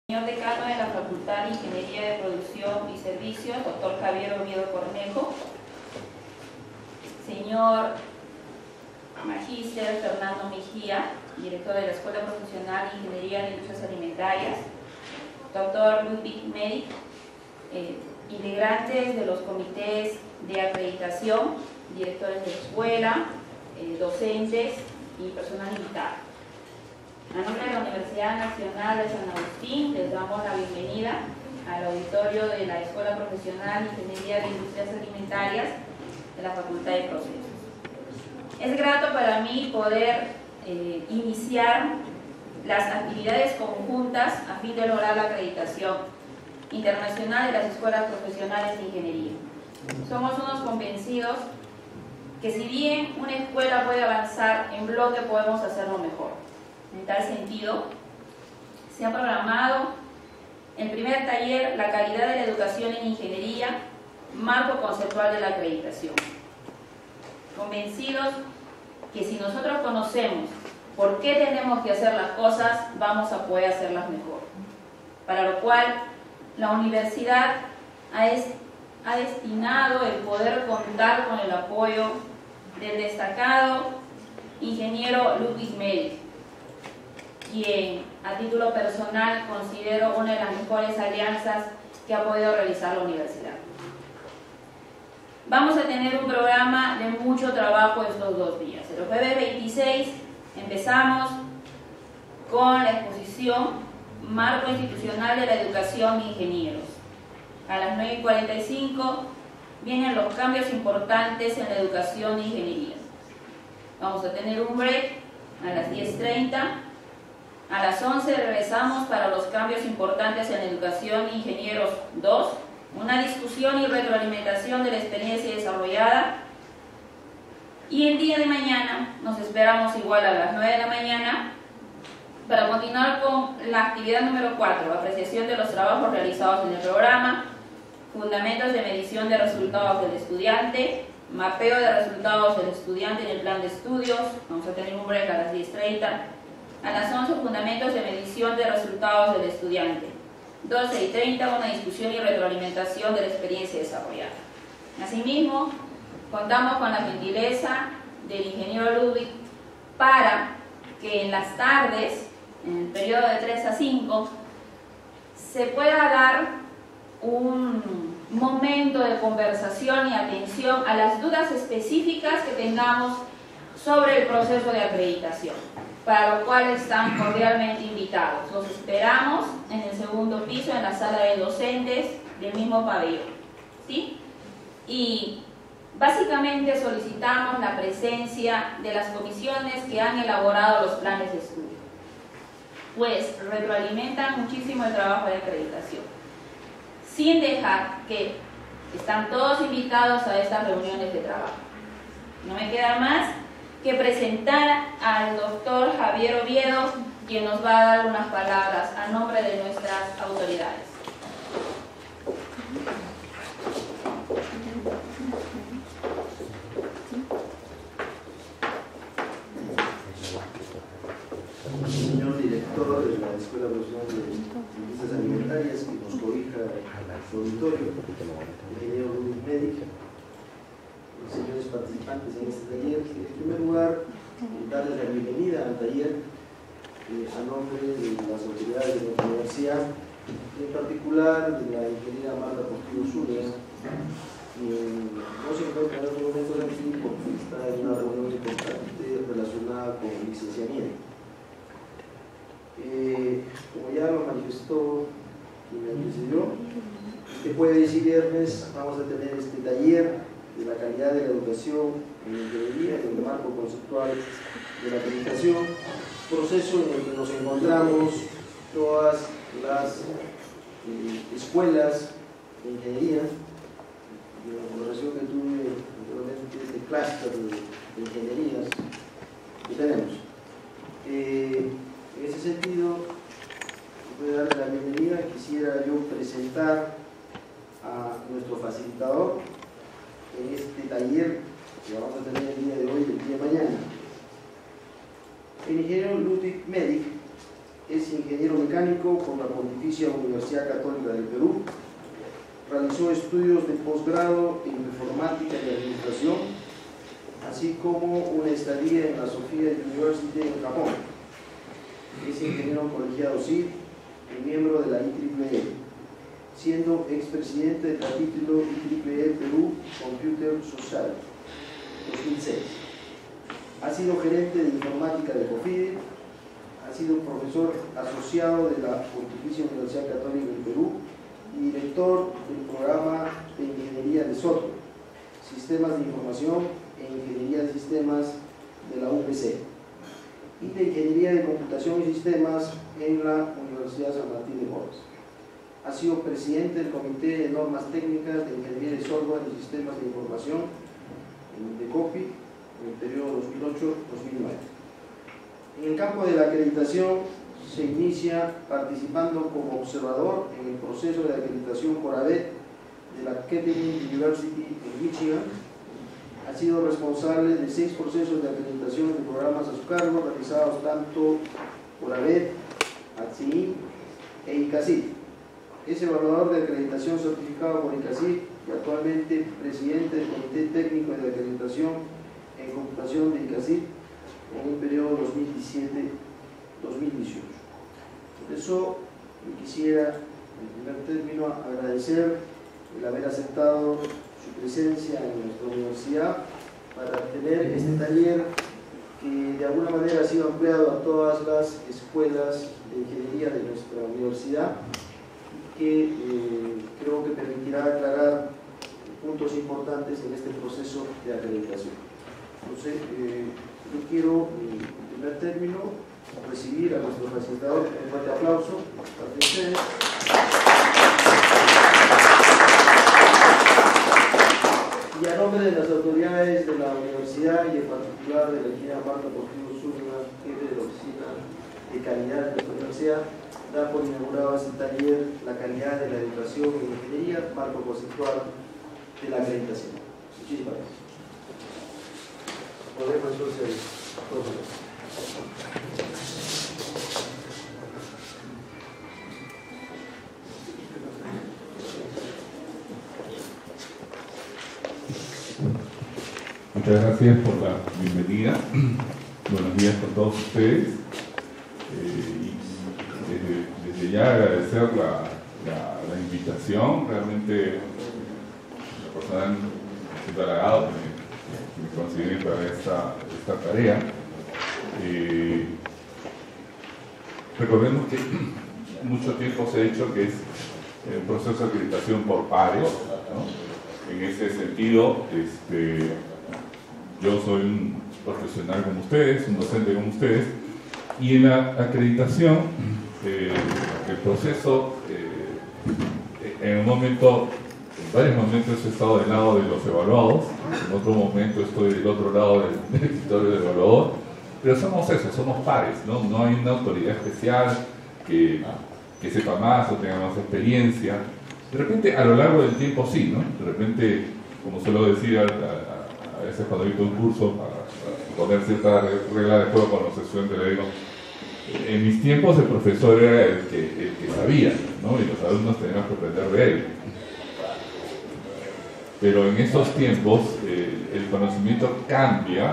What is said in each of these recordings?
Señor decano de la Facultad de Ingeniería de Producción y Servicios, doctor Javier Oviedo Cornejo. Señor Magíster Fernando Mejía, director de la Escuela Profesional de Ingeniería de Industrias Alimentarias. Doctor Ludwig Medic, integrantes de los comités de acreditación, directores de la escuela, docentes y personal invitado. A nombre de la Universidad Nacional de San Agustín, les damos la bienvenida al auditorio de la Escuela Profesional de Ingeniería de Industrias Alimentarias de la Facultad de Procesos. Es grato para mí poder iniciar las actividades conjuntas a fin de lograr la acreditación internacional de las escuelas profesionales de ingeniería. Somos unos convencidos que si bien una escuela puede avanzar en bloque, podemos hacerlo mejor. En tal sentido, se ha programado el primer taller La calidad de la educación en ingeniería, marco conceptual de la acreditación. Convencidos que si nosotros conocemos por qué tenemos que hacer las cosas, vamos a poder hacerlas mejor. Para lo cual, la universidad ha destinado el poder contar con el apoyo del destacado ingeniero Ludwig Medic, quien a título personal considero una de las mejores alianzas que ha podido realizar la universidad. Vamos a tener un programa de mucho trabajo estos 2 días. El jueves 26 empezamos con la exposición Marco Institucional de la Educación de Ingenieros. A las 9:45 vienen los cambios importantes en la educación de ingeniería. Vamos a tener un break a las 10:30. A las 11 regresamos para los cambios importantes en la educación de ingenieros 2, una discusión y retroalimentación de la experiencia desarrollada. Y el día de mañana nos esperamos igual a las 9 de la mañana para continuar con la actividad número 4, apreciación de los trabajos realizados en el programa, fundamentos de medición de resultados del estudiante, mapeo de resultados del estudiante en el plan de estudios. Vamos a tener un break a las 10:30. A las 11, fundamentos de medición de resultados del estudiante. 12:30, una discusión y retroalimentación de la experiencia desarrollada. Asimismo, contamos con la gentileza del ingeniero Ludwig para que en las tardes, en el periodo de 3 a 5, se pueda dar un momento de conversación y atención a las dudas específicas que tengamos sobre el proceso de acreditación, para lo cual están cordialmente invitados. Los esperamos en el segundo piso, en la sala de docentes del mismo pabellón, ¿sí? Y básicamente solicitamos la presencia de las comisiones que han elaborado los planes de estudio, pues retroalimentan muchísimo el trabajo de acreditación. Sin dejar que están todos invitados a estas reuniones de trabajo. No me queda más que presentar al doctor Javier Oviedo, quien nos va a dar unas palabras a nombre de nuestras autoridades. Señor director de la Escuela Profesional de Industrias Alimentarias, que nos cobija su auditorio, ingeniero Ludwig Medic, los señores participantes en este taller. En primer lugar, darles la bienvenida al taller a nombre de las autoridades de nuestra universidad, en particular de la ingeniera Marta Portillo Zúñiga, quien no se encuentra en estos momentos aquí porque está en una reunión importante relacionada con licenciamiento. Como ya lo manifestó quien me antecedió, este jueves y viernes vamos a tener este taller de la calidad de la educación en ingeniería, en el marco conceptual de la acreditación, proceso en el que nos encontramos todas las escuelas de ingeniería. En relación que tuve anteriormente este clúster de ingenierías que tenemos. En ese sentido, voy a darle la bienvenida. Quisiera yo presentar a nuestro facilitador en este taller que vamos a tener el día de hoy y el día de mañana. El ingeniero Ludwig Medic es ingeniero mecánico por la Pontificia Universidad Católica del Perú. Realizó estudios de posgrado en informática y administración, así como una estadía en la Sophia University en Japón. Es ingeniero colegiado CID y miembro de la IEEE, siendo expresidente del capítulo IEEE Perú Computer Society 2006. Ha sido gerente de informática de COFIDE, ha sido profesor asociado de la Pontificia Universidad Católica del Perú y director del programa de Ingeniería de Software, Sistemas de Información e Ingeniería de Sistemas de la UPC y de Ingeniería de Computación y Sistemas en la Universidad San Martín de Porres. Ha sido presidente del Comité de Normas Técnicas de Ingeniería de Software y Sistemas de Información de COPI en el periodo 2008-2009. En el campo de la acreditación se inicia participando como observador en el proceso de acreditación por ABET de la Kettering University en Michigan. Ha sido responsable de 6 procesos de acreditación de programas a su cargo realizados tanto por ABET, ATSI e ICASID. Es evaluador de acreditación certificado por ICASID y actualmente presidente del Comité Técnico de Acreditación en Computación de ICASID en el periodo 2017-2018. Por eso quisiera, en primer término, agradecer el haber aceptado su presencia en nuestra universidad para tener este taller que de alguna manera ha sido ampliado a todas las escuelas de ingeniería de nuestra universidad y que creo que permitirá aclarar puntos importantes en este proceso de acreditación. Entonces, yo quiero, en primer término, recibir a nuestro facilitador con un fuerte aplauso para ustedes. Y a nombre de las autoridades de la universidad y en particular de la ingeniera Marta Portillo Zúñiga, jefe de la oficina de calidad de nuestra universidad, da por inaugurado este taller La calidad de la educación en ingeniería, marco conceptual de la acreditación. Muchísimas gracias. Podemos entonces todos. Muchas gracias por la bienvenida. Buenos días con todos ustedes. Y desde ya agradecer la invitación. Realmente, personal, me siento halagado que me consideren para esta tarea. Recordemos que mucho tiempo se ha dicho que es un proceso de acreditación por pares, ¿no? En ese sentido, yo soy un profesional como ustedes, un docente como ustedes, y en la acreditación, el proceso, en varios momentos he estado del lado de los evaluados, en otro momento estoy del otro lado del escritorio del evaluador, pero somos eso, somos pares, ¿no? No hay una autoridad especial que sepa más o tenga más experiencia. De repente, a lo largo del tiempo sí, ¿no? De repente, como suelo decir a veces cuando dicto un curso para poner cierta regla de juego con los estudiantes, le digo, en mis tiempos el profesor era el que sabía, ¿no? Y los alumnos teníamos que aprender de él. Pero en esos tiempos el conocimiento cambia,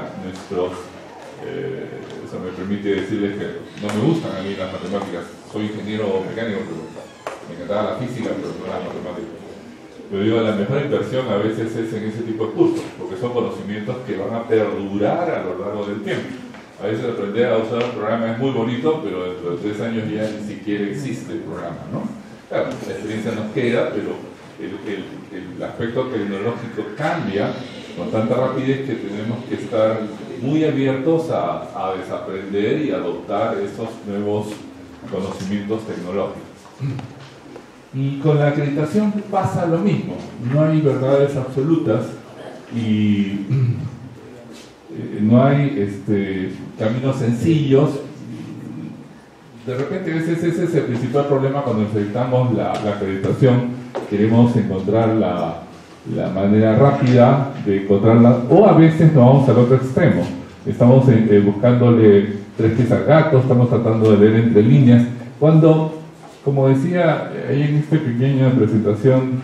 eso me permite decirles que no me gustan a mí las matemáticas, soy ingeniero mecánico, pero me encantaba la física, pero no las matemáticas. Yo digo, la mejor inversión a veces es en ese tipo de cursos, porque son conocimientos que van a perdurar a lo largo del tiempo. A veces aprender a usar un programa es muy bonito, pero dentro de 3 años ya ni siquiera existe el programa, ¿no? Claro, la experiencia nos queda, pero el aspecto tecnológico cambia con tanta rapidez que tenemos que estar muy abiertos a desaprender y adoptar esos nuevos conocimientos tecnológicos. Y con la acreditación pasa lo mismo, no hay verdades absolutas y no hay caminos sencillos. De repente a veces ese es el principal problema cuando necesitamos la acreditación, queremos encontrar la manera rápida de encontrarla, o a veces nos vamos al otro extremo, estamos buscándole tres pies al gato, estamos tratando de leer entre líneas, cuando, como decía ahí en esta pequeña presentación,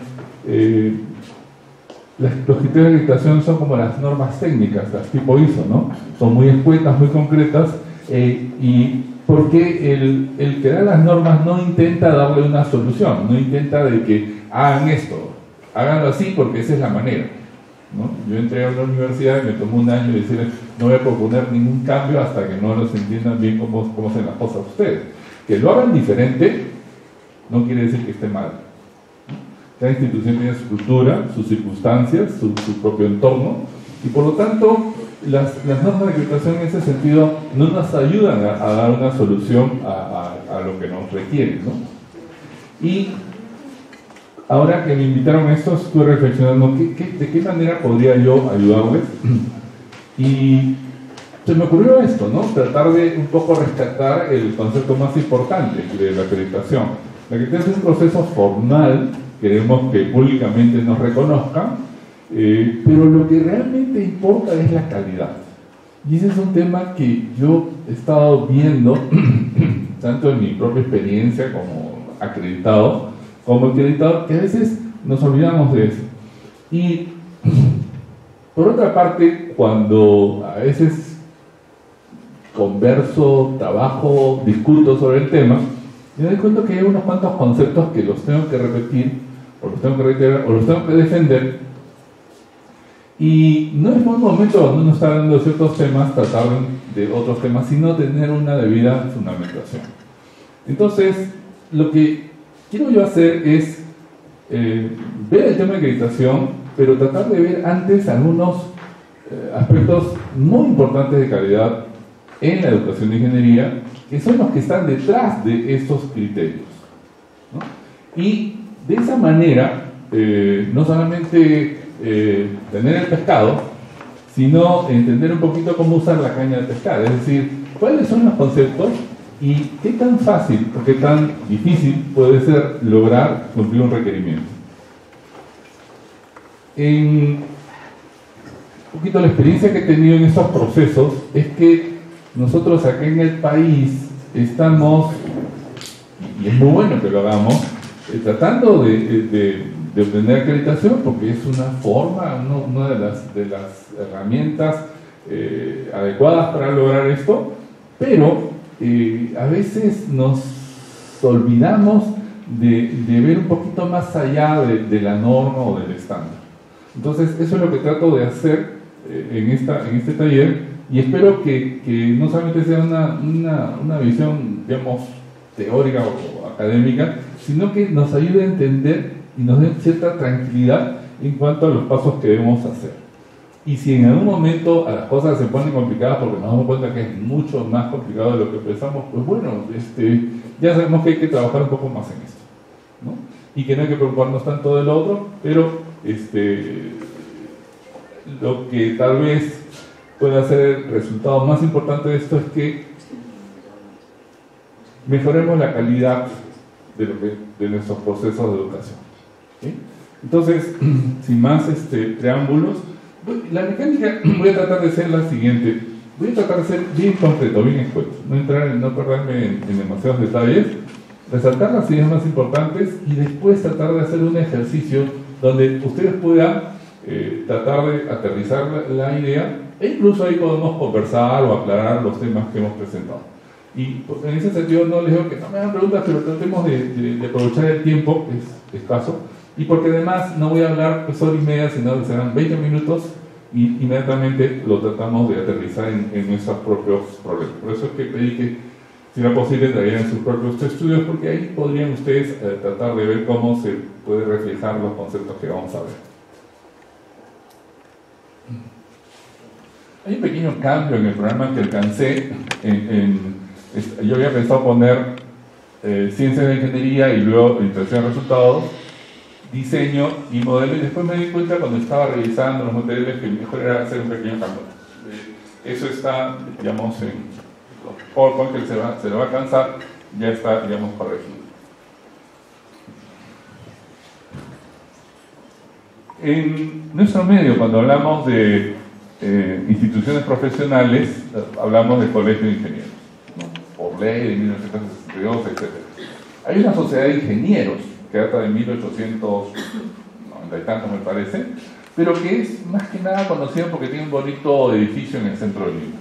los criterios de acreditación son como las normas técnicas, las tipo ISO, ¿no? Son muy escuetas, muy concretas, y porque el que da las normas no intenta darle una solución, no intenta de que hagan esto, háganlo así porque esa es la manera, ¿no? Yo entré a una universidad y me tomó un año decir, no voy a proponer ningún cambio hasta que no los entiendan bien cómo hacen las cosas ustedes. Que lo hagan diferente no quiere decir que esté mal. Cada institución tiene su cultura, sus circunstancias, su propio entorno, y por lo tanto las normas de acreditación en ese sentido no nos ayudan a dar una solución a lo que nos requieren, ¿no? Y ahora que me invitaron a esto, estuve reflexionando de qué manera podría yo ayudarles, y se me ocurrió esto, ¿no? Tratar de un poco rescatar el concepto más importante de la acreditación. La acreditación es un proceso formal, queremos que públicamente nos reconozcan, pero lo que realmente importa es la calidad. Y ese es un tema que yo he estado viendo, tanto en mi propia experiencia como acreditado, que a veces nos olvidamos de eso. Y por otra parte, cuando a veces converso, trabajo, discuto sobre el tema, me doy cuenta que hay unos cuantos conceptos que los tengo que repetir, o los tengo que reiterar, o los tengo que defender, y no es buen momento cuando uno está hablando de ciertos temas tratar de otros temas, sino tener una debida fundamentación. Entonces, lo que quiero yo hacer es ver el tema de acreditación, pero tratar de ver antes algunos aspectos muy importantes de calidad en la educación de ingeniería, que son los que están detrás de estos criterios, ¿no? Y de esa manera, no solamente tener el pescado, sino entender un poquito cómo usar la caña de pescar, es decir, cuáles son los conceptos y qué tan fácil o qué tan difícil puede ser lograr cumplir un requerimiento. Un poquito la experiencia que he tenido en estos procesos es que nosotros acá en el país estamos, y es muy bueno que lo hagamos, tratando de obtener acreditación, porque es una forma, una de las herramientas adecuadas para lograr esto, pero a veces nos olvidamos de ver un poquito más allá de la norma o del estándar. Entonces, eso es lo que trato de hacer en este taller, y espero que no solamente sea una visión, digamos, teórica o académica, sino que nos ayude a entender y nos dé cierta tranquilidad en cuanto a los pasos que debemos hacer. Y si en algún momento las cosas se ponen complicadas porque nos damos cuenta que es mucho más complicado de lo que pensamos, pues bueno, ya sabemos que hay que trabajar un poco más en esto, ¿no? Y que no hay que preocuparnos tanto de lo otro, pero lo que tal vez pueda ser el resultado más importante de esto es que mejoremos la calidad de nuestros procesos de educación, ¿sí? Entonces, sin más preámbulos, la mecánica voy a tratar de ser la siguiente. Voy a tratar de ser bien concreto, bien escueto, no perderme en demasiados detalles, resaltar las ideas más importantes y después tratar de hacer un ejercicio donde ustedes puedan tratar de aterrizar la idea, e incluso ahí podemos conversar o aclarar los temas que hemos presentado. Y pues, en ese sentido no les digo que no me hagan preguntas, pero tratemos de aprovechar el tiempo, que es escaso, y porque además no voy a hablar pues, hora y media, sino que serán 20 minutos, y inmediatamente lo tratamos de aterrizar en nuestros propios problemas. Por eso es que pedí que, si era posible, trajeran sus propios estudios, porque ahí podrían ustedes tratar de ver cómo se puede reflejar los conceptos que vamos a ver. Hay un pequeño cambio en el programa que alcancé. Yo había pensado poner ciencia de ingeniería y luego interacción de resultados, diseño y modelo, y después me di cuenta cuando estaba revisando los materiales que mejor era hacer un pequeño cambio. Eso está, digamos, en PowerPoint, que se lo va a alcanzar, ya está, digamos, corregido. En nuestro medio, cuando hablamos de instituciones profesionales, hablamos de colegio de ingenieros, ¿no? Por ley de 1962, etc. Hay una sociedad de ingenieros que data de 1890 y tantos, me parece, pero que es más que nada conocida porque tiene un bonito edificio en el centro de Lima.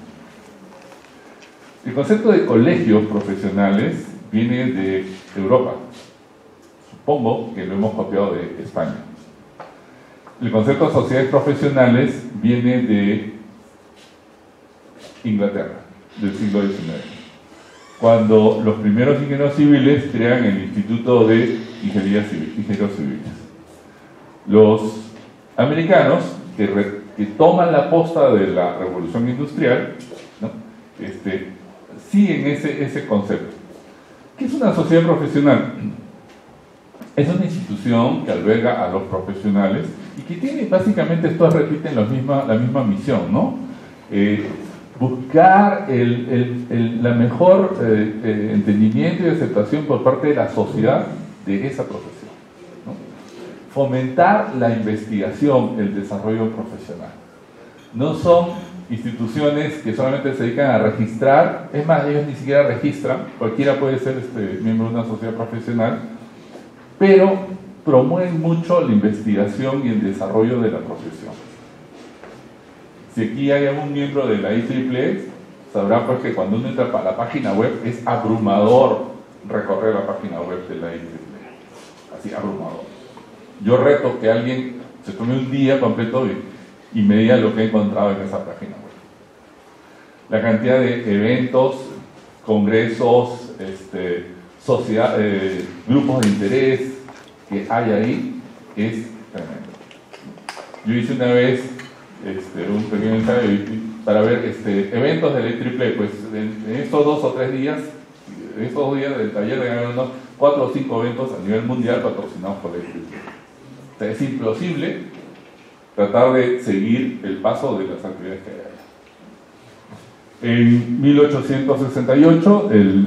El concepto de colegios profesionales viene de Europa. Supongo que lo hemos copiado de España. El concepto de sociedades profesionales viene de Inglaterra, del siglo XIX, cuando los primeros ingenieros civiles crean el Instituto de Ingenieros Civiles. Los americanos, que toman la posta de la revolución industrial, ¿no? Siguen ese concepto. ¿Qué es una sociedad profesional? Es una institución que alberga a los profesionales y que tiene, básicamente, todos repiten la misma misión, ¿no? Buscar la mejor entendimiento y aceptación por parte de la sociedad de esa profesión, ¿no? Fomentar la investigación, el desarrollo profesional. No son instituciones que solamente se dedican a registrar, es más, ellos ni siquiera registran, cualquiera puede ser miembro de una sociedad profesional, pero promueven mucho la investigación y el desarrollo de la profesión. Si aquí hay algún miembro de la IEEE, sabrá pues que cuando uno entra para la página web es abrumador recorrer la página web de la IEEE, así abrumador. Yo reto que alguien se tome un día completo y me diga lo que ha encontrado en esa página web. La cantidad de eventos, congresos, grupos de interés que hay ahí es tremendo. Yo hice una vez un pequeño ensayo para ver eventos de la IEEE, pues en estos 2 o 3 días, en estos 2 días del taller de unos 4 o 5 eventos a nivel mundial patrocinados por la IEEE. O sea, es imposible tratar de seguir el paso de las actividades que hay allá. En 1868,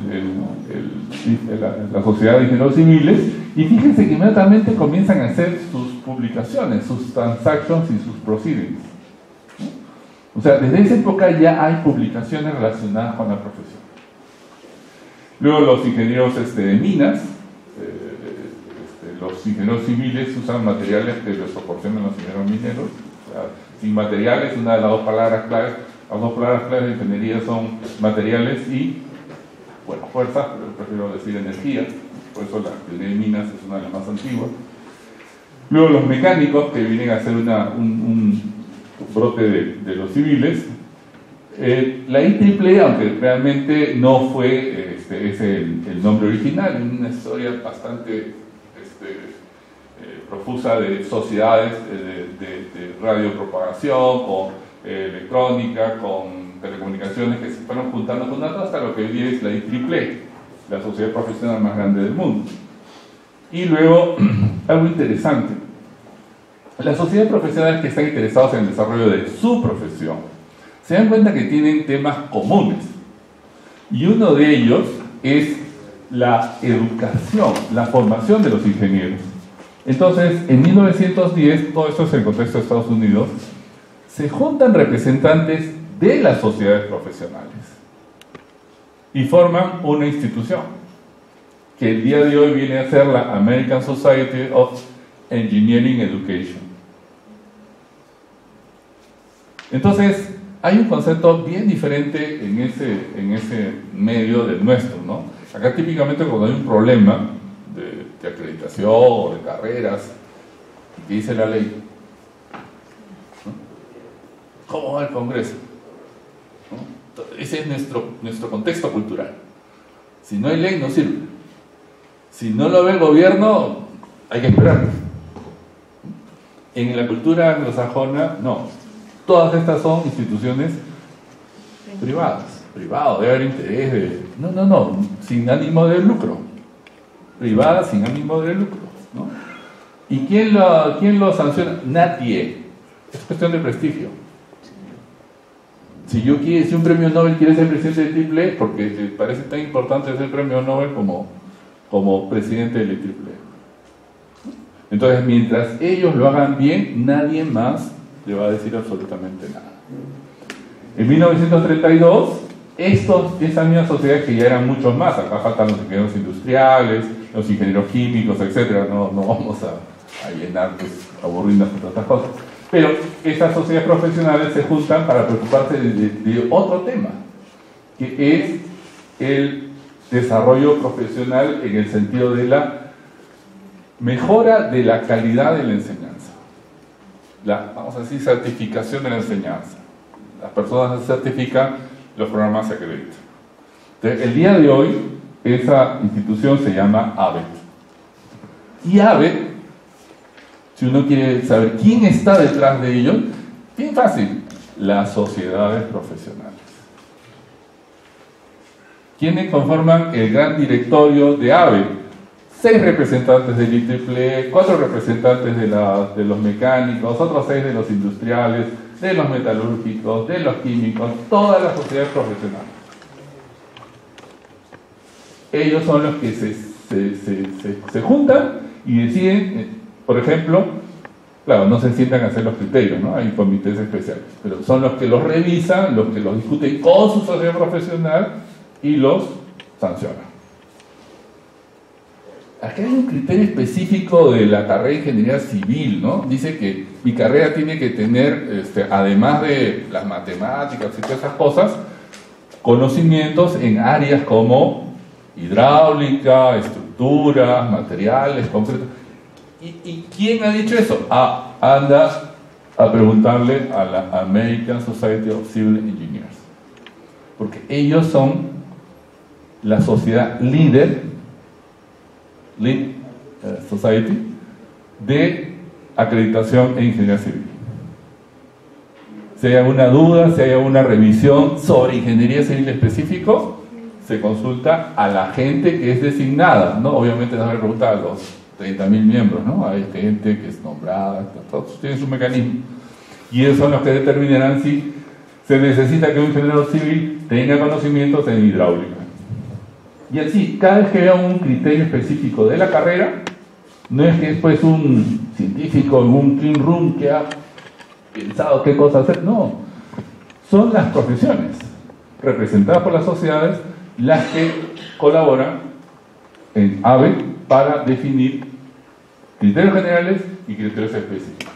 la Sociedad de Ingenieros Civiles, y fíjense que inmediatamente comienzan a hacer sus publicaciones, sus transactions y sus proceedings. O sea, desde esa época ya hay publicaciones relacionadas con la profesión. Luego los ingenieros de minas, los ingenieros civiles usan materiales que les proporcionan los ingenieros mineros. O sea, sin materiales, una de las dos palabras claves, de ingeniería son materiales y, bueno, fuerzas, pero prefiero decir energía, por eso la ingeniería de minas es una de las más antiguas. Luego los mecánicos, que vienen a ser un brote de los civiles. La IEEE, aunque realmente no fue el nombre original, es una historia bastante profusa de sociedades de radiopropagación, con electrónica, con telecomunicaciones que se fueron juntando hasta lo que hoy día es la IEEE, la sociedad profesional más grande del mundo. Y luego, algo interesante, las sociedades profesionales que están interesadas en el desarrollo de su profesión se dan cuenta que tienen temas comunes, y uno de ellos es la educación, la formación de los ingenieros. Entonces, en 1910, todo esto es en el contexto de Estados Unidos, se juntan representantes de las sociedades profesionales y forman una institución que el día de hoy viene a ser la American Society of Engineering Education. Academics. Entonces, hay un concepto bien diferente en ese medio del nuestro, ¿no? Acá típicamente cuando hay un problema de acreditación o de carreras, ¿qué dice la ley? ¿No? ¿Cómo va el Congreso? ¿No? Ese es nuestro contexto cultural. Si no hay ley, no sirve. Si no lo ve el gobierno, hay que esperar. En la cultura anglosajona, no. Todas estas son instituciones privadas. Privado, debe haber interés. No, sin ánimo de lucro. Privadas sin ánimo de lucro, ¿no? ¿Y quién lo sanciona? Nadie. Es cuestión de prestigio. Si un premio Nobel quiere ser presidente de IEEE, porque te parece tan importante ser premio Nobel como presidente de la IEEE. Entonces, mientras ellos lo hagan bien, nadie más le va a decir absolutamente nada. En 1932, estas mismas sociedades que ya eran muchos más, acá faltan los ingenieros industriales, los ingenieros químicos, etc. No vamos a llenar, pues, aburrirnos con otras cosas. Pero estas sociedades profesionales se juntan para preocuparse de otro tema, que es el desarrollo profesional en el sentido de la mejora de la calidad de la enseñanza. Vamos a decir, certificación de la enseñanza. Las personas se certifican, los programas se acreditan. Entonces, el día de hoy, esa institución se llama ABET. Y ABET, si uno quiere saber quién está detrás de ello, bien fácil, las sociedades profesionales. ¿Quiénes conforman el gran directorio de ABET? 6 representantes del IEEE, 4 representantes de los mecánicos, otros 6 de los industriales, de los metalúrgicos, de los químicos, todas las sociedades profesionales. Ellos son los que se juntan y deciden, por ejemplo, claro, no se sientan a hacer los criterios, ¿no? Hay comités especiales, pero son los que los revisan, los que los discuten con su sociedad profesional y los sancionan. Aquí hay un criterio específico de la carrera de ingeniería civil, ¿no? Dice que mi carrera tiene que tener, además de las matemáticas y todas esas cosas, conocimientos en áreas como hidráulica, estructuras, materiales, concretos. ¿Y quién ha dicho eso? Anda a preguntarle a la American Society of Civil Engineers, porque ellos son la sociedad líder Society de acreditación en ingeniería civil. Si hay alguna duda, si hay alguna revisión sobre ingeniería civil específico, se consulta a la gente que es designada, ¿no? Obviamente no se pregunta a los 30.000 miembros, ¿no? Hay gente que es nombrada, todos tienen su mecanismo, y ellos son los que determinarán si se necesita que un ingeniero civil tenga conocimientos en hidráulica. Y así, cada vez que vea un criterio específico de la carrera, no es que después un científico en un clean room que ha pensado qué cosa hacer, no. Son las profesiones, representadas por las sociedades, las que colaboran en ABET para definir criterios generales y criterios específicos.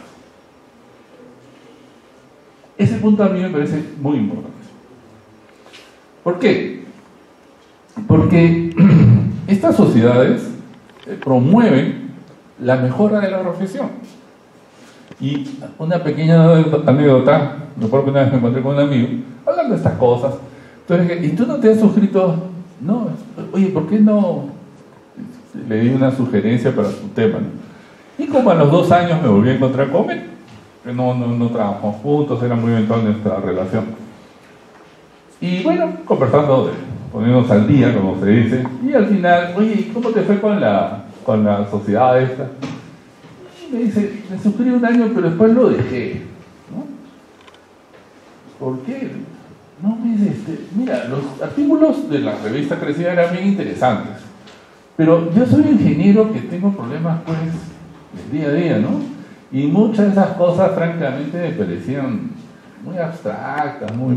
Ese punto a mí me parece muy importante. ¿Por qué? Porque estas sociedades promueven la mejora de la profesión. Y una pequeña anécdota, me acuerdo que una vez me encontré con un amigo hablando de estas cosas. Entonces, ¿y tú no te has suscrito? No, oye, ¿por qué no? Le di una sugerencia para su tema, ¿no? Y como a los 2 años me volví a encontrar con él, que no trabajamos juntos, era muy eventual nuestra relación. Y bueno, conversando, poniéndonos al día, como se dice, y al final, oye, ¿cómo te fue con la sociedad esta? Y me dice, me suscribí 1 año, pero después lo dejé, ¿no? ¿Por qué? No, me dice, mira, los artículos de la revista Crecida eran bien interesantes, pero yo soy ingeniero que tengo problemas, pues, del día a día, ¿no? Y muchas de esas cosas, francamente, me parecían muy abstractas, muy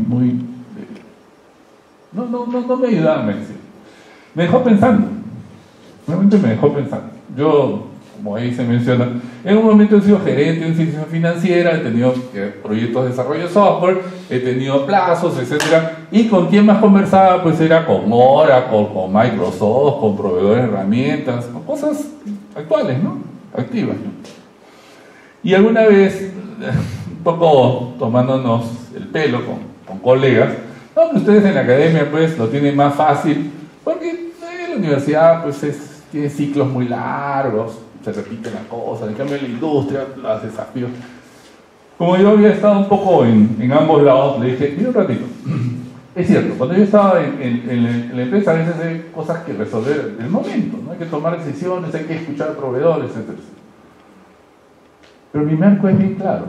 no me ayudaban, me decía. Me dejó pensando, realmente me dejó pensando. Yo, como ahí se menciona, en un momento he sido gerente de una institución financiera, he tenido proyectos de desarrollo de software, he tenido plazos, etcétera, y con quien más conversaba pues era con Oracle, con Microsoft, con proveedores de herramientas, con cosas actuales, ¿no? Activas, ¿no? Y alguna vez, un poco tomándonos el pelo con colegas, no, pero ustedes en la academia pues lo tienen más fácil, porque en la universidad pues tiene ciclos muy largos, se repiten las cosas, en cambio en la industria los desafíos. Como yo había estado un poco en ambos lados, le dije, mira un ratito, es cierto, cuando yo estaba en la empresa a veces hay cosas que resolver en el momento, ¿no? Hay que tomar decisiones, hay que escuchar a proveedores, etc. Pero mi marco es bien claro,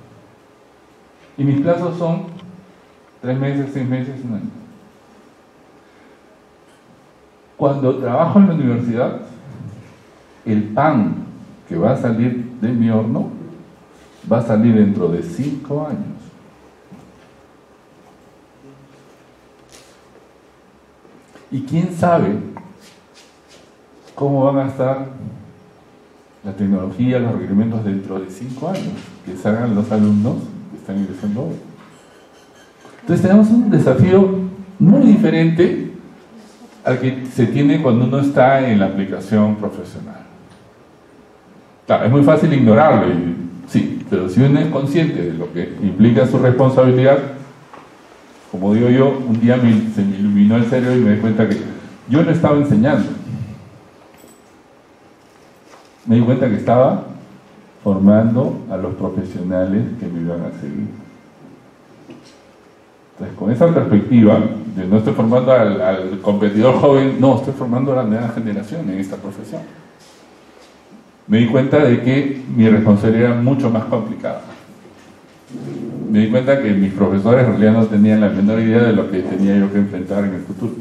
y mis plazos son 3 meses, 6 meses, 1 año. Cuando trabajo en la universidad, el pan que va a salir de mi horno va a salir dentro de 5 años. Y quién sabe cómo van a estar la tecnología, los requerimientos dentro de 5 años, que salgan los alumnos que están ingresando hoy. Entonces tenemos un desafío muy diferente al que se tiene cuando uno está en la aplicación profesional. Claro, es muy fácil ignorarlo, sí, pero si uno es consciente de lo que implica su responsabilidad, como digo yo, un día se me iluminó el cerebro y me di cuenta que yo no estaba enseñando. Me di cuenta que estaba formando a los profesionales que me iban a seguir. Entonces, con esa perspectiva, de no estoy formando al competidor joven, no, estoy formando a la nueva generación en esta profesión. Me di cuenta de que mi responsabilidad era mucho más complicada. Me di cuenta que mis profesores en realidad no tenían la menor idea de lo que tenía yo que enfrentar en el futuro.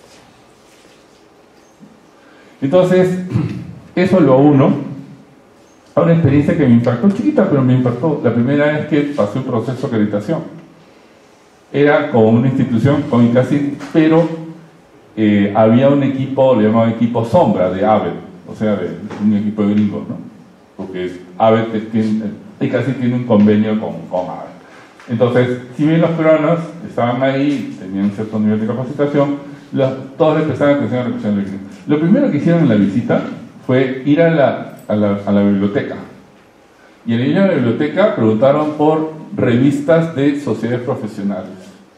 Entonces, eso lo uno a una experiencia que me impactó, chiquita, pero me impactó. La primera vez que pasé un proceso de acreditación. Era con una institución, con ICACID, pero había un equipo, le llamaban equipo sombra de AVED, o sea, de un equipo de gringos, ¿no? Porque ICACID tiene un convenio con AVED. Entonces, si bien los peruanos estaban ahí, tenían un cierto nivel de capacitación, todos les prestaban atención a la cuestión del gringo. Lo primero que hicieron en la visita fue ir a la biblioteca. Y al ir a la biblioteca preguntaron por revistas de sociedades profesionales.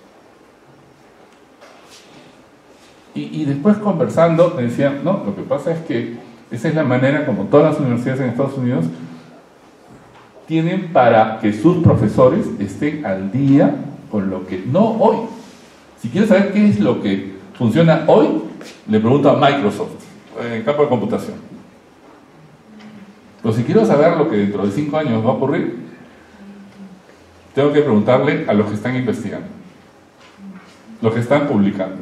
Y después conversando me decían, no, lo que pasa es que esa es la manera como todas las universidades en Estados Unidos tienen para que sus profesores estén al día con lo que, no hoy. Si quieres saber qué es lo que funciona hoy, le pregunto a Microsoft, en el campo de computación. Pero si quiero saber lo que dentro de 5 años va a ocurrir, tengo que preguntarle a los que están investigando, los que están publicando.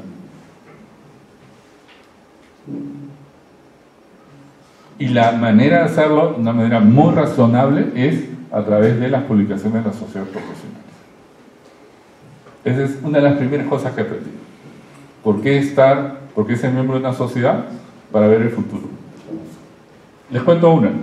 Y la manera de hacerlo, una manera muy razonable, es a través de las publicaciones de las sociedades profesionales. Esa es una de las primeras cosas que aprendí. ¿Por qué ser miembro de una sociedad? Para ver el futuro. Les cuento una.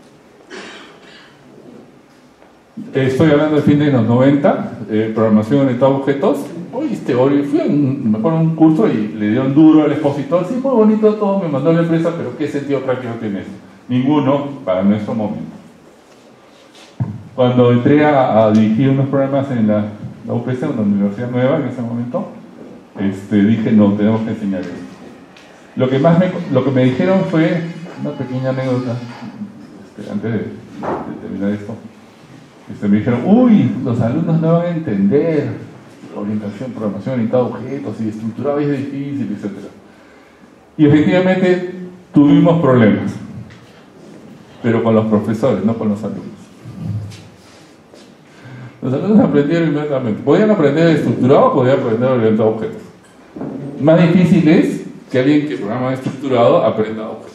Estoy hablando del fin de los 90, programación orientada a objetos. Hoy fui a un curso y le dieron duro al expositor. Sí, muy bonito todo, me mandó la empresa, pero ¿qué sentido práctico tiene eso? Ninguno para nuestro momento. Cuando entré a dirigir unos programas en la UPC, una universidad nueva en ese momento, dije, no, tenemos que enseñar esto. Lo que me dijeron fue una pequeña anécdota, antes de terminar esto. Me dijeron, uy, los alumnos no van a entender orientación, programación orientada a objetos y estructurado es difícil, etc. Y efectivamente tuvimos problemas, pero con los profesores, no con los alumnos. Los alumnos aprendieron inmediatamente. Podían aprender estructurado o podían aprender orientado a objetos. Más difícil es que alguien que programa estructurado aprenda objetos.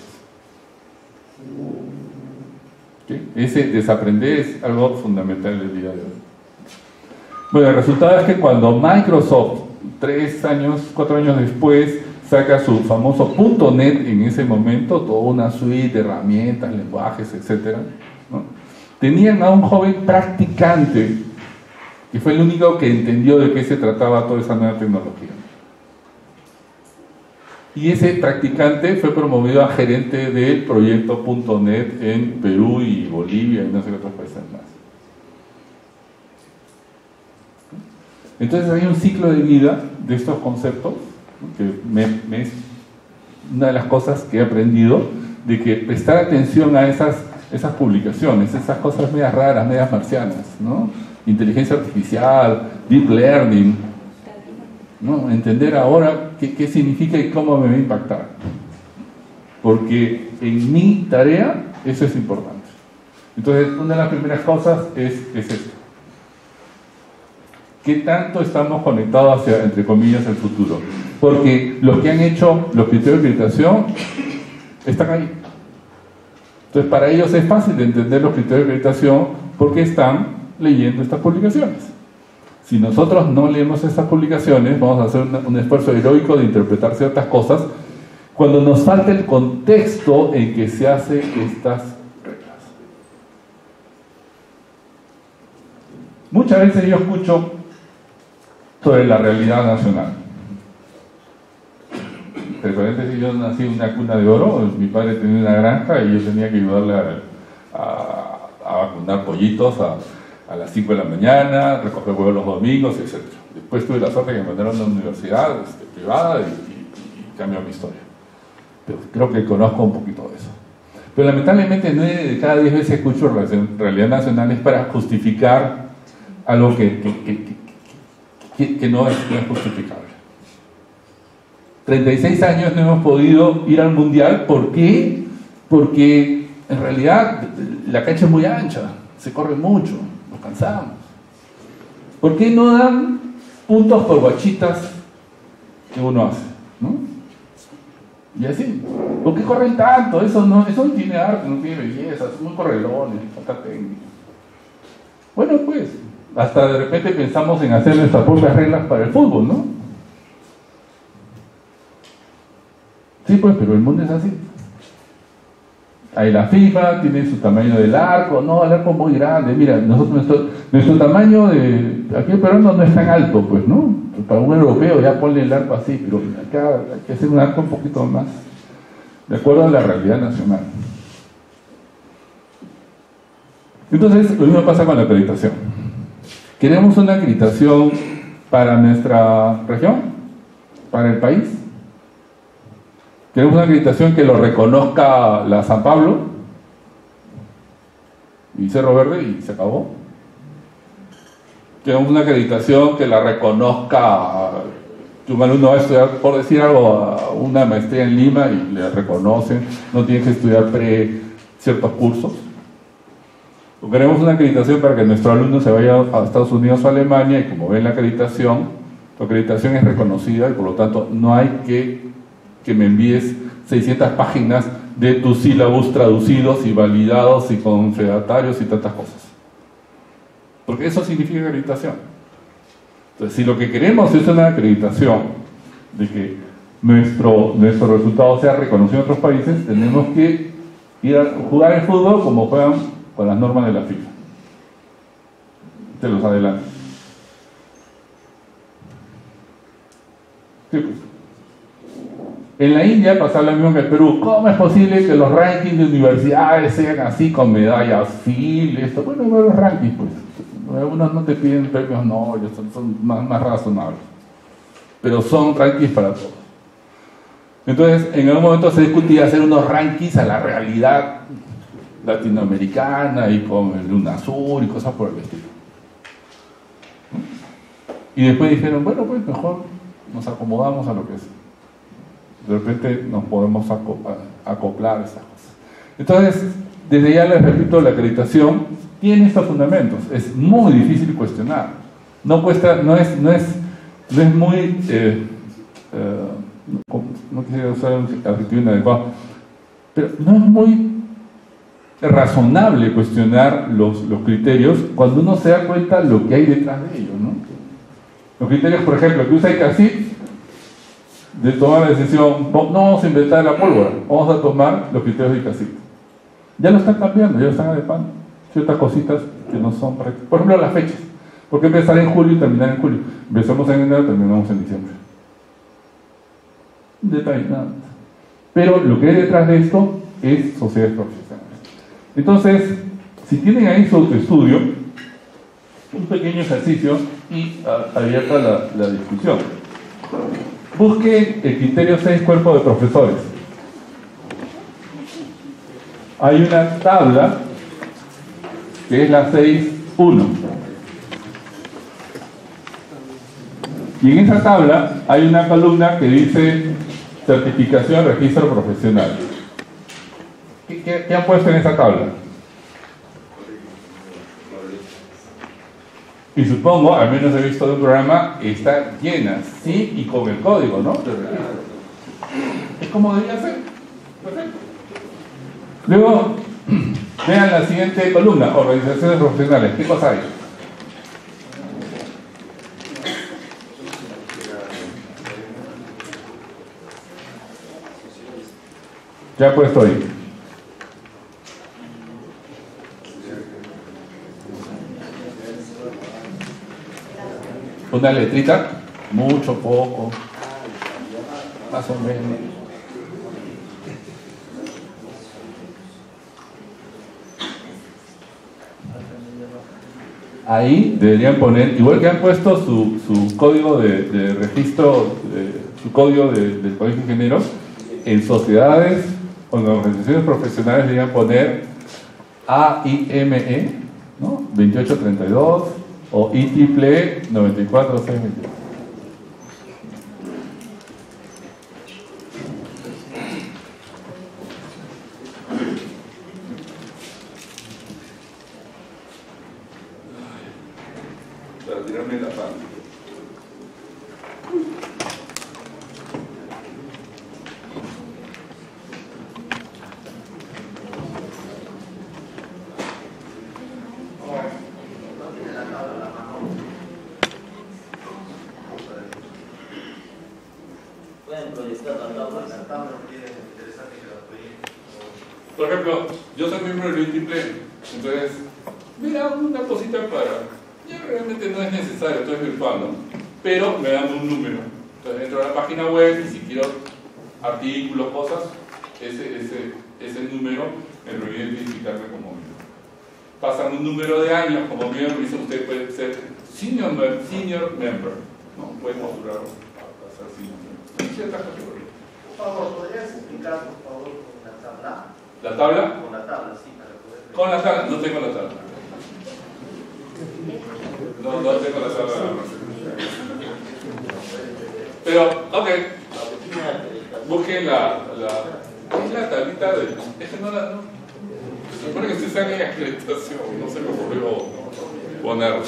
¿Sí? Ese desaprender es algo fundamental en el día de hoy. Bueno, el resultado es que cuando Microsoft, 4 años después, saca su famoso .NET en ese momento, toda una suite de herramientas, lenguajes, etc., ¿no? Tenían a un joven practicante que fue el único que entendió de qué se trataba toda esa nueva tecnología. Y ese practicante fue promovido a gerente del proyecto .NET en Perú y Bolivia y no sé qué otros países más. Entonces hay un ciclo de vida de estos conceptos, ¿no? Que es una de las cosas que he aprendido, de que prestar atención a esas publicaciones, esas cosas medias raras, medias marcianas, ¿no? Inteligencia artificial, deep learning, ¿no? Entender ahora qué significa y cómo me va a impactar, porque en mi tarea eso es importante. Entonces una de las primeras cosas es esto. ¿Qué tanto estamos conectados hacia, entre comillas, el futuro? Porque los que han hecho los criterios de acreditación están ahí. Entonces para ellos es fácil de entender los criterios de acreditación porque están leyendo estas publicaciones. Si nosotros no leemos estas publicaciones, vamos a hacer un esfuerzo heroico de interpretar ciertas cosas cuando nos falta el contexto en que se hacen estas reglas. Muchas veces yo escucho sobre la realidad nacional. Entre paréntesis, yo nací en una cuna de oro, mi padre tenía una granja y yo tenía que ayudarle a vacunar pollitos a las 5 de la mañana, recoger huevos los domingos, etc. Después tuve la suerte que me mandaron a una universidad privada y cambió mi historia. Pero creo que conozco un poquito de eso. Pero lamentablemente 9 de cada 10 veces escucho realidad nacional es para justificar algo que no es justificable. 36 años no hemos podido ir al mundial. ¿Por qué? Porque en realidad la cancha es muy ancha, se corre mucho, nos cansamos. ¿Por qué no dan puntos por guachitas que uno hace? ¿No? Y así, ¿por qué corren tanto? Eso no tiene arte, no tiene belleza, son muy correlones, falta técnica. Bueno, pues, hasta de repente pensamos en hacer nuestras propias reglas para el fútbol, ¿no? Sí, pues, pero el mundo es así. Ahí la FIFA tiene su tamaño del arco, no, el arco es muy grande. Mira, nuestro tamaño aquí en Perú no es tan alto, pues, ¿no? Para un europeo ya ponle el arco así, pero acá hay que hacer un arco un poquito más de acuerdo a la realidad nacional. Entonces, lo mismo pasa con la acreditación. ¿Queremos una acreditación para nuestra región? ¿Para el país? ¿Queremos una acreditación que lo reconozca la San Pablo y Cerro Verde y se acabó? ¿Queremos una acreditación que la reconozca, que un alumno va a estudiar, por decir algo, a una maestría en Lima y le reconocen, no tiene que estudiar ciertos cursos? ¿O queremos una acreditación para que nuestro alumno se vaya a Estados Unidos o a Alemania y como ven la acreditación, tu acreditación es reconocida y por lo tanto no hay que me envíes 600 páginas de tus sílabos traducidos y validados y con fedatarios y tantas cosas? Porque eso significa acreditación. Entonces, si lo que queremos es una acreditación de que nuestro resultado sea reconocido en otros países, tenemos que ir a jugar el fútbol como juegan con las normas de la FIFA. Te los adelanto. Sí, pues. En la India pasa lo mismo que en el Perú. ¿Cómo es posible que los rankings de universidades sean así con medallas Phil? Esto? Bueno, hay varios rankings, pues. Algunos no te piden premios Nobel, son más razonables. Pero son rankings para todos. Entonces, en algún momento se discutía hacer unos rankings a la realidad latinoamericana y con el UNASUR y cosas por el estilo. Y después dijeron, bueno, pues mejor nos acomodamos a lo que es. De repente nos podemos acoplar a esas cosas. Entonces, desde ya les repito, la acreditación tiene estos fundamentos. Es muy difícil cuestionar. No es muy no quisiera usar un adjetivo inadecuado, pero no es muy razonable cuestionar los criterios cuando uno se da cuenta lo que hay detrás de ellos, ¿no? Los criterios, por ejemplo, que usa ICACIT de tomar la decisión, no vamos a inventar la pólvora, vamos a tomar los criterios de ICACIT. Ya lo están cambiando, ya lo están adecuando. Ciertas cositas que no son prácticas. Por ejemplo, las fechas. ¿Por qué empezar en julio y terminar en julio? Empezamos en enero, terminamos en diciembre. Un detalle, nada más. Pero lo que hay detrás de esto es sociedades profesionales. Entonces, si tienen ahí su estudio, un pequeño ejercicio y abierta la discusión. Busquen el criterio 6, cuerpo de profesores. Hay una tabla que es la 6.1. Y en esa tabla hay una columna que dice certificación, registro profesional. ¿Qué han puesto en esa tabla? Y supongo, al menos he visto de un programa, está llena, sí, y con el código, ¿no? Es como debería ser. Perfecto. Luego, vean la siguiente columna, organizaciones profesionales. ¿Qué cosa hay? Ya he puesto ahí. Una letrita, mucho, poco, más o menos. Ahí deberían poner, igual que han puesto su código de registro, su código del Colegio de Ingenieros, en sociedades o en organizaciones profesionales deberían poner AIME, ¿no? 2832 o IEEE 94622. Para tirarme la paz. Pueden proyectar la tabla tiene interesante que la proyecten. Por ejemplo, yo soy miembro del IEEE, entonces me dan una cosita para... Ya realmente no es necesario, todo es virtual, ¿no? Pero me dan un número. Entonces entro a la página web y si quiero artículos, cosas, ese número me permite identificarme como miembro. Pasan un número de años como miembro y dice usted puede ser senior member, ¿no? Puede postular a ser senior member. Hay ciertas categorías. Por favor, ¿podrías explicar, por favor, con la tabla? ¿La tabla? Con la tabla, sí, para poder ver. Con la tabla, no tengo la tabla. No tengo la tabla. Pero, ok. Busquen la tablita de... Es que no la... No. Se supone que usted sale en acreditación, no se me ocurrió ponerla.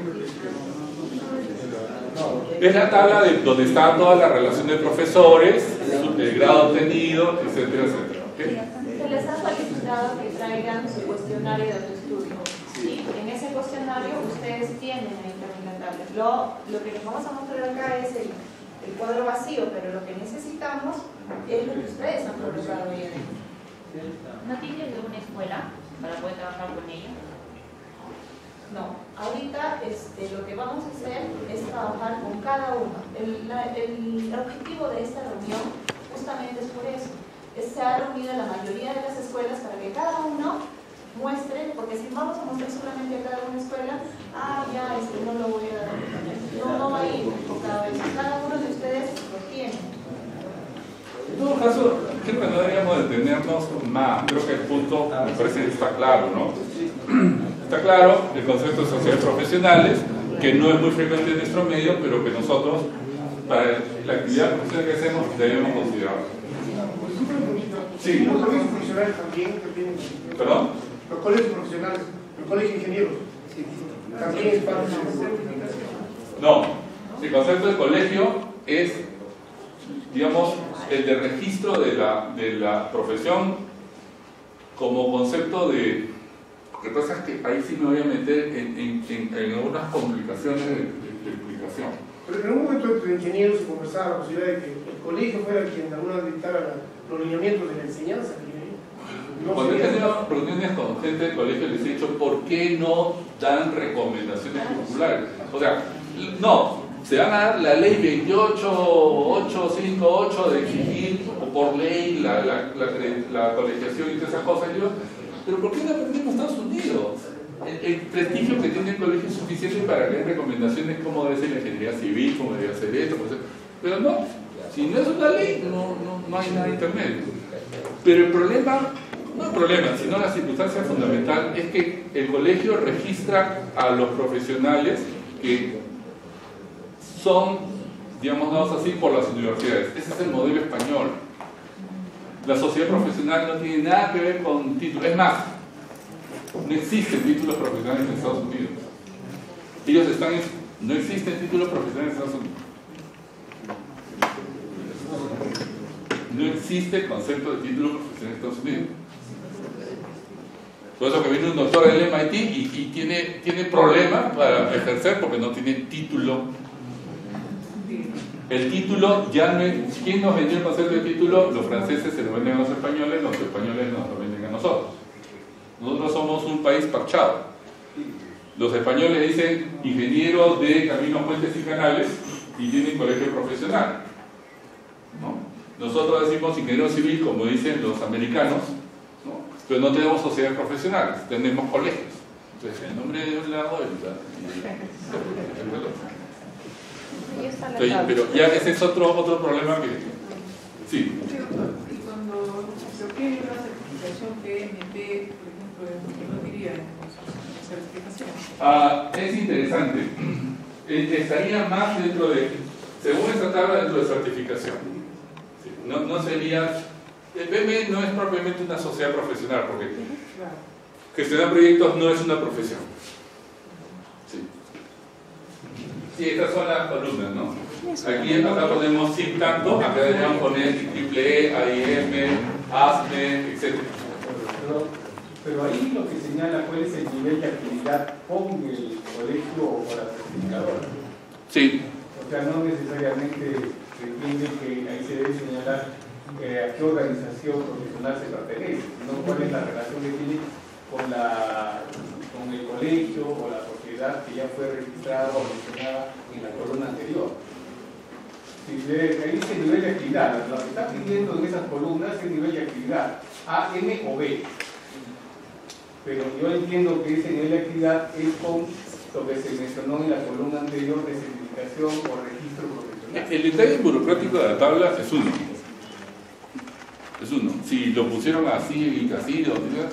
Es la tabla de donde está toda la relación de profesores, el grado obtenido, etcétera, etcétera. ¿Okay? Se les ha solicitado que traigan su cuestionario de autoestudio. Sí, en ese cuestionario ustedes tienen ahí también la tabla. Lo que les vamos a mostrar acá es el cuadro vacío, pero lo que necesitamos es lo que ustedes han colocado ahí adentro. ¿No tienes de una escuela para poder trabajar con ella? No, ahorita lo que vamos a hacer es trabajar con cada uno. El objetivo de esta reunión justamente es por eso. Se ha reunido la mayoría de las escuelas para que cada uno muestre, porque si vamos a mostrar solamente a cada una escuela, no lo voy a dar, no va a ir enfocado a eso. Cada uno de ustedes lo tiene. En todo caso, creo que no deberíamos detenernos más. Creo que el punto me parece que está claro, ¿no? Está claro el concepto de sociedades profesionales, que no es muy frecuente en nuestro medio, pero que nosotros, para la actividad profesional que hacemos, debemos considerarlo. Sí. Los colegios profesionales también tienen. ¿Perdón? Los colegios profesionales, el colegio de ingenieros, también es parte de la certificación. No, el concepto de colegio es, digamos, el de registro de la profesión como concepto de... Lo que pasa es que ahí sí me voy a meter en algunas complicaciones de explicación. Pero en algún momento entre ingenieros se conversaba la posibilidad de que el colegio fuera quien de alguna vez dictara los lineamientos de la enseñanza. No Cuando he sería... tenido reuniones con gente del colegio les he dicho ¿por qué no dan recomendaciones curriculares? O sea, no, se van a dar la ley 28858 de exigir por ley la colegiación y todas esas cosas. Yo, pero ¿por qué no aprendemos en Estados Unidos? El prestigio que tiene el colegio es suficiente para que haya recomendaciones como debe ser la ingeniería civil, como debe ser esto, pero no, si no es una ley, no hay nada intermedio. Pero el problema, no el problema, sino la circunstancia fundamental es que el colegio registra a los profesionales que son, digamos así, por las universidades. Ese es el modelo español. La sociedad profesional no tiene nada que ver con títulos. Es más, no existen títulos profesionales en Estados Unidos. No existen títulos profesionales en Estados Unidos. No existe el concepto de título profesional en Estados Unidos. Por eso que viene un doctor del MIT y tiene problemas para ejercer porque no tiene título El título ya no es... ¿Quién nos vendió el concepto de título? Los franceses se lo venden a los españoles nos lo venden a nosotros. Nosotros somos un país parchado. Los españoles dicen ingeniero de caminos, puentes y canales y tienen colegio profesional, ¿no? Nosotros decimos ingeniero civil, como dicen los americanos, ¿no? Pero no tenemos sociedades profesionales, tenemos colegios. Entonces, el nombre de un lado pero ya ese es otro problema que... Sí. Y cuando se obtiene una certificación PMP, por ejemplo, ¿qué diría en certificación? Es interesante. Estaría más dentro de... Según esta tabla, dentro de certificación. Sí, no sería... El PMP no es propiamente una sociedad profesional, porque gestionar proyectos no es una profesión. Sí, estas son las columnas, ¿no? Aquí acá ponemos SIP tanto, acá deberíamos poner IEEE, AIM, ASME, etc. Pero ahí lo que señala cuál es el nivel de actividad con el colegio o con la certificadora. Sí. O sea, no necesariamente se entiende que ahí se debe señalar a qué organización profesional se pertenece, sino cuál es la relación que tiene con el colegio o la sociedad que ya fue registrada o mencionada en la columna anterior. Si ahí dice nivel de actividad, lo que está pidiendo en esas columnas es el nivel de actividad, A, M o B. Pero yo entiendo que ese nivel de actividad es con lo que se mencionó en la columna anterior de certificación o registro profesional. El detalle burocrático de la tabla es uno. Es uno. Si lo pusieron así y así,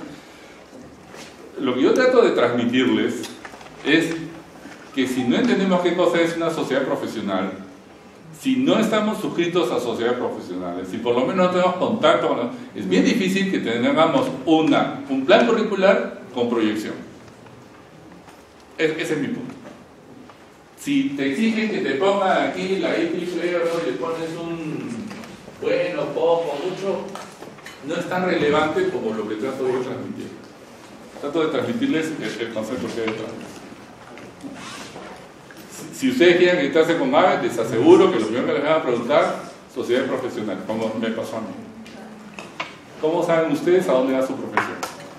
lo que yo trato de transmitirles es que si no entendemos qué cosa es una sociedad profesional, si no estamos suscritos a sociedades profesionales, si por lo menos no tenemos contacto con... Es bien difícil que tengamos un plan curricular con proyección. Ese es mi punto. Si te exigen que te pongan aquí la IEEE y le pones un bueno, poco, mucho, no es tan relevante como lo que trato de transmitir. Trato de transmitirles el concepto que hay detrás. Si ustedes quieren acreditarse con AVE, les aseguro que lo primero que les van a preguntar, sociedad profesional, como me pasó a mí. ¿Cómo saben ustedes a dónde va su profesión?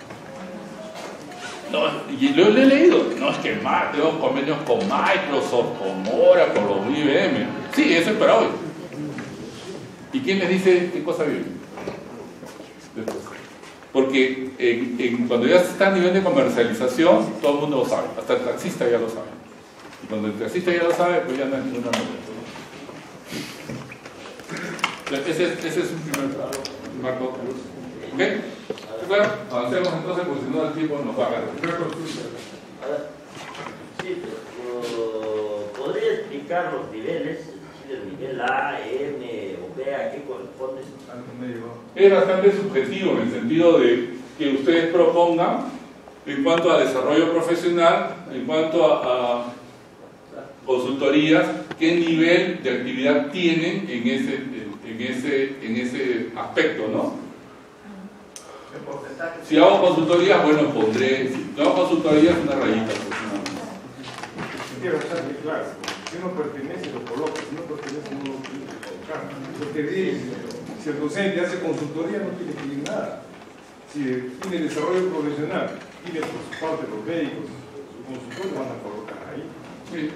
No, y lo he leído. No, es que tengo convenios con Microsoft, con Oracle, con IBM. Sí, eso es para hoy. ¿Y quién les dice qué cosa vive? Después. Porque cuando ya está a nivel de comercialización, todo el mundo lo sabe, hasta el taxista ya lo sabe. Y cuando el taxista ya lo sabe, pues ya no es ninguna novedad. Ese es un primer marco. ¿Ok? Claro, avancemos entonces, porque si no el tiempo nos va a ganar. Sí, ¿podría explicar los niveles? El nivel A, M o B, ¿a qué corresponde? Es bastante subjetivo en el sentido de que ustedes propongan en cuanto a desarrollo profesional, en cuanto a consultorías, qué nivel de actividad tienen en ese aspecto, ¿no? Si hago consultorías, bueno, pondré, si no hago consultorías, una rayita. Quiero estar muy claro. Si uno pertenece, lo coloca. Si no pertenece, no lo tiene que colocar. Porque si el docente hace consultoría, no tiene que ir nada. Si tiene desarrollo profesional, tiene por su parte los médicos, sus consultores van a colocar ahí. Sí.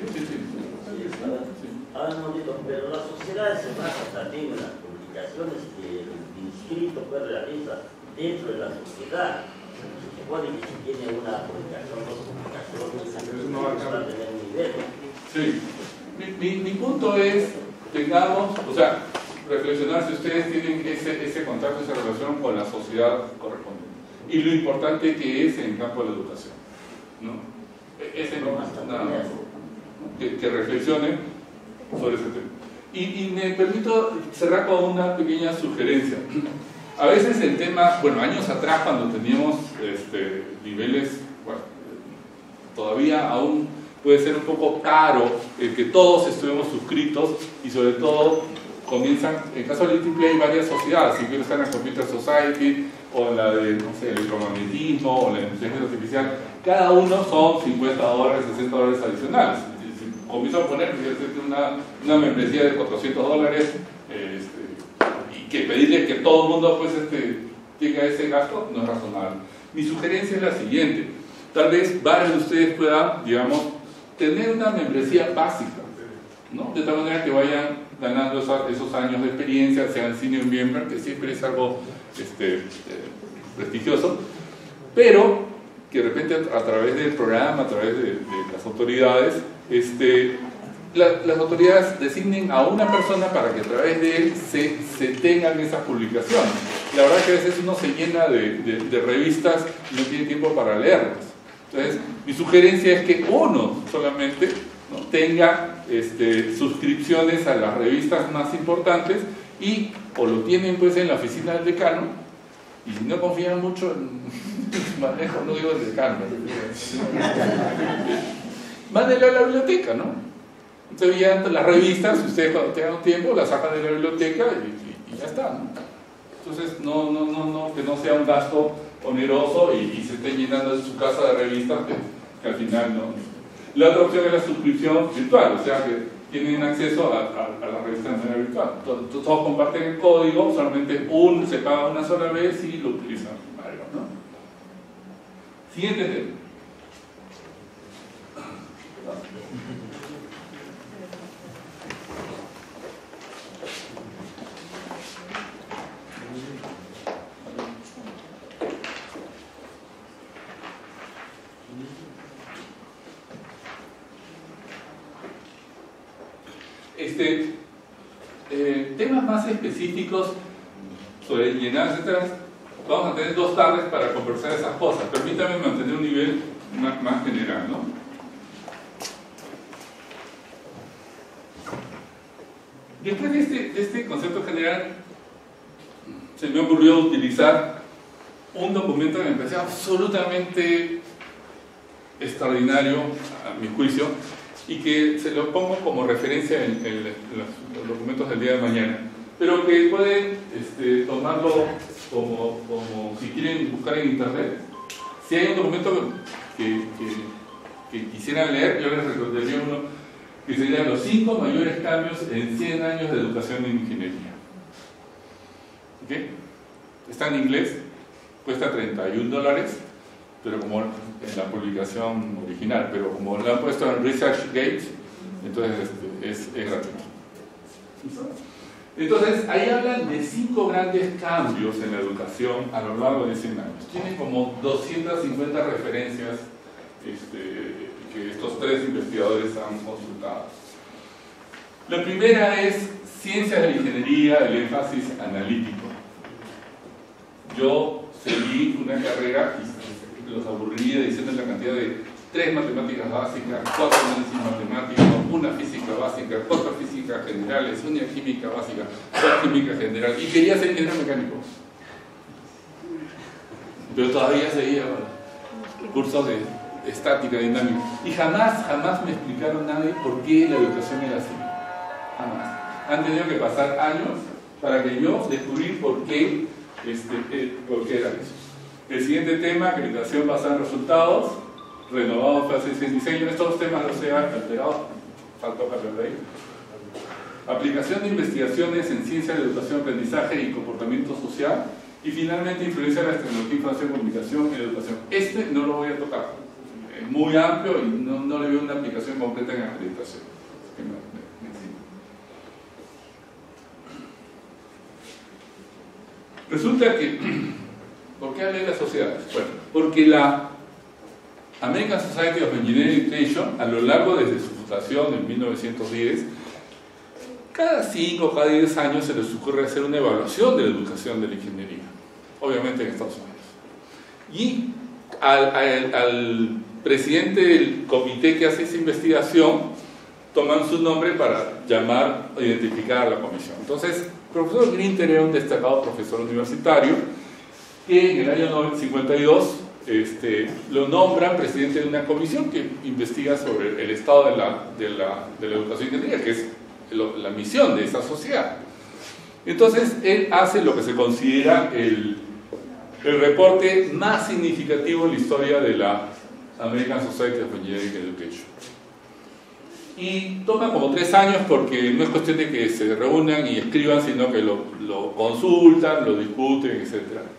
Pero las sociedades se basan también en las publicaciones que el inscrito pues realiza dentro de la sociedad. Se supone que si tiene una publicación, dos publicaciones, no va a tener un nivel. Sí. Mi punto es, tengamos, o sea, reflexionar si ustedes tienen ese contacto, esa relación con la sociedad correspondiente. Y lo importante que es en el campo de la educación, ¿no? Ese no más nada más. Que reflexionen sobre ese tema. Y me permito cerrar con una pequeña sugerencia. A veces el tema, bueno, años atrás cuando teníamos niveles, bueno, todavía aún puede ser un poco caro el que todos estuvimos suscritos y sobre todo comienzan, en el caso del IEEE hay varias sociedades, si quieres estar en la Computer Society o en la de, no sé, electromagnetismo o la inteligencia artificial, cada uno son $50, $60 adicionales. comienzo a poner una membresía de $400 y que pedirle que todo el mundo pues, tenga ese gasto no es razonable. Mi sugerencia es la siguiente: tal vez varios de ustedes puedan, digamos, tener una membresía básica, ¿no? De tal manera que vayan ganando esos años de experiencia, sean senior member, que siempre es algo prestigioso, pero que de repente a través del programa, a través de las autoridades, las autoridades designen a una persona para que a través de él se tengan esas publicaciones. La verdad es que a veces uno se llena de revistas y no tiene tiempo para leerlas. Entonces, mi sugerencia es que uno solamente, ¿no?, tenga suscripciones a las revistas más importantes y o lo tienen pues en la oficina del decano, y si no confían mucho en manejo, no digo del decano, mándenlo a la biblioteca, ¿no? Entonces ya las revistas, si ustedes cuando tengan tiempo las sacan de la biblioteca y ya está, ¿no? Entonces que no sea un gasto oneroso y se esté llenando su casa de revistas que al final no. La otra opción es la suscripción virtual, o sea que tienen acceso a la revista de manera virtual. Todos comparten el código, solamente se paga una sola vez y lo utilizan, ¿no? Siguiente tema. Temas más específicos sobre llenar, etc. Vamos a tener 2 tardes para conversar esas cosas. Permítame mantener un nivel más general, ¿no? Después de este concepto general, se me ocurrió utilizar un documento que me parecía absolutamente extraordinario, a mi juicio, y que se lo pongo como referencia en los documentos del día de mañana, pero que pueden tomarlo como si quieren buscar en internet. Si hay un documento que quisieran leer, yo les recomendaría uno que sería los 5 mayores cambios en 100 años de educación en ingeniería. ¿Okay? Está en inglés, cuesta $31, pero como en la publicación original, pero como lo han puesto en ResearchGate, entonces es gratuito. Entonces, ahí hablan de 5 grandes cambios en la educación a lo largo de 100 años. Tiene como 250 referencias que estos 3 investigadores han consultado. La primera es ciencias de la ingeniería, el énfasis analítico. Yo seguí una carrera y los aburriría diciendo la cantidad de 3 matemáticas básicas, 4 análisis matemáticos, 1 física básica, 4 físicas generales, 1 química básica, 2 química general, y quería ser ingeniero mecánico. Pero todavía seguía cursos de estática, dinámica, y jamás me explicaron nadie por qué la educación era así. Jamás. Han tenido que pasar años para que yo descubrí por qué era eso. El siguiente tema, acreditación basada en resultados, renovado fases en diseño. Estos temas los he alterado, faltó cambiar de ahí. Aplicación de investigaciones en ciencia de educación, aprendizaje y comportamiento social. Y finalmente, influencia de la tecnología, información, comunicación y educación. No lo voy a tocar. Es muy amplio y no le veo una aplicación completa en acreditación. Resulta que, ¿por qué hablé de las sociedades? Bueno, porque la American Society of Engineering Education, a lo largo desde su fundación en 1910, cada 5 o cada 10 años se les ocurre hacer una evaluación de la educación de la ingeniería, obviamente en Estados Unidos. Y al presidente del comité que hace esa investigación toman su nombre para identificar a la comisión. Entonces, el profesor Grinter era un destacado profesor universitario que en el año 52 lo nombran presidente de una comisión que investiga sobre el estado de la educación ingeniería, que es la misión de esa sociedad. Entonces, él hace lo que se considera el reporte más significativo en la historia de la American Society of Engineering Education. y toma como 3 años porque no es cuestión de que se reúnan y escriban, sino que lo consultan, lo discuten, etc.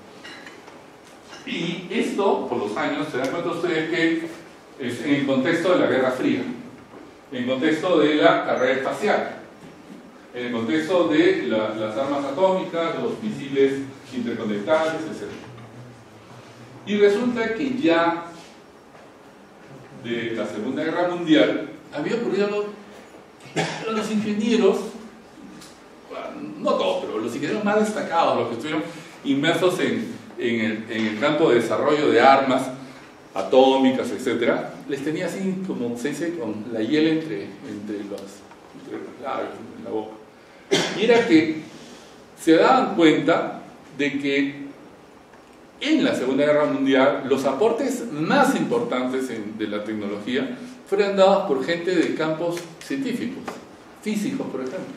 Y esto, por los años, se dan cuenta ustedes que es en el contexto de la Guerra Fría, en el contexto de la carrera espacial, en el contexto de las armas atómicas, los misiles interconectables, etc. Y resulta que ya de la Segunda Guerra Mundial había ocurrido algo. Los ingenieros, no todos, pero los ingenieros más destacados, los que estuvieron inmersos en el campo de desarrollo de armas atómicas, etc., les tenía así, como se dice, con la hiel entre los labios, en la boca. Y era que se daban cuenta de que en la Segunda Guerra Mundial los aportes más importantes de la tecnología fueron dados por gente de campos científicos, físicos, por ejemplo.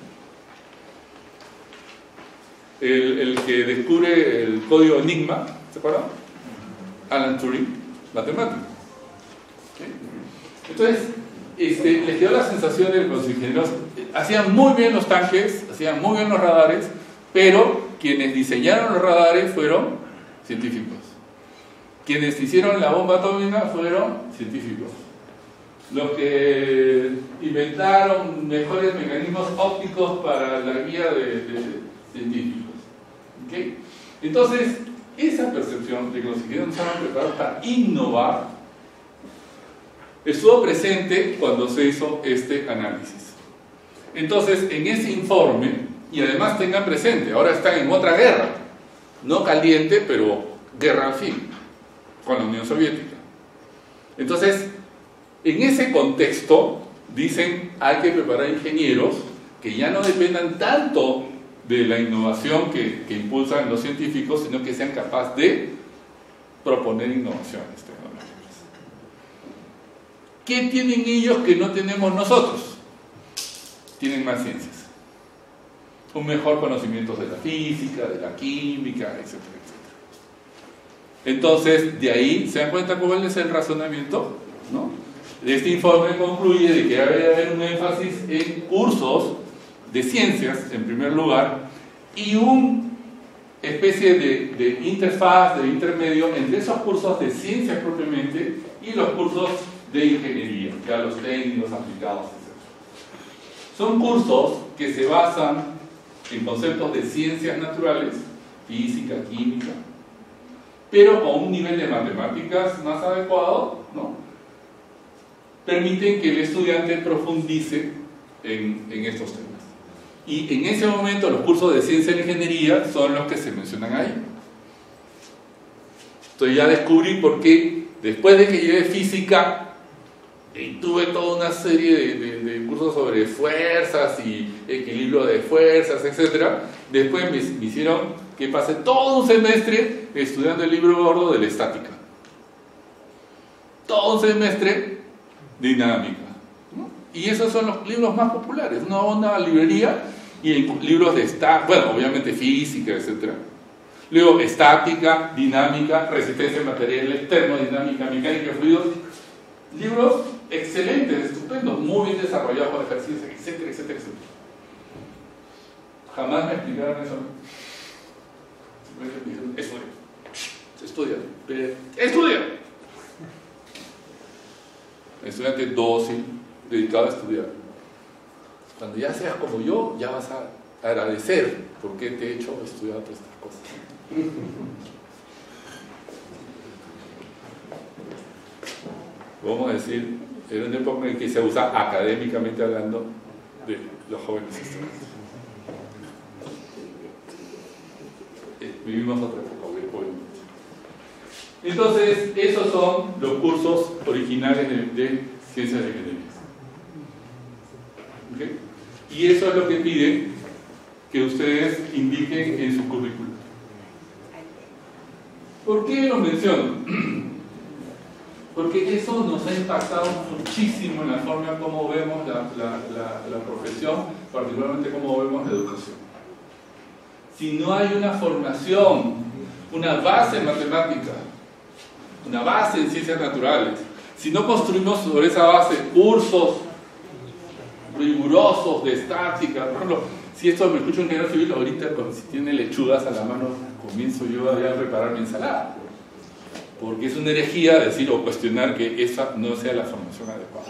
El que descubre el código Enigma, ¿se acuerdan? Alan Turing, matemático. ¿Okay? Entonces, les quedó la sensación de que los ingenieros hacían muy bien los tanques, hacían muy bien los radares, pero quienes diseñaron los radares fueron científicos. Quienes hicieron la bomba atómica fueron científicos. Los que inventaron mejores mecanismos ópticos para la guía de científicos. ¿Okay? Entonces, esa percepción de que los ingenieros estaban preparados para innovar estuvo presente cuando se hizo este análisis. Entonces, en ese informe, y además tengan presente, ahora están en otra guerra, no caliente, pero guerra al fin, con la Unión Soviética. Entonces, en ese contexto, dicen, hay que preparar ingenieros que ya no dependan tanto de la innovación que impulsan los científicos, sino que sean capaces de proponer innovaciones tecnológicas. ¿Qué tienen ellos que no tenemos nosotros? Tienen más ciencias, un mejor conocimiento de la física, de la química, etc., etc. Entonces, de ahí se dan cuenta cuál es el razonamiento, ¿no? Este informe concluye de que debe haber un énfasis en cursos de ciencias, en primer lugar, y una especie de interfaz, de intermedio entre esos cursos de ciencias propiamente y los cursos de ingeniería, ya los técnicos aplicados, etc. Son cursos que se basan en conceptos de ciencias naturales, física, química, pero con un nivel de matemáticas más adecuado, ¿no? Permiten que el estudiante profundice en estos temas. Y en ese momento los cursos de ciencia e ingeniería son los que se mencionan ahí. Entonces ya descubrí por qué, después de que llevé física, y tuve toda una serie de cursos sobre fuerzas y equilibrio de fuerzas, etc. Después me hicieron que pasé todo un semestre estudiando el libro gordo de la estática. Todo un semestre de dinámica, ¿no? Y esos son los libros más populares. Una librería y libros de bueno, obviamente física, etc. Luego estática, dinámica, resistencia a materiales, termodinámica, mecánica de fluidos. Libros excelentes, estupendos, muy bien desarrollados con ejercicios, etcétera, etcétera, etcétera. Jamás me explicaron eso. Simplemente me dijeron, estudia. Estudiante dócil, dedicado a estudiar. Cuando ya seas como yo, ya vas a agradecer por qué te he hecho estudiar todas estas cosas. Vamos a decir, era una época en que se usa académicamente hablando de los jóvenes estudiantes. Vivimos otra época, obviamente. Entonces, esos son los cursos originales de ciencias de ingeniería. ¿Okay? Y eso es lo que piden que ustedes indiquen en su currículum. ¿Por qué lo menciono? Porque eso nos ha impactado muchísimo en la forma como vemos la profesión, particularmente cómo vemos la educación. Si no hay una formación, una base en matemática, una base en ciencias naturales, si no construimos sobre esa base cursos rigurosos de estática. Por ejemplo, si esto me escucha un ingeniero civil, ahorita si tiene lechugas a la mano, comienzo yo a preparar mi ensalada. Porque es una herejía decir o cuestionar que esa no sea la formación adecuada.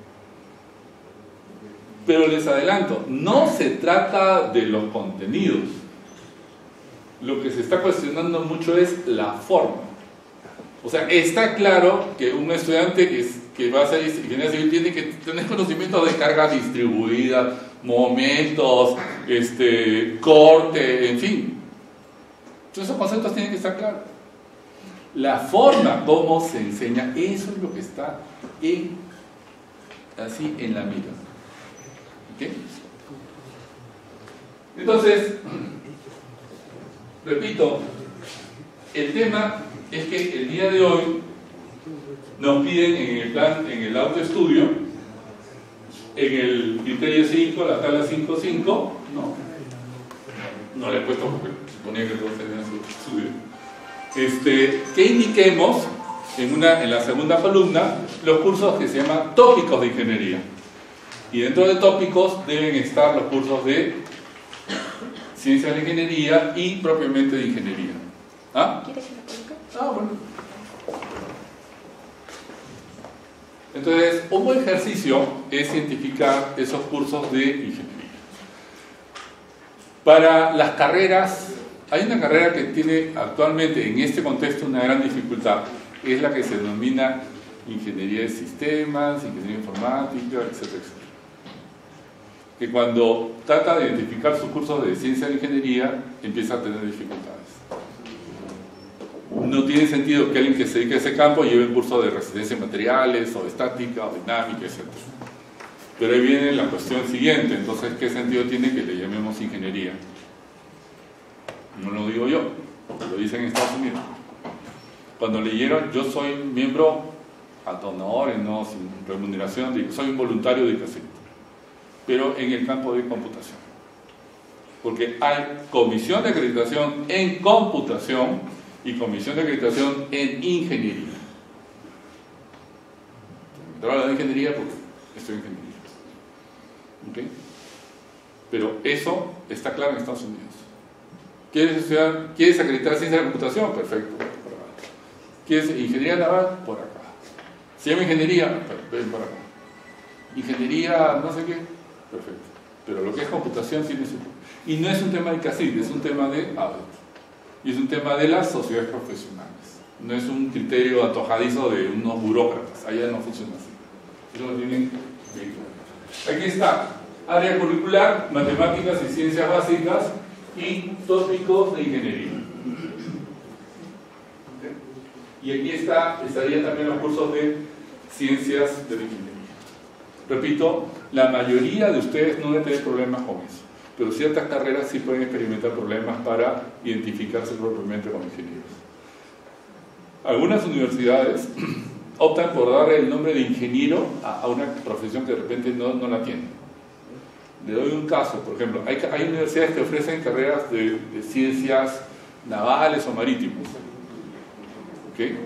Pero les adelanto, no se trata de los contenidos. Lo que se está cuestionando mucho es la forma. O sea, está claro que un estudiante que va a ser ingeniero civil tiene que tener conocimiento de carga distribuida, momentos, corte, en fin. Todos esos conceptos tienen que estar claros. La forma como se enseña, eso es lo que está así en la mira. ¿Okay? Entonces, repito, el tema es que el día de hoy nos piden en el autoestudio, en el criterio 5, la tabla 5.5, no le he puesto porque suponía que todos tenían su estudio, que indiquemos en la segunda columna los cursos que se llaman tópicos de ingeniería. Y dentro de tópicos deben estar los cursos de ciencias de ingeniería y propiamente de ingeniería. ¿Ah? ¿Quieres que lo coloque? Ah, bueno. Entonces, un buen ejercicio es identificar esos cursos de ingeniería. Para las carreras, hay una carrera que tiene actualmente en este contexto una gran dificultad, es la que se denomina ingeniería de sistemas, ingeniería informática, etcétera, etcétera. Que cuando trata de identificar sus cursos de ciencia de ingeniería, empieza a tener dificultades. No tiene sentido que alguien que se dedique a ese campo lleve un curso de resistencia de materiales, o de estática, o dinámica, etc. Pero ahí viene la cuestión siguiente, entonces, ¿qué sentido tiene que le llamemos ingeniería? No lo digo yo, lo dicen en Estados Unidos. Cuando leyeron, yo soy miembro ad honorem, no sin remuneración, soy un voluntario de CACIT, pero en el campo de computación. Porque hay comisión de acreditación en computación y comisión de acreditación en ingeniería. Te hablo de ingeniería porque estoy en ingeniería. ¿Okay? Pero eso está claro en Estados Unidos. ¿Quieres acreditar ciencia de la computación? Perfecto, por acá. ¿Quieres ingeniería naval? Por acá. ¿Se llama ingeniería? Ven por acá. Ingeniería no sé qué, perfecto. Pero lo que es computación sí necesita. Y no es un tema de CACIT, es un tema de ABET. Y es un tema de las sociedades profesionales. No es un criterio antojadizo de unos burócratas. Allá no funciona así. Eso lo tienen bien claro. Aquí está. Área curricular, matemáticas y ciencias básicas y tópicos de ingeniería. Y aquí estarían también los cursos de ciencias de la ingeniería. Repito, la mayoría de ustedes no deben tener problemas con eso, pero ciertas carreras sí pueden experimentar problemas para identificarse propiamente como ingenieros. Algunas universidades optan por darle el nombre de ingeniero a una profesión que de repente no la tiene. Le doy un caso, por ejemplo, hay universidades que ofrecen carreras de ciencias navales o marítimos. ¿Okay?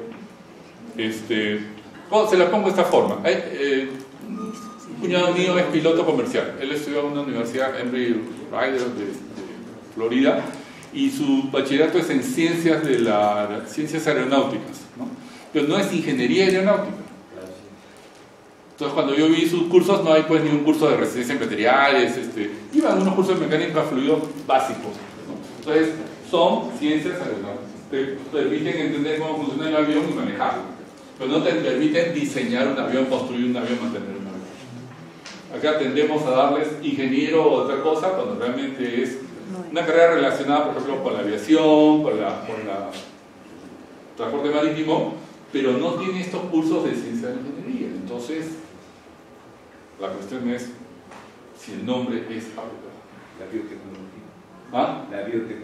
Se la pongo de esta forma. Un cuñado mío es piloto comercial. Él estudió en una universidad, Embry Rider de Florida, y su bachillerato es en ciencias aeronáuticas, ¿no? Pero no es ingeniería aeronáutica. Entonces, cuando yo vi sus cursos, no hay pues ni un curso de resistencia en materiales, iban unos cursos de mecánica fluido básicos, ¿no? Entonces, son ciencias aeronáuticas. Te permiten entender cómo funciona el avión y manejarlo, pero no te permiten diseñar un avión, construir un avión, mantener un avión. Acá tendemos a darles ingeniero o otra cosa cuando realmente es una carrera relacionada, por ejemplo, con la aviación, con la transporte marítimo, pero no tiene estos cursos de ciencia de la ingeniería. Entonces, la cuestión es si el nombre es adecuado. La biotecnología. ¿Ah? La biotecnología.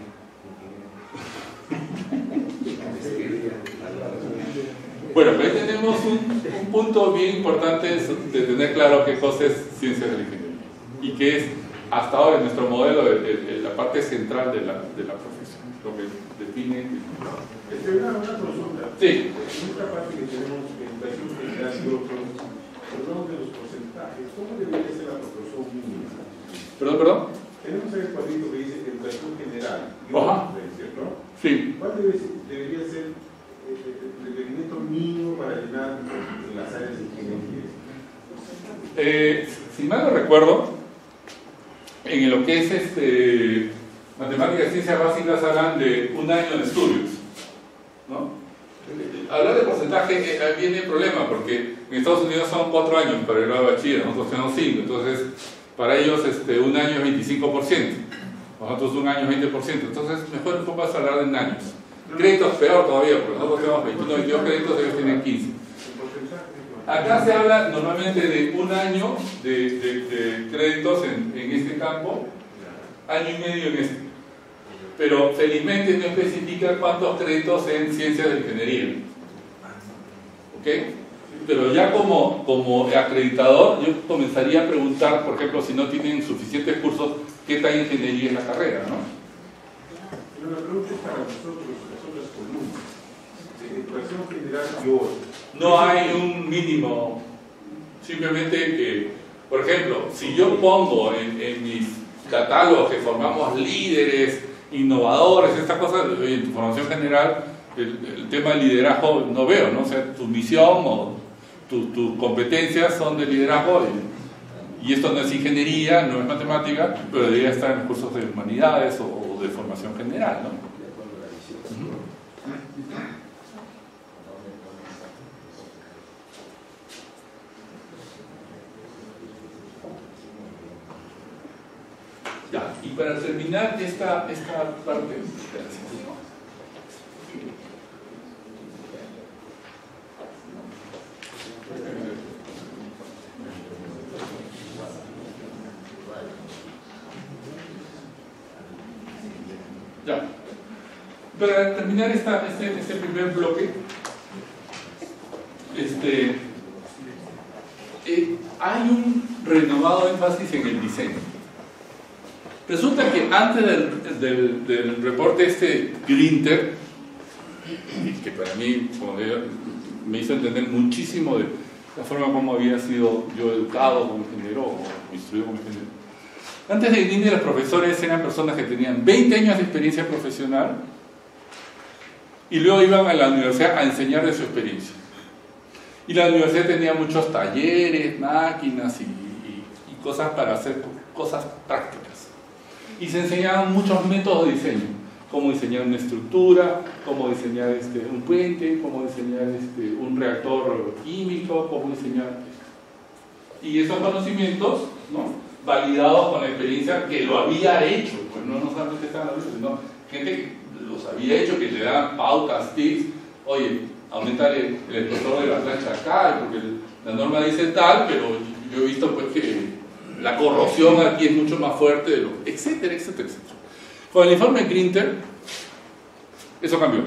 Bueno, pero ahí tenemos un punto bien importante de tener claro qué cosa es ciencia de la ingeniería y que es hasta ahora en nuestro modelo la parte central de la profesión, lo que define. Una consulta. Sí. Otra parte que tenemos en educación general, perdón, de los porcentajes, ¿cómo debería ser la proporción mínima. Perdón. Tenemos el cuadrito que dice educación general. Ajá. ¿Cierto? Sí. ¿Cuál debería ser el requerimiento mínimo para llenar en las áreas de ingeniería? Si mal no recuerdo, en lo que es matemáticas y ciencias básicas hablan de un año de estudios, ¿no? Hablar de porcentaje viene el problema, porque en Estados Unidos son 4 años para el grado de bachiller, nosotros tenemos 5, entonces para ellos un año es 25%, nosotros un año es 20%, entonces mejor un poco es hablar en años. Créditos peor todavía, porque nosotros tenemos 21, 22 créditos, ellos tienen 15. Acá se habla normalmente de un año de créditos en este campo, año y medio en este. Pero felizmente no especifica cuántos créditos en ciencias de ingeniería. ¿Ok? Pero ya como acreditador, yo comenzaría a preguntar, por ejemplo, si no tienen suficientes cursos, ¿qué tal ingeniería es la carrera? ¿No? Pero la pregunta es para nosotros, las otras columnas. De educación general y otros. No hay un mínimo, simplemente que, por ejemplo, si yo pongo en mis catálogos que formamos líderes, innovadores, estas cosas, en tu formación general, el tema de liderazgo no veo, ¿no? O sea, tu misión o tus competencias son de liderazgo y esto no es ingeniería, no es matemática, pero debería estar en los cursos de humanidades o de formación general, ¿no? Ya, y para terminar esta parte, ya, para terminar este primer bloque, hay un renovado énfasis en el diseño. Resulta que antes del reporte Grinter, que para mí me hizo entender muchísimo de la forma como había sido yo educado como ingeniero o instruido como ingeniero. Antes de Grinter, los profesores eran personas que tenían 20 años de experiencia profesional y luego iban a la universidad a enseñar de su experiencia. Y la universidad tenía muchos talleres, máquinas y cosas para hacer cosas prácticas. Y se enseñaban muchos métodos de diseño, cómo diseñar una estructura, cómo diseñar un puente, cómo diseñar un reactor químico, cómo diseñar... Y esos conocimientos, ¿no?, validados con la experiencia que lo había hecho, pues no solamente estaban hablando, sino gente que los había hecho, que le daban pautas, tips, oye, aumentar el espesor de la plancha acá, porque la norma dice tal, pero yo he visto pues que la corrosión aquí es mucho más fuerte, etcétera, etcétera, etcétera. Con el informe Grinter, eso cambió.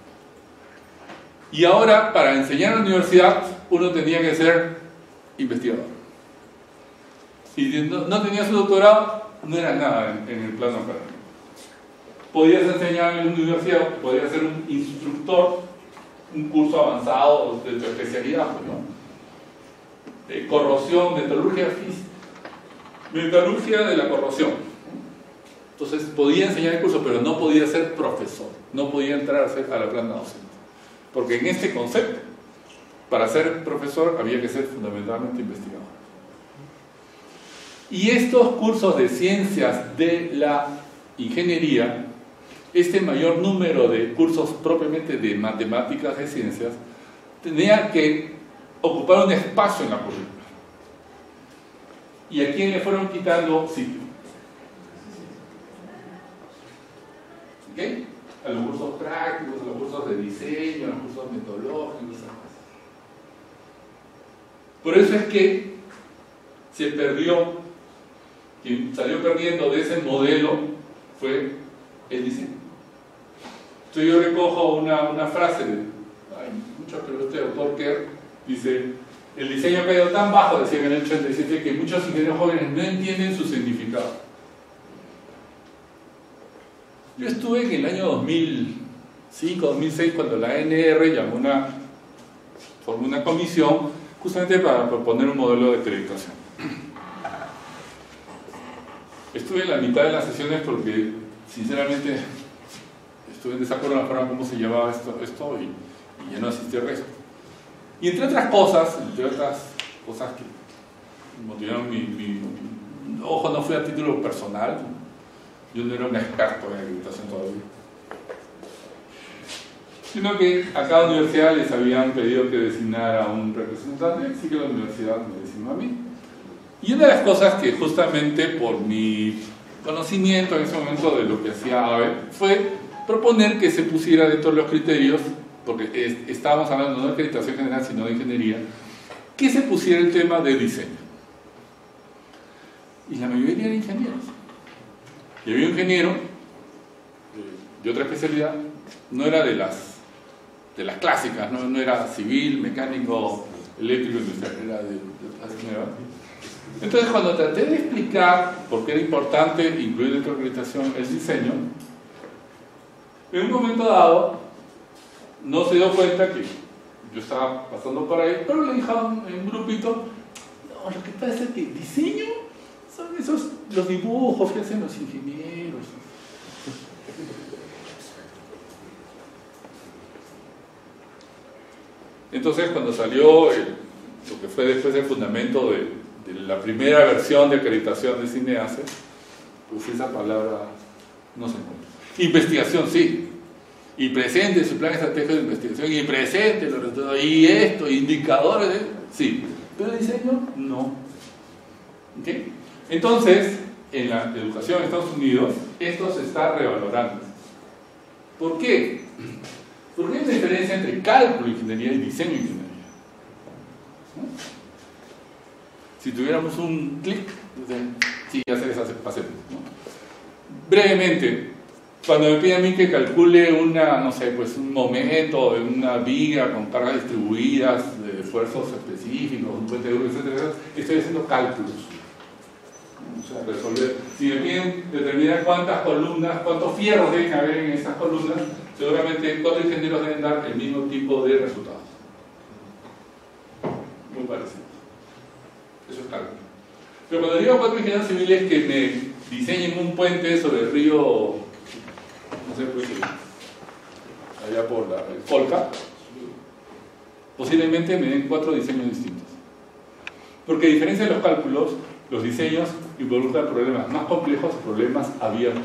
Y ahora, para enseñar en la universidad, uno tenía que ser investigador. Si no tenía su doctorado, no era nada en el plano académico. Podías enseñar en la universidad, podías ser un instructor, un curso avanzado de tu especialidad, ¿no? Corrosión, metalurgia física. Metalurgia de la corrosión. Entonces podía enseñar el curso, pero no podía ser profesor, no podía entrar a la planta docente. Porque en este concepto, para ser profesor había que ser fundamentalmente investigador. Y estos cursos de ciencias de la ingeniería, este mayor número de cursos propiamente de matemáticas de ciencias, tenía que ocupar un espacio en la currícula. ¿Y a quién le fueron quitando sitio? ¿Ok? A los cursos prácticos, a los cursos de diseño, a los cursos metodológicos. Por eso es que se perdió, quien salió perdiendo de ese modelo fue el diseño. Entonces yo recojo una frase de muchos peloteros, Torker, dice: el diseño ha caído tan bajo, decía en el 87, que muchos ingenieros jóvenes no entienden su significado. Yo estuve en el año 2005, 2006, cuando la ANR formó una comisión justamente para proponer un modelo de acreditación. Estuve en la mitad de las sesiones porque, sinceramente, estuve en desacuerdo en la forma como se llevaba esto y ya no asistí al resto. Y entre otras cosas que motivaron ojo, no fue a título personal, yo no era un experto en acreditación todavía, sino que a cada universidad les habían pedido que designara a un representante, así que la universidad me designó a mí. Y una de las cosas que justamente por mi conocimiento en ese momento de lo que hacía AVE fue proponer que se pusiera dentro de los criterios, porque estábamos hablando no de acreditación general sino de ingeniería, que se pusiera el tema de diseño. Y la mayoría eran ingenieros. Y había un ingeniero de otra especialidad, no era de las clásicas, no era civil, mecánico, eléctrico, industrial, era de otras nuevas. Entonces, cuando traté de explicar por qué era importante incluir dentro de la acreditación el diseño, en un momento dado no se dio cuenta que yo estaba pasando por ahí, pero le dije en un grupito, no, lo que pasa es que diseño son los dibujos que hacen los ingenieros. Entonces, cuando salió lo que fue después el fundamento de la primera versión de acreditación de Cineace, pues esa palabra no se encuentra. Investigación sí, y presente su plan estratégico de investigación, y presente los resultados, y esto, indicadores, sí, pero diseño no. ¿Okay? Entonces, en la educación en Estados Unidos, esto se está revalorando. ¿Por qué? Porque hay una diferencia entre cálculo, ingeniería y diseño, ingeniería. ¿No? Si tuviéramos un clic, sí, ya se deshace, pasemos, ¿no? Brevemente, cuando me piden a mí que calcule un momento de una viga con cargas distribuidas, de esfuerzos específicos, un puente de grupo, etc., estoy haciendo cálculos. O sea, resolver. Si me piden determinar cuántas columnas, cuántos fierros deben haber en esas columnas, seguramente 4 ingenieros deben dar el mismo tipo de resultados. Muy parecido. Eso es cálculo. Pero cuando digo 4 ingenieros civiles que me diseñen un puente sobre el río, no sé, pues allá por el Colca, posiblemente me den 4 diseños distintos. Porque a diferencia de los cálculos, los diseños involucran problemas más complejos y problemas abiertos.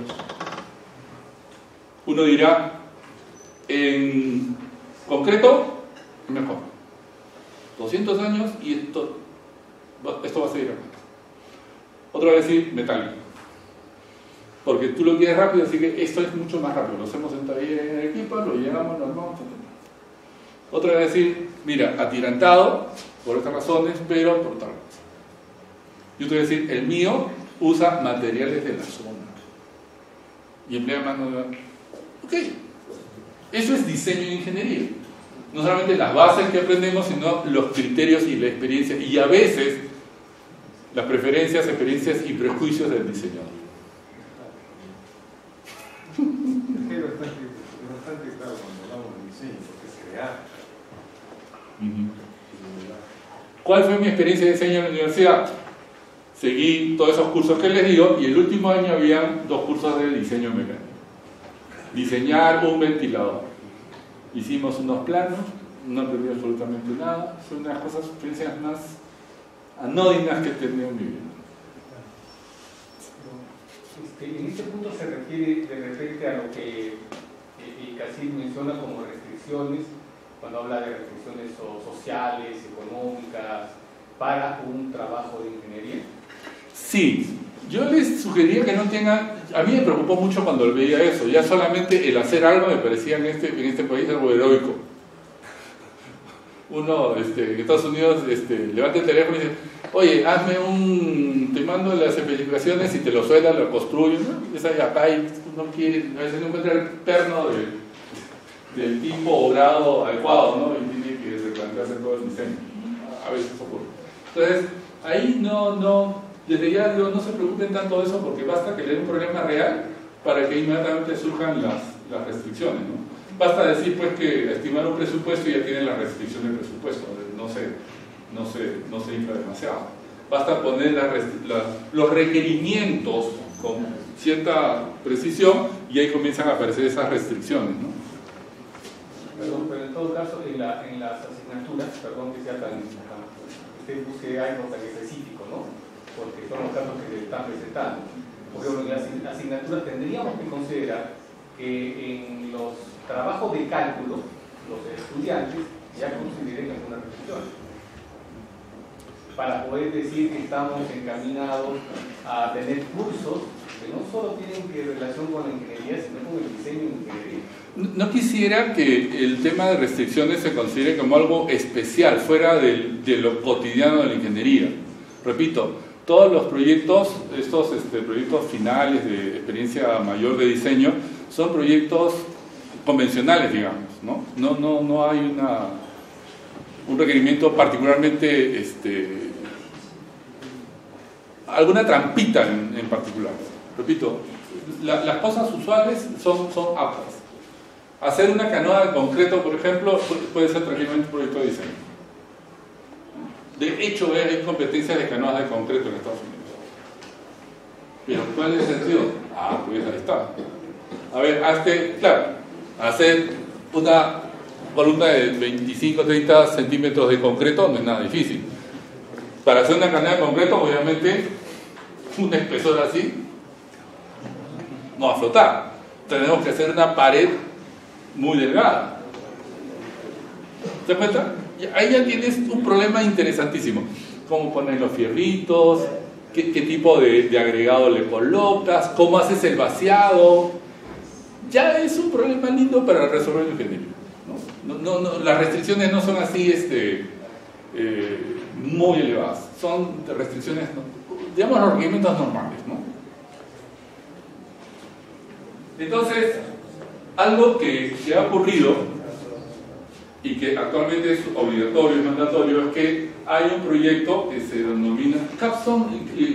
Uno dirá, en concreto, mejor. 200 años y esto va a seguir acá. Otro va a decir metálico. Porque tú lo quieres rápido, así que esto es mucho más rápido. Lo hacemos en taller en equipo, lo llegamos, lo armamos, etc. Otro va a decir, mira, atirantado, por estas razones, pero por tal razón. Yo te voy a decir, el mío usa materiales de la zona y emplea mano de obra. Ok, eso es diseño de ingeniería. No solamente las bases que aprendemos, sino los criterios y la experiencia, y a veces las preferencias, experiencias y prejuicios del diseñador. Es bastante claro cuando hablamos de diseño, porque es crear. ¿Cuál fue mi experiencia de diseño en la universidad? Seguí todos esos cursos que les digo y el último año había 2 cursos de diseño mecánico. Diseñar un ventilador. Hicimos unos planos, no aprendí absolutamente nada. Fue una de las experiencias más anódinas que he tenido en mi vida. En este punto se refiere de repente a lo que Casil menciona como restricciones, cuando habla de restricciones sociales, económicas, para un trabajo de ingeniería. Sí, yo les sugería que no tengan. A mí me preocupó mucho cuando veía eso. Ya solamente el hacer algo me parecía en este país algo heroico. Uno en Estados Unidos levanta el teléfono y dice: oye, te mando las especificaciones y te lo sueldan, lo construyen, ¿no? Esa acá uno quiere, a veces no encuentra el perno del tipo o grado adecuado, ¿no? Y tiene que replantearse todo el diseño. A veces ocurre. Entonces, ahí desde ya digo, no se preocupen tanto de eso, porque basta que le den un problema real para que inmediatamente surjan las restricciones, ¿no? Basta decir pues que estimar un presupuesto y ya tienen la restricción del presupuesto, no se infla demasiado. Basta poner los requerimientos con cierta precisión y ahí comienzan a aparecer esas restricciones, ¿no? Perdón, pero en todo caso, en las asignaturas, perdón que sea tan usted busque algo tan específico, ¿no? Porque son los casos que se están presentando. Por ejemplo, en las asignaturas tendríamos que considerar que en los trabajos de cálculo, los estudiantes ya consideren alguna restricción, para poder decir que estamos encaminados a tener cursos que no solo tienen relación con la ingeniería, sino con el diseño de ingeniería. No quisiera que el tema de restricciones se considere como algo especial, fuera de lo cotidiano de la ingeniería. Repito, todos los proyectos, estos proyectos finales de experiencia mayor de diseño, son proyectos convencionales, digamos, ¿no? No hay un requerimiento particularmente, alguna trampita en particular. Repito, las cosas usuales son aptas. Hacer una canoa de concreto, por ejemplo, puede ser tranquilamente un proyecto de diseño. De hecho, hay competencias de canoas de concreto en Estados Unidos. Pero, ¿cuál es el sentido? Pues ahí está. A ver, hacer una columna de 25-30 centímetros de concreto no es nada difícil. Para hacer una canoa de concreto, obviamente, un espesor así no va a flotar. Tenemos que hacer una pared muy delgada. ¿Te das cuenta? Ahí ya tienes un problema interesantísimo. Cómo poner los fierritos, qué tipo de agregado le colocas, cómo haces el vaciado. Ya es un problema lindo para resolver el ingeniero. No, las restricciones no son así muy elevadas. Son restricciones, digamos, los requerimientos normales, ¿no? Entonces, algo que ha ocurrido y que actualmente es obligatorio y mandatorio es que hay un proyecto que se denomina Capstone,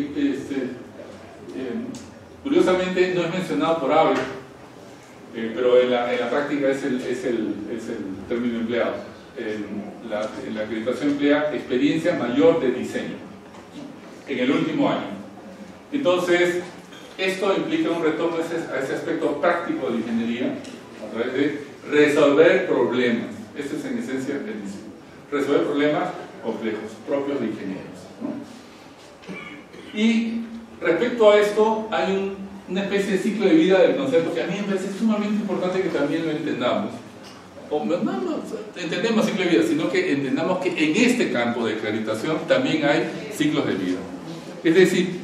curiosamente no es mencionado por AVE, pero en la práctica es el término empleado. En la acreditación emplea experiencia mayor de diseño en el último año. Entonces, esto implica un retorno a ese aspecto práctico de ingeniería a través de resolver problemas. Esto es en esencia el diseño. Resolver problemas complejos, propios de ingenieros, ¿no? Y respecto a esto, hay una especie de ciclo de vida del concepto que a mí me parece sumamente importante que también lo entendamos. No entendemos ciclo de vida, sino que entendamos que en este campo de acreditación también hay ciclos de vida. Es decir,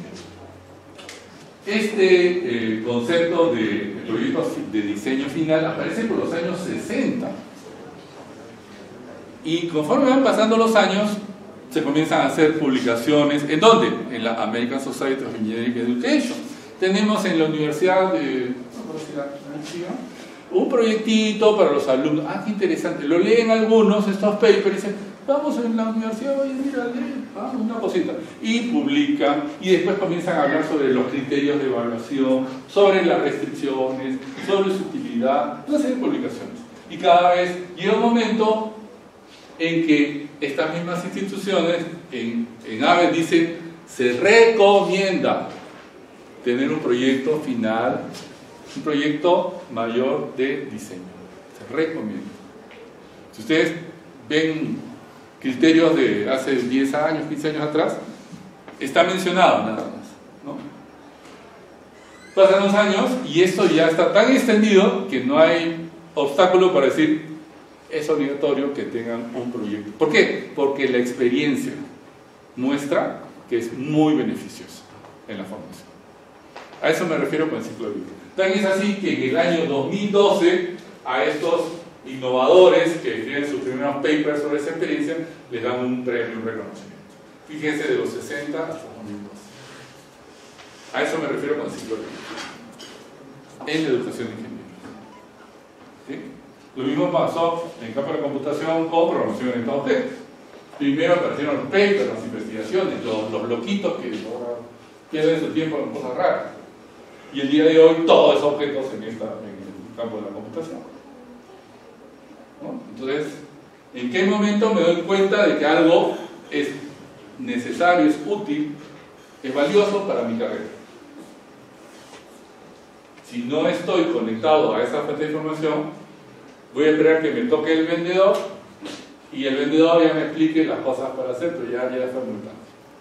este concepto de proyectos de diseño final aparece por los años 60 y conforme van pasando los años se comienzan a hacer publicaciones. ¿En dónde? En la American Society of Engineering Education. Tenemos en la Universidad de un proyectito para los alumnos. Qué interesante. Lo leen algunos estos papers y dicen, vamos en la universidad, oye, mira, una cosita. Y publican, y después comienzan a hablar sobre los criterios de evaluación, sobre las restricciones, sobre su utilidad, una serie de publicaciones. Y cada vez llega un momento en que estas mismas instituciones, en AVE dicen, se recomienda tener un proyecto final, un proyecto mayor de diseño. Se recomienda. Si ustedes ven criterios de hace 10 años, 15 años atrás, está mencionado nada más, ¿no? Pasan los años y esto ya está tan extendido que no hay obstáculo para decir es obligatorio que tengan un proyecto. ¿Por qué? Porque la experiencia muestra que es muy beneficiosa en la formación. A eso me refiero con el ciclo de vida. Tan es así que en el año 2012 a estos innovadores que escriben sus primeros papers sobre esa experiencia les dan un premio, un reconocimiento. Fíjense, de los 60 hasta 2012. A eso me refiero con el ciclo de vida en la educación de ingenieros. ¿Sí? Lo mismo pasó en el campo de la computación con programación orientada a objetos. Primero aparecieron los papers, las investigaciones, los loquitos que ahora pierden su tiempo en cosas raras. Y el día de hoy todos esos objetos en el campo de la computación, ¿no? Entonces, ¿en qué momento me doy cuenta de que algo es necesario, es útil, es valioso para mi carrera? Si no estoy conectado a esa fuente de información, voy a esperar que me toque el vendedor y el vendedor ya me explique las cosas para hacer, pero ya fue muy tarde.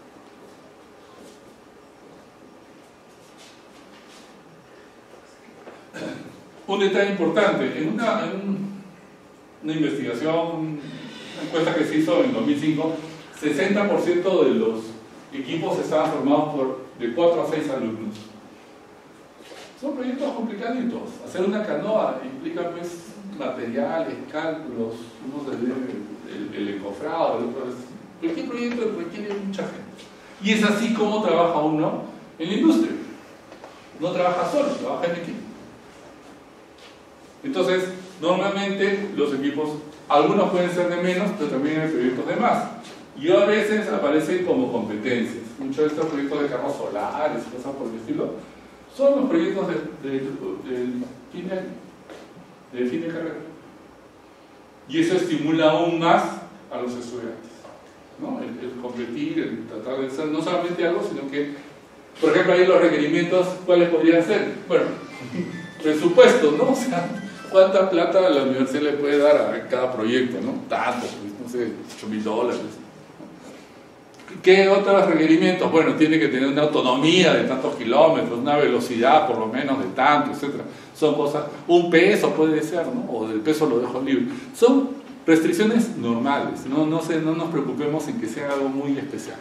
Un detalle importante, en una investigación, una encuesta que se hizo en 2005, 60% de los equipos estaban formados de 4 a 6 alumnos. Son proyectos complicaditos. Hacer una canoa implica pues materiales, cálculos, el encofrado, cualquier proyecto requiere mucha gente. Y es así como trabaja uno en la industria. No trabaja solo, trabaja en equipo. Entonces, normalmente los equipos, algunos pueden ser de menos, pero también hay proyectos de más. Y a veces aparecen como competencias. Muchos de estos proyectos de carros solares, cosas por el estilo, son los proyectos de fin de carrera. Y eso estimula aún más a los estudiantes, ¿no? El competir, el tratar de hacer no solamente algo, sino que, por ejemplo, ahí los requerimientos, ¿cuáles podrían ser? Bueno, presupuesto, ¿no? O sea, ¿cuánta plata la universidad le puede dar a cada proyecto, ¿no? Tanto, pues, no sé, $8,000. ¿Qué otros requerimientos? Bueno, tiene que tener una autonomía de tantos kilómetros, una velocidad por lo menos de tanto, etc. Son cosas, un peso puede ser, ¿no? O del peso lo dejo libre. Son restricciones normales, no nos preocupemos en que sea algo muy especial.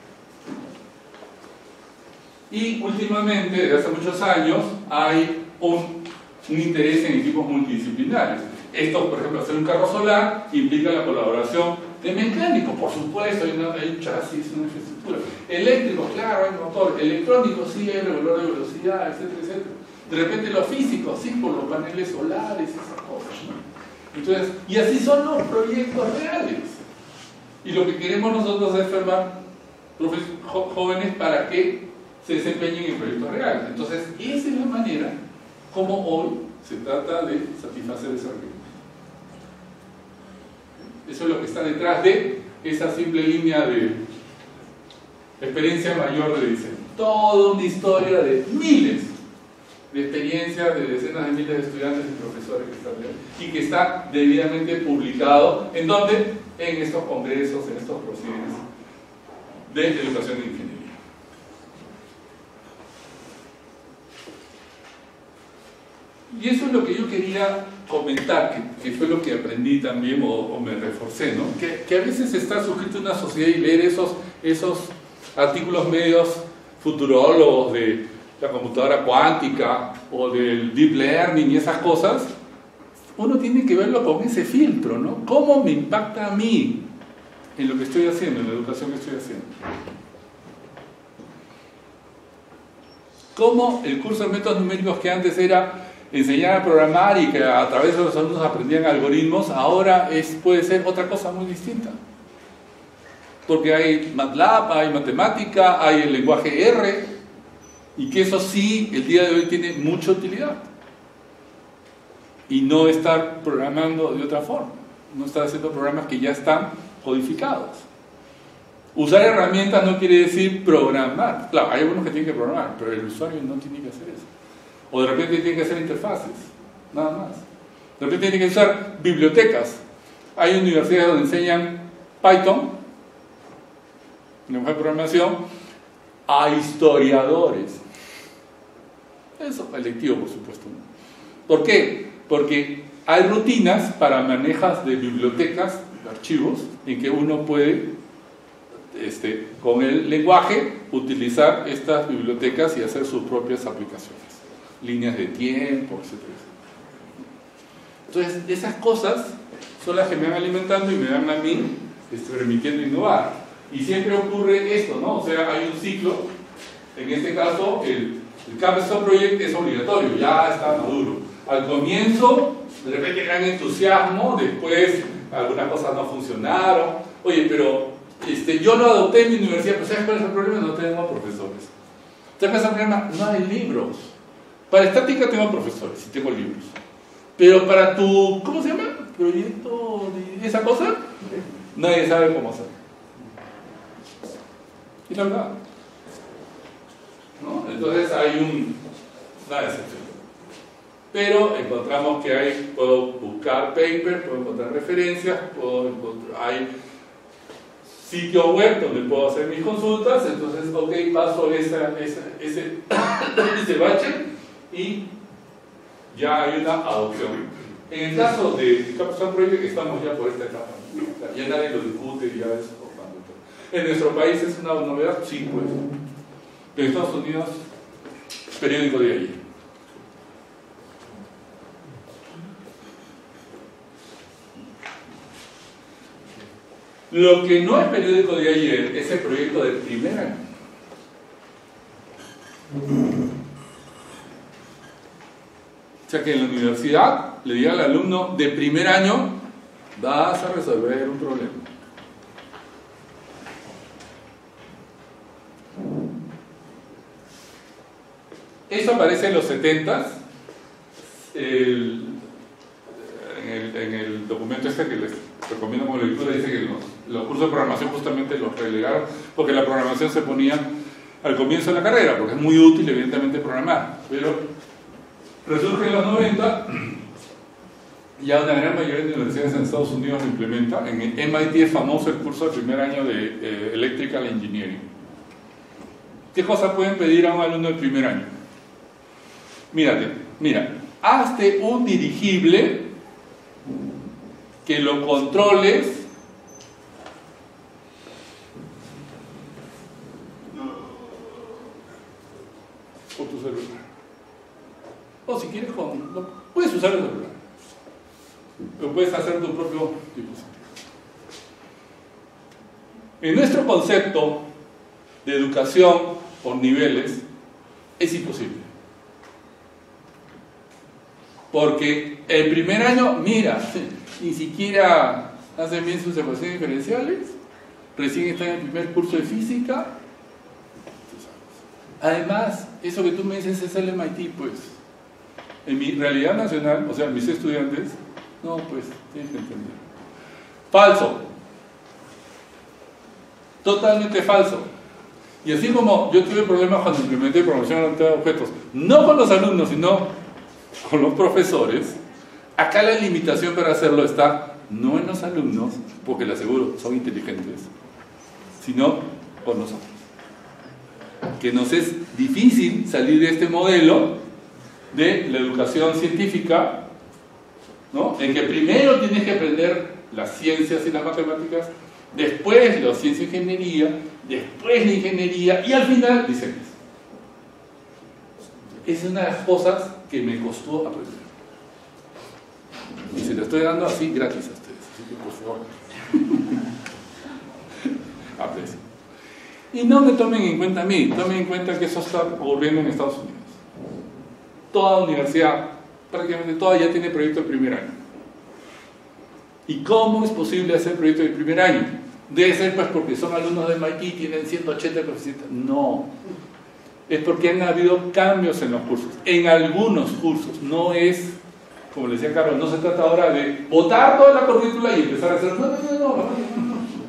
Y últimamente, desde hace muchos años, hay un interés en equipos multidisciplinarios. Esto, por ejemplo, hacer un carro solar implica la colaboración de mecánico, por supuesto, hay un chasis, una infraestructura. Eléctrico, claro, hay motor. Electrónico, sí, hay regulador de velocidad, etcétera, etcétera. De repente lo físico, sí, por los paneles solares, esas cosas, ¿no? Entonces, y así son los proyectos reales. Y lo que queremos nosotros es formar jóvenes para que se desempeñen en proyectos reales. Entonces, esa es la manera como hoy se trata de satisfacer ese requerimiento. Eso es lo que está detrás de esa simple línea de experiencia mayor de diseño. Toda una historia de miles de experiencias de decenas de miles de estudiantes y profesores que están ahí y que está debidamente publicado. ¿En dónde? En estos congresos, en estos procesos de educación e ingeniería. Y eso es lo que yo quería comentar, que fue lo que aprendí también o me reforcé, ¿no? Que a veces está suscrito a una sociedad y leer esos artículos medios futurólogos de la computadora cuántica o del deep learning y esas cosas, uno tiene que verlo con ese filtro, ¿no? ¿Cómo me impacta a mí en lo que estoy haciendo, en la educación que estoy haciendo? ¿Cómo el curso de métodos numéricos que antes era enseñar a programar y que a través de los alumnos aprendían algoritmos, ahora puede ser otra cosa muy distinta? Porque hay MATLAB, hay matemática, hay el lenguaje R, y que eso sí, el día de hoy tiene mucha utilidad. Y no estar programando de otra forma, no estar haciendo programas que ya están codificados. Usar herramientas no quiere decir programar. Claro, hay algunos que tienen que programar, pero el usuario no tiene que hacer eso. O de repente tiene que hacer interfaces, nada más. De repente tiene que usar bibliotecas. Hay universidades donde enseñan Python, lenguaje de programación, a historiadores. Eso es electivo, por supuesto, ¿no? ¿Por qué? Porque hay rutinas para manejas de bibliotecas, de archivos, en que uno puede, con el lenguaje, utilizar estas bibliotecas y hacer sus propias aplicaciones. Líneas de tiempo, etc. Entonces, esas cosas son las que me van alimentando y me van a mí permitiendo innovar. Y siempre ocurre esto, ¿no? O sea, hay un ciclo. En este caso, el Capstone Project es obligatorio, ya está maduro. Al comienzo, de repente gran entusiasmo, después algunas cosas no funcionaron. Oye, pero yo lo adopté en mi universidad, pero ¿sabes cuál es el problema? No tengo profesores. ¿Sabes cuál es el problema? No hay libros. Para estática tengo profesores y tengo libros. Pero para tu, ¿cómo se llama? Proyecto de esa cosa, nadie sabe cómo hacer. Y la verdad, ¿no? Entonces hay una decepción. pero encontramos que puedo buscar papers, puedo encontrar referencias, hay sitio web donde puedo hacer mis consultas, entonces, ok, paso ese bache y ya hay una adopción. En el caso de Capstone Project estamos ya por esta etapa, ya nadie lo discute, ya es formando. En nuestro país es una novedad, sí, pues. En Estados Unidos, periódico de ayer. Lo que no es periódico de ayer es el proyecto del primer año. O sea que en la universidad le diga al alumno de primer año, vas a resolver un problema. Eso aparece en los 70s, en el documento este que les recomiendo como lectura, dice que los cursos de programación justamente los relegaron porque la programación se ponía al comienzo de la carrera, porque es muy útil evidentemente programar, pero resurge en los 90, ya una gran mayoría de universidades en Estados Unidos lo implementa. En MIT es famoso el curso de primer año de Electrical Engineering. ¿Qué cosas pueden pedir a un alumno del primer año? Mira, hazte un dirigible que lo controles con tu celular. O si quieres, puedes usar el celular. Lo puedes hacer tu propio dispositivo. En nuestro concepto de educación por niveles es imposible. Porque el primer año, mira, ni siquiera hacen bien sus ecuaciones diferenciales, recién están en el primer curso de física. Además, eso que tú me dices es el MIT, pues. En mi realidad nacional, o sea, mis estudiantes, no, pues, tienes que entender. Falso. Totalmente falso. Y así como yo tuve problemas cuando implementé programación orientada a objetos, no con los alumnos, sino con los profesores, acá la limitación para hacerlo está no en los alumnos, porque les aseguro, son inteligentes, sino por nosotros. Que nos es difícil salir de este modelo de la educación científica, ¿no? En que primero tienes que aprender las ciencias y las matemáticas, después la ciencia y ingeniería, después la ingeniería y al final diseños. Es una de las cosas que me costó aprender. Y se lo estoy dando así gratis a ustedes, así que por favor aprecien. Y no me tomen en cuenta a mí, tomen en cuenta que eso está ocurriendo en Estados Unidos. Toda universidad, prácticamente toda, ya tiene proyecto de primer año. ¿Y cómo es posible hacer proyecto de primer año? Debe ser pues porque son alumnos de MIT, tienen 180 coeficientes. No, es porque han habido cambios en los cursos, en algunos cursos. No es, como le decía Carlos, no se trata ahora de botar toda la currícula y empezar a hacer no.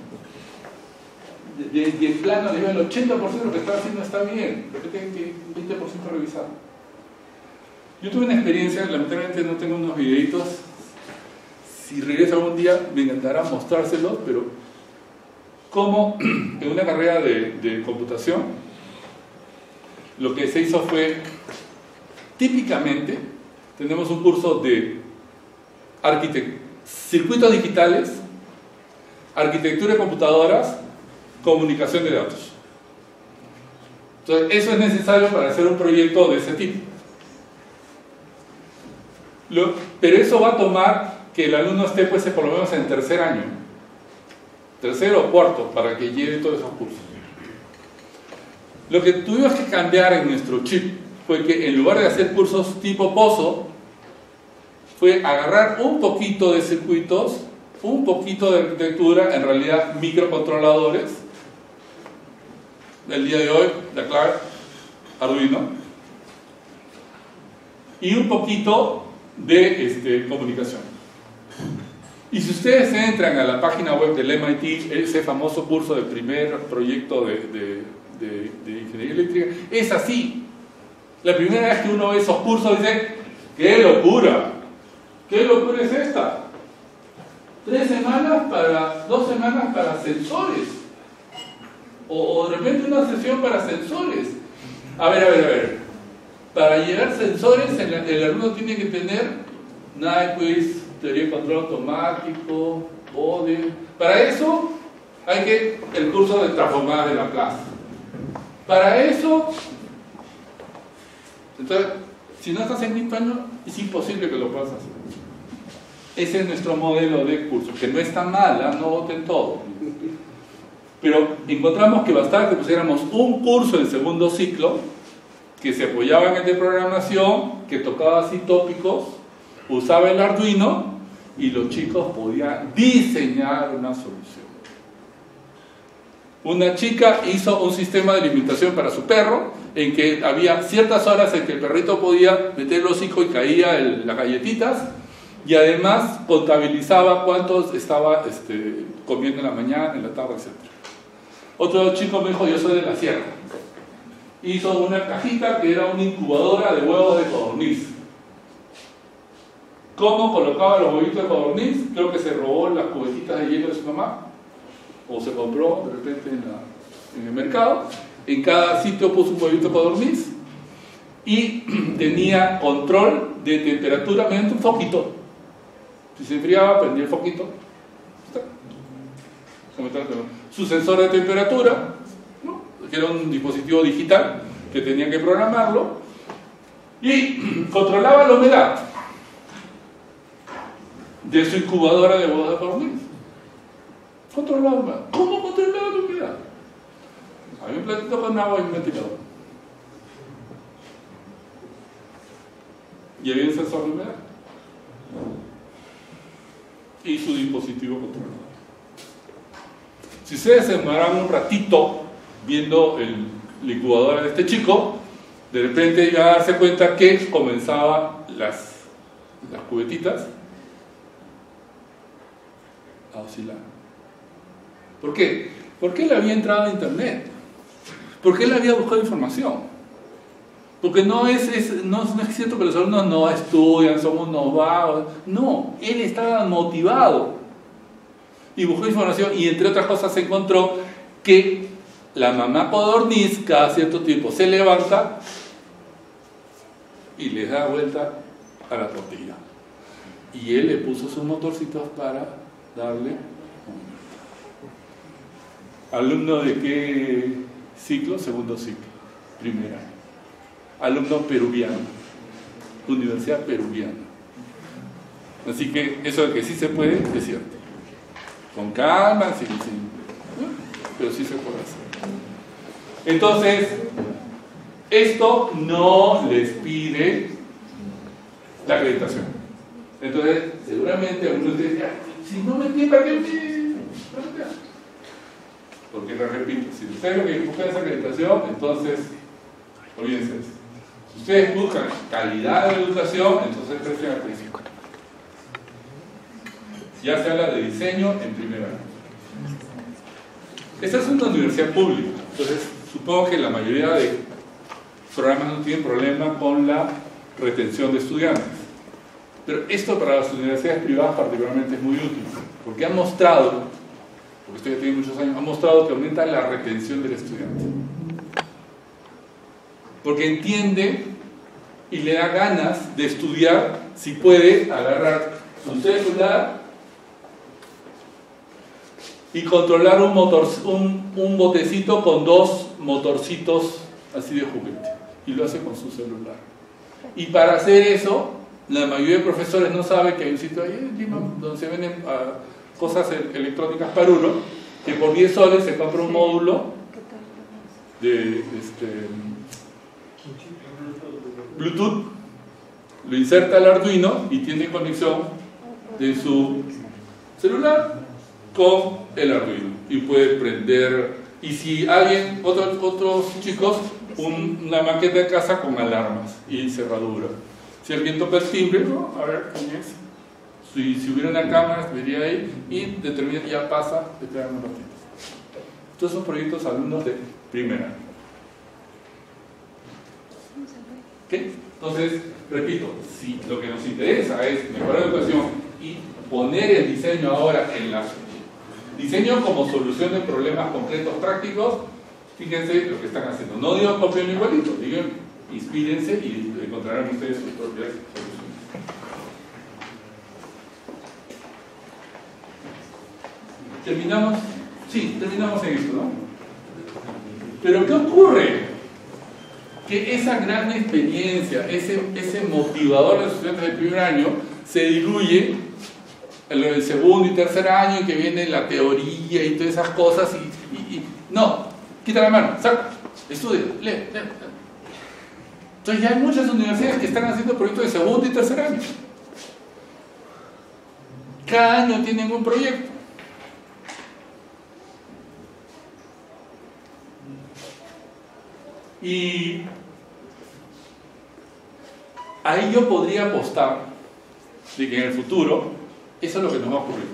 De plano, el 80% de lo que está haciendo está bien, pero que tienen que 20% revisar. Yo tuve una experiencia, lamentablemente no tengo unos videitos, si regreso algún día me encantará mostrárselos, pero como en una carrera de computación, lo que se hizo fue, típicamente, tenemos un curso de circuitos digitales, arquitectura de computadoras, comunicación de datos. Entonces, eso es necesario para hacer un proyecto de ese tipo. Pero eso va a tomar que el alumno esté pues por lo menos en tercer año, tercero o cuarto, para que lleve todos esos cursos. Lo que tuvimos que cambiar en nuestro chip fue que en lugar de hacer cursos tipo pozo, fue agarrar un poquito de circuitos, un poquito de arquitectura, en realidad microcontroladores, del día de hoy, la Clark, Arduino, y un poquito de comunicación. Y si ustedes entran a la página web del MIT, ese famoso curso del primer proyecto de ingeniería eléctrica, es así. La primera vez que uno ve esos cursos dice, ¡Qué locura! ¿Qué locura es esta? 3 semanas para, 2 semanas para sensores. O de repente una sesión para sensores. A ver. Para llegar sensores, el alumno tiene que tener Nyquist, teoría de control automático, BODE. Para eso hay que el curso de transformadas de Laplace. Para eso, entonces, si no estás en quinto año, es imposible que lo puedas hacer. Ese es nuestro modelo de curso, que no está mal, no voten todo. Pero encontramos que bastaba que pusiéramos un curso en segundo ciclo, que se apoyaba en el de programación, que tocaba así tópicos, usaba el Arduino, y los chicos podían diseñar una solución. Una chica hizo un sistema de alimentación para su perro, en que había ciertas horas en que el perrito podía meter el hocico y caía las galletitas, y además contabilizaba cuántos estaba comiendo en la mañana, en la tarde, etc. Otro chico me dijo, yo soy de la sierra. Hizo una cajita que era una incubadora de huevos de codorniz. ¿Cómo colocaba los huevitos de codorniz? Creo que se robó las cubetitas de hielo de su mamá, o se compró de repente en el mercado. En cada sitio puso un huevito de codorniz y tenía control de temperatura mediante un foquito. Si se enfriaba, prendía el foquito. Su sensor de temperatura, ¿no? Que era un dispositivo digital que tenía que programarlo, y controlaba la humedad de su incubadora de huevos de codorniz. Controlaba la humedad. ¿Cómo controlaba la humedad? Había un platito con agua y un ventilador. Y había un sensor de humedad. Y su dispositivo controlador. Si ustedes se demoraban un ratito viendo la incubadora de este chico, de repente iban a darse cuenta que comenzaban las cubetitas a oscilar. ¿Por qué? Porque él había entrado a internet. Porque él había buscado información. Porque no es cierto que los alumnos no estudian, somos unos vagos. No, él estaba motivado y buscó información, y entre otras cosas encontró que la mamá codorniz cada cierto tiempo se levanta y le da vuelta a la tortilla. Y él le puso sus motorcitos para darle. ¿Alumno de qué ciclo? Segundo ciclo, primer año. Alumno peruviano, Universidad Peruviana. Así que eso de que sí se puede, es cierto. Con calma, pero sí se puede hacer. Entonces, esto no les pide la acreditación. Entonces, seguramente algunos de ustedes dirán, si no me pide, ¿para qué me? Porque les repito, si ustedes lo que buscan es acreditación, entonces, olvídense de eso. Si ustedes buscan calidad de educación, entonces presten atención. Ya se habla de diseño en primer año. Esta es una universidad pública, entonces supongo que la mayoría de programas no tienen problema con la retención de estudiantes. Pero esto para las universidades privadas particularmente es muy útil, porque han mostrado, porque esto ya tiene muchos años, han mostrado que aumenta la retención del estudiante. Porque entiende y le da ganas de estudiar si puede agarrar su celular y controlar un botecito con 2 motorcitos así de juguete, y lo hace con su celular. Y para hacer eso, la mayoría de profesores no sabe que hay un sitio ahí en Lima donde se venden cosas electrónicas para uno, que por 10 soles se compra un módulo de Bluetooth, lo inserta al Arduino y tiene conexión de su celular con el Arduino y puede prender. Y si alguien, otros chicos, una maqueta de casa con alarmas y cerradura. Si alguien toca el timbre, ¿no? A ver quién es. Si hubiera una cámara, vería ahí y determina, ya pasa, esperan un ratito. Estos son proyectos alumnos de primer año. ¿Qué? Entonces, repito, si lo que nos interesa es mejorar la educación y poner el diseño ahora en la... Diseño como solución de problemas concretos prácticos, fíjense lo que están haciendo. No digo copien igualito, digan inspírense y encontrarán ustedes sus propias soluciones. ¿Terminamos? Sí, terminamos en esto, ¿no? Pero ¿qué ocurre? Que esa gran experiencia, ese motivador de los estudiantes del primer año se diluye en lo del segundo y tercer año, en que viene la teoría y todas esas cosas y no, quita la mano, saca, estudia, lee. Entonces ya hay muchas universidades que están haciendo proyectos de segundo y tercer año. Cada año tienen un proyecto. Y ahí yo podría apostar de que en el futuro eso es lo que nos va a ocurrir.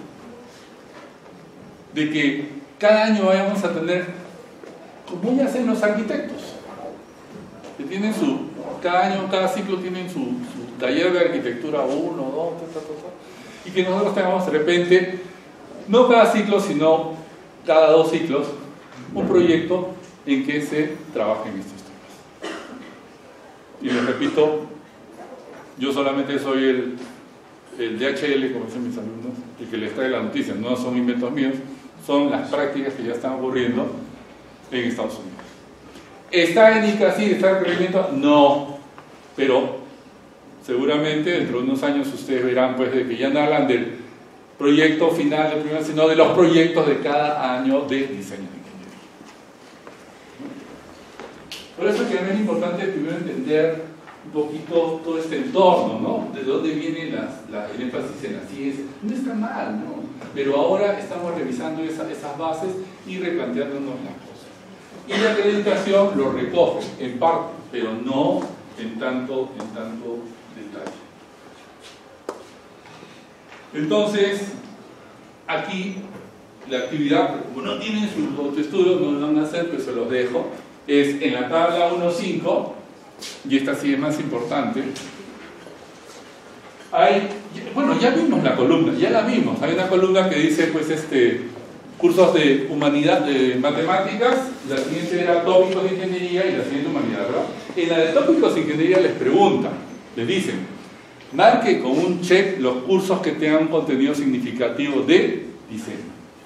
De que cada año vayamos a tener, como ya hacen los arquitectos, que tienen cada año, cada ciclo tienen su taller de arquitectura 1, 2, y que nosotros tengamos de repente, no cada ciclo, sino cada 2 ciclos, un proyecto en que se trabajen estos temas. Y les repito, yo solamente soy el DHL, como dicen mis alumnos, el que les trae la noticia. No son inventos míos, son las prácticas que ya están ocurriendo en Estados Unidos. ¿Está en ICASI, está en requerimiento? No, pero seguramente dentro de unos años ustedes verán pues de que ya no hablan del proyecto final del primer, sino de los proyectos de cada año de diseño de ingeniería. Por eso que es importante primero entender un poquito todo este entorno, ¿no? De dónde viene el énfasis en la ciencia. No está mal, ¿no? Pero ahora estamos revisando esas bases y replanteándonos las cosas. Y la acreditación lo recoge en parte, pero no en tanto detalle. Entonces, aquí la actividad, como no tienen su autoestudio, no lo van a hacer, pero se los dejo, es en la tabla 1.5, y esta sí es más importante. Bueno, ya vimos la columna, ya la vimos. Hay una columna que dice, pues, cursos de humanidad, de matemáticas, la siguiente era tópicos de ingeniería y la siguiente humanidad, ¿verdad? En la de tópicos de ingeniería les preguntan, les dicen, marque con un check los cursos que tengan un contenido significativo de diseño.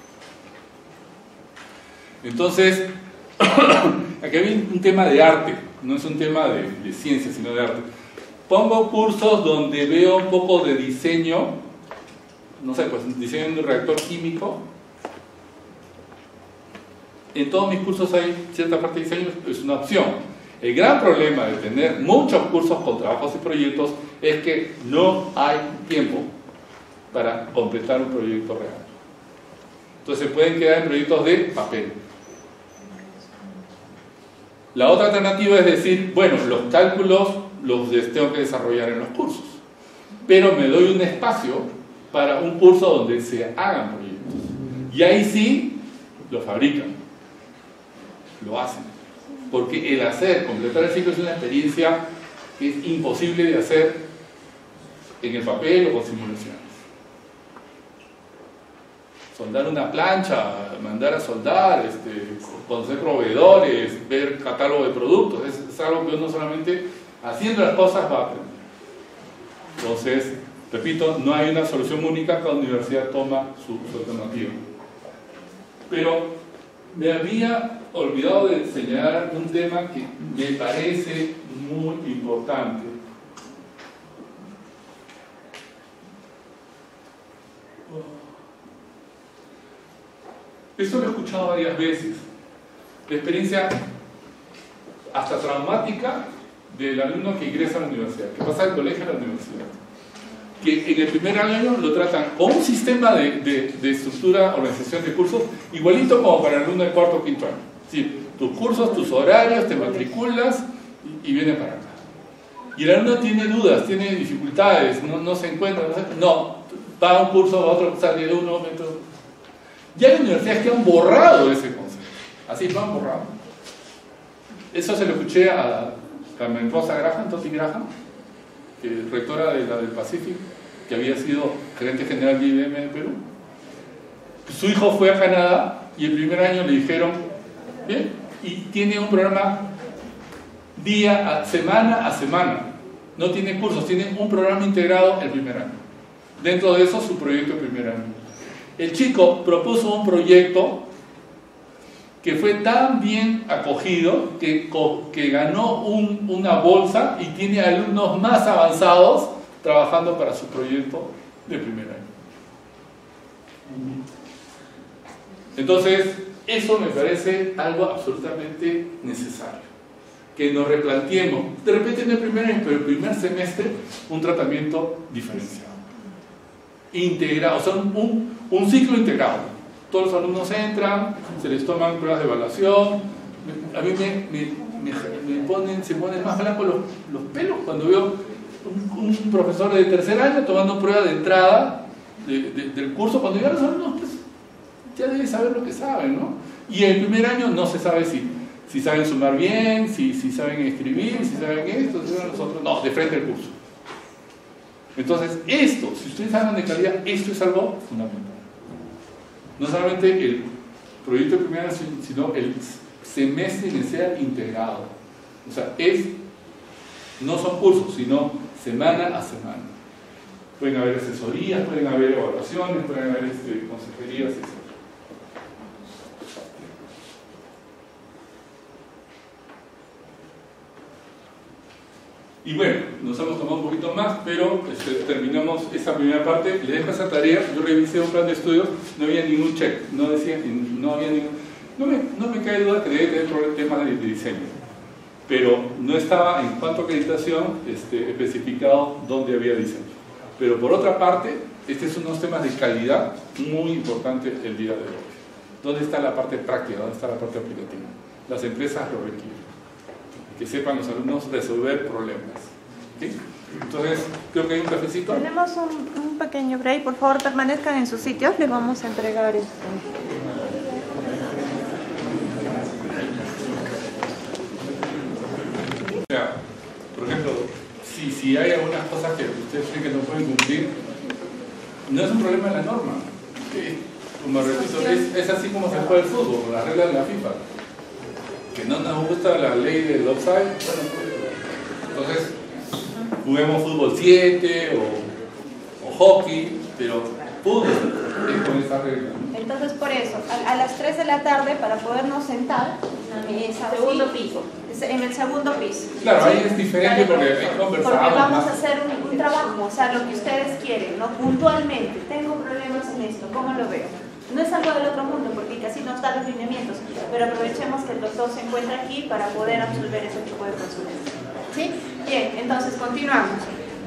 Entonces, aquí hay un tema de arte, no es un tema de ciencia, sino de arte. Pongo cursos donde veo un poco de diseño, no sé, pues diseño de un reactor químico. En todos mis cursos hay cierta parte de diseño, es una opción. El gran problema de tener muchos cursos con trabajos y proyectos es que no hay tiempo para completar un proyecto real. Entonces se pueden quedar en proyectos de papel. La otra alternativa es decir, bueno, los cálculos los tengo que desarrollar en los cursos, pero me doy un espacio para un curso donde se hagan proyectos. Y ahí sí, lo fabrican, lo hacen. Porque el completar el ciclo es una experiencia que es imposible de hacer en el papel o con simulaciones. Soldar una plancha, mandar a soldar, conocer proveedores, ver catálogo de productos, es algo que uno solamente haciendo las cosas va a aprender. Entonces, repito, no hay una solución única, cada universidad toma su alternativa. Pero me había olvidado de señalar un tema que me parece muy importante. Esto lo he escuchado varias veces. La experiencia hasta traumática del alumno que ingresa a la universidad, que pasa del colegio a la universidad. Que en el primer año lo tratan con un sistema de estructura, organización de cursos, igualito como para el alumno de cuarto o quinto año. Sí, tus cursos, tus horarios, te matriculas y viene para acá. Y el alumno tiene dudas, tiene dificultades, no se encuentra, no, va a un curso, a otro, sale de uno, otro. Ya las universidades que han borrado ese concepto, así lo han borrado. Eso se lo escuché a Carmen Rosa Graham, Toti Graham, rectora de la del Pacífico, que había sido gerente general de IBM de Perú. Su hijo fue a Canadá y el primer año le dijeron, ¿bien? Y tiene un programa semana a semana. No tiene cursos, tiene un programa integrado el primer año. Dentro de eso, su proyecto el primer año. El chico propuso un proyecto que fue tan bien acogido que ganó una bolsa y tiene alumnos más avanzados trabajando para su proyecto de primer año. Entonces, eso me parece algo absolutamente necesario. Que nos replanteemos, de repente en el primer año, pero el primer semestre, un tratamiento diferenciado. Integrado, o sea, un ciclo integrado. Todos los alumnos entran, se les toman pruebas de evaluación. A mí se ponen más blancos los pelos cuando veo un profesor de tercer año tomando prueba de entrada del curso, cuando ya los alumnos pues, ya deben saber lo que saben, ¿no? Y el primer año no se sabe si saben sumar bien, si saben escribir, si saben esto, si saben los otros. No, de frente al curso. Entonces, esto, si ustedes hablan de calidad, esto es algo fundamental. No solamente el proyecto de primer año, sino el semestre inicial integrado. O sea, no son cursos, sino semana a semana. Pueden haber asesorías, pueden haber evaluaciones, pueden haber consejerías, etc. Y bueno, nos hemos tomado un poquito más, pero terminamos esa primera parte. Les dejo esa tarea. Yo revisé un plan de estudios, no había ningún check, no decía, no había ningún. No me cae duda que debe tener problemas de diseño, pero no estaba en cuanto a acreditación especificado dónde había diseño. Pero por otra parte, este es unos temas de calidad muy importantes el día de hoy. ¿Dónde está la parte práctica? ¿Dónde está la parte aplicativa? Las empresas lo requieren. Que sepan los alumnos resolver problemas. ¿Sí? Entonces, creo que hay un cafecito. Tenemos un pequeño break. Por favor, permanezcan en sus sitios. Les vamos a entregar esto. O sea, por ejemplo, si hay algunas cosas que ustedes creen que no pueden cumplir, no es un problema de la norma. Como repito, es así como se juega el fútbol, con las reglas de la FIFA. Que no nos gusta la ley del offside, bueno, entonces juguemos fútbol 7 o hockey, pero fútbol es con esa regla. Entonces, por eso, a las 3 de la tarde, para podernos sentar Segundo piso. en el segundo piso. Claro, ahí es diferente porque hay conversamos. Porque vamos a hacer un trabajo, o sea, lo que ustedes quieren, ¿no? Puntualmente, tengo problemas en esto, ¿cómo lo veo? No es algo del otro mundo, porque casi no están los lineamientos, pero aprovechemos que el doctor se encuentra aquí para poder absolver ese tipo de consultas. ¿Sí? Bien, entonces continuamos.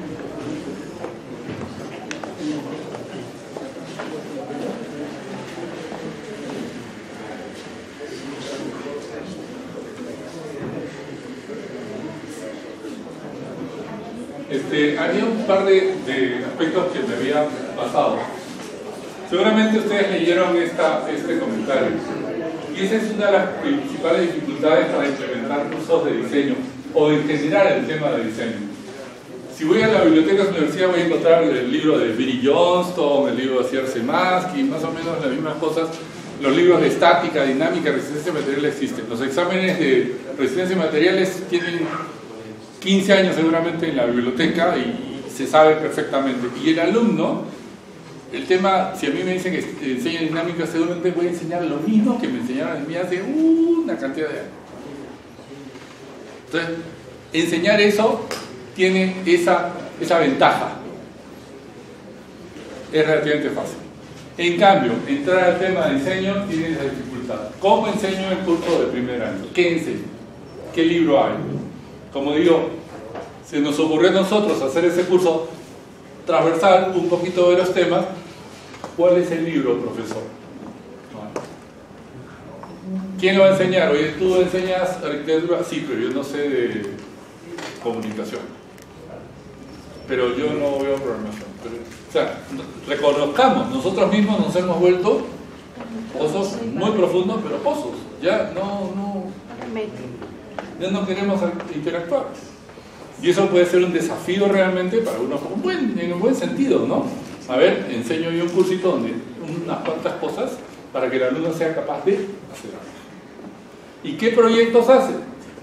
Había un par de aspectos que me había pasado. Seguramente ustedes leyeron este comentario. Y esa es una de las principales dificultades para implementar cursos de diseño o en general el tema de diseño. Si voy a la biblioteca de la universidad voy a encontrar el libro de Billy Johnston, el libro de Sierra Semaski, más o menos las mismas cosas. Los libros de estática, dinámica, resistencia material existen. Los exámenes de resistencia materiales tienen 15 años seguramente en la biblioteca y se sabe perfectamente. Y el alumno, el tema, si a mí me dicen que enseño dinámica, seguramente voy a enseñar lo mismo que me enseñaron a mí hace una cantidad de años. Entonces, enseñar eso tiene esa ventaja. Es relativamente fácil. En cambio, entrar al tema de diseño tiene esa dificultad. ¿Cómo enseño el curso de primer año? ¿Qué enseño? ¿Qué libro hay? Como digo, se nos ocurrió a nosotros hacer ese curso transversal, un poquito de los temas. ¿Cuál es el libro, profesor? ¿Quién lo va a enseñar? Oye, tú enseñas arquitectura, sí, pero yo no sé de comunicación. Pero yo no veo programación. O sea, reconozcamos, nosotros mismos nos hemos vuelto pozos muy profundos, pero pozos. Ya no queremos interactuar. Y eso puede ser un desafío realmente para uno, en un buen sentido, ¿no? A ver, enseño yo un cursito donde unas cuantas cosas para que el alumno sea capaz de hacer algo. ¿Y qué proyectos hace?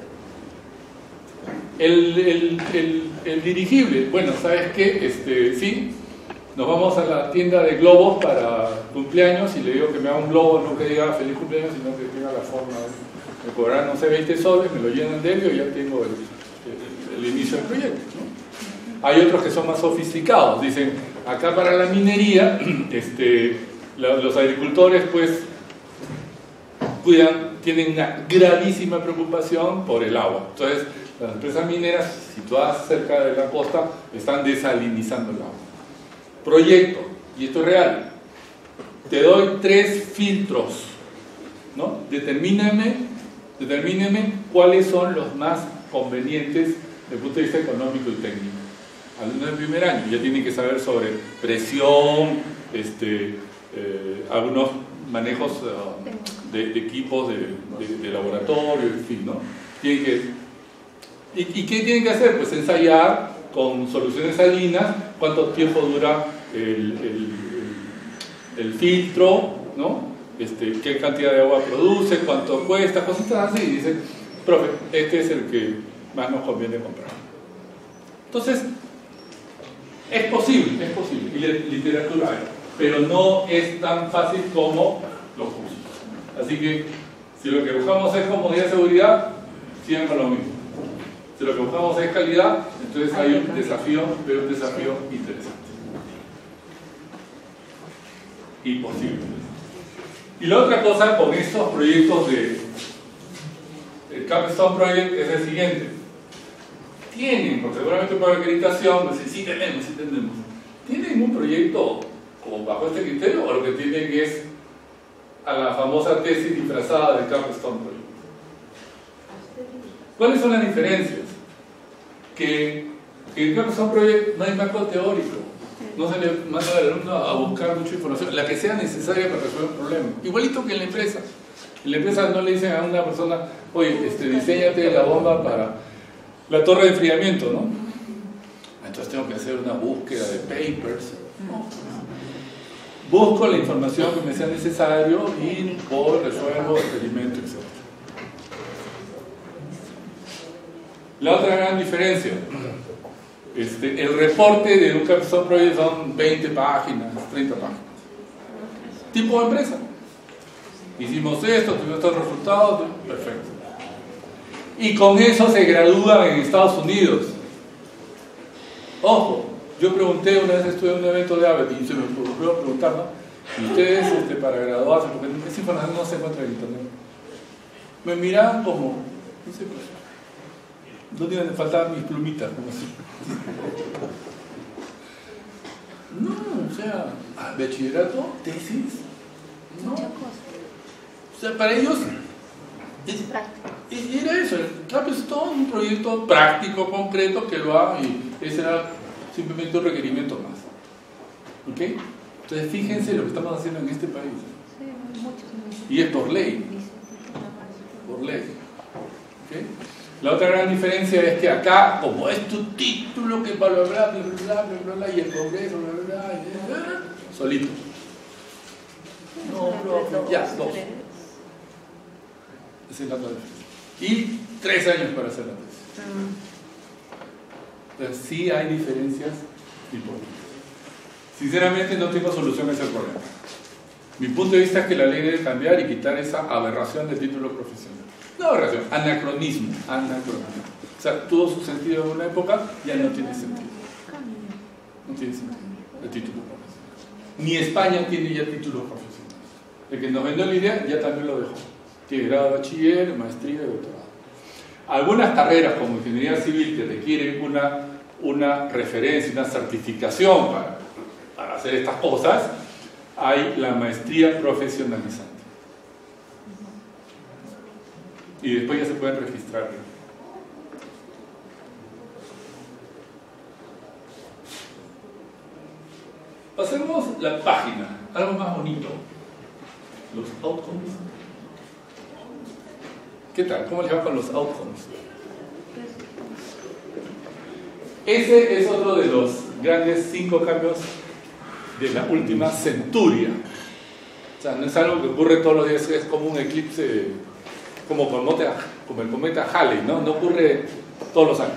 El dirigible. Bueno, ¿sabes qué? Sí, nos vamos a la tienda de globos para cumpleaños y le digo que me haga un globo, no que diga feliz cumpleaños, sino que tenga la forma de cobrar, no sé, 20 soles, me lo llenan de ello y ya tengo el inicio del proyecto, ¿no? Hay otros que son más sofisticados, dicen, acá para la minería, los agricultores pues tienen una gravísima preocupación por el agua. Entonces, las empresas mineras, situadas cerca de la costa, están desalinizando el agua. Proyecto, y esto es real, te doy 3 filtros, ¿no? Determíneme cuáles son los más convenientes desde el punto de vista económico y técnico. Alumnos del primer año ya tienen que saber sobre presión, algunos manejos de equipos de laboratorio, en fin, ¿no? ¿Y qué tienen que hacer? Pues ensayar con soluciones salinas cuánto tiempo dura el filtro, ¿no? Qué cantidad de agua produce, cuánto cuesta, cositas así. Y dicen, profe, este es el que más nos conviene comprar. Entonces, es posible, y literatura hay, pero no es tan fácil como los cursos. Así que, si lo que buscamos es comodidad y seguridad, sigan con lo mismo. Si lo que buscamos es calidad, entonces hay un desafío, pero un desafío interesante. Y posible. Y la otra cosa con estos proyectos el Capstone Project es el siguiente. Tienen, porque seguramente por acreditación, pues, sí tenemos. ¿Tienen un proyecto como bajo este criterio o lo que tienen es a la famosa tesis disfrazada del Capstone Project? ¿Cuáles son las diferencias? Que en el Capstone Project no hay marco teórico, no se le manda al alumno a buscar mucha información, la que sea necesaria para resolver un problema. Igualito que en la empresa. En la empresa no le dicen a una persona, oye, diseñate la bomba para la torre de enfriamiento, ¿no? Entonces tengo que hacer una búsqueda de papers. No. Busco la información que me sea necesario y resuelvo experimentos, etc. La otra gran diferencia, el reporte de un Capstone Project son 20 páginas, 30 páginas. Tipo de empresa. Hicimos esto, tuvimos estos resultados, perfecto. Y con eso se gradúan en Estados Unidos. Ojo, yo pregunté, una vez estuve en un evento de AVE y se me ocurrió preguntar, ¿no? Y ustedes para graduarse, porque esa información no se encuentra en internet, me miraban como, no sé, pues, ¿dónde me faltaban mis plumitas? Como así. No, o sea, bachillerato, tesis, no. O sea, para ellos era eso, el Capstone, un proyecto práctico, concreto, que lo haga y ese era simplemente un requerimiento más. ¿Ok? Entonces fíjense lo que estamos haciendo en este país. Y es por ley. Por ley. ¿Ok? La otra gran diferencia es que acá, como es tu título, que bla bla bla bla bla bla bla, y el Congreso, bla bla bla, solito. No, ya, 2. Esa es la otra diferencia. Y 3 años para hacer la tesis. Entonces sí hay diferencias importantes. Sinceramente no tengo solución a ese problema. Mi punto de vista es que la ley debe cambiar y quitar esa aberración del título profesional. No aberración, anacronismo. O sea, tuvo su sentido en una época, ya no tiene sentido. No tiene sentido el título profesional. Ni España tiene ya títulos profesionales. El que nos vendió la idea ya también lo dejó. Tiene grado de bachiller, maestría y doctorado. Algunas carreras como ingeniería civil que requieren una referencia, una certificación para hacer estas cosas, hay la maestría profesionalizante. Y después ya se pueden registrar. Pasemos la página, algo más bonito. Los outcomes. ¿Qué tal? ¿Cómo le va con los outcomes? ese es otro de los grandes 5 cambios de la última centuria. O sea, no es algo que ocurre todos los días, es como un eclipse, como el cometa Halley, ¿no? No ocurre todos los años.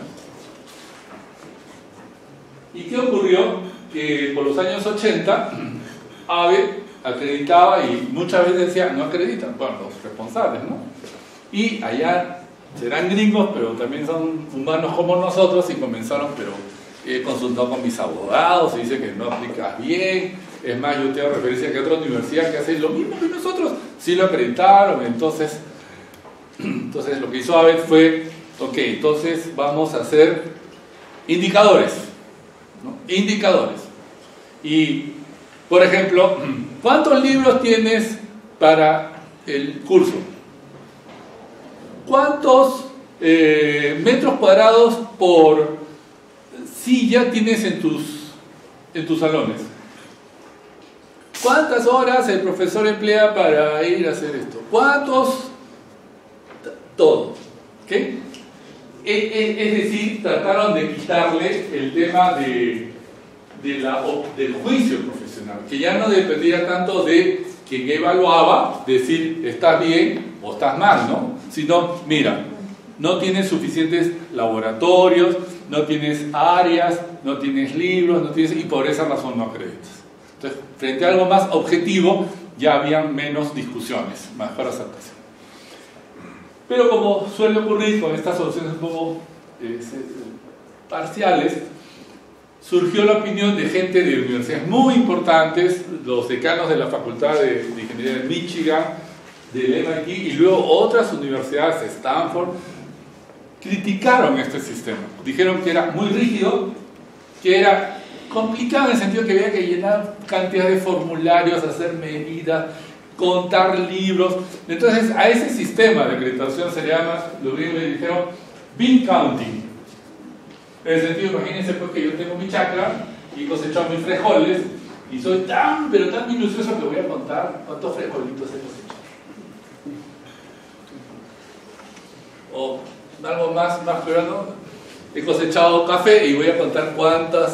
¿Y qué ocurrió? Que por los años 80, AVE acreditaba y muchas veces decía, no acreditan, bueno, los responsables, ¿no? Y allá serán gringos, pero también son humanos como nosotros y comenzaron, pero he consultado con mis abogados y dice que no aplicas bien. Es más, yo tengo referencia a que otra universidad que hace lo mismo que nosotros, sí lo acreditaron. Entonces lo que hizo AVE fue, ok, entonces vamos a hacer indicadores, ¿no? Indicadores. Y, por ejemplo, ¿cuántos libros tienes para el curso? ¿Cuántos metros cuadrados por silla tienes en tus salones? ¿Cuántas horas el profesor emplea para ir a hacer esto? ¿Cuántos? Todo. ¿Okay? Es decir, trataron de quitarle el tema del juicio profesional, que ya no dependía tanto de quien evaluaba, decir estás bien o estás mal, ¿no? Sino, mira, no tienes suficientes laboratorios, no tienes áreas, no tienes libros, y por esa razón no acreditas. Entonces, frente a algo más objetivo, ya habían menos discusiones, mejor aceptación. Pero como suele ocurrir con estas soluciones un poco parciales, surgió la opinión de gente de universidades muy importantes, los decanos de la Facultad de Ingeniería de Michigan, del MIT, y luego otras universidades, Stanford, criticaron este sistema. Dijeron que era muy rígido, que era complicado en el sentido que había que llenar cantidad de formularios, hacer medidas, contar libros. Entonces a ese sistema de acreditación se le llama, los gringos le dijeron, bean counting. En el sentido, imagínense pues que yo tengo mi chacra y he cosechado mis frijoles y soy tan, pero tan minucioso que voy a contar cuántos frijolitos he cosechado. O algo más peor, ¿no? He cosechado café y voy a contar cuántos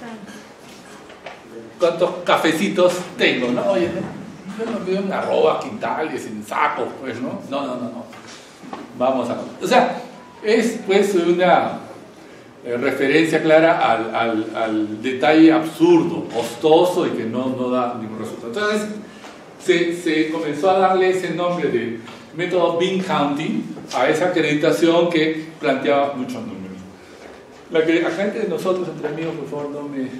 cafecitos tengo, ¿no? Oye, yo no veo en arroba, quintales, en sacos, pues, ¿no? No. Vamos a... O sea, es pues una referencia clara al detalle absurdo, costoso y que no da ningún resultado. Entonces, se comenzó a darle ese nombre de método bean counting a esa acreditación que planteaba muchos números. Acá entre nosotros, entre amigos, por favor,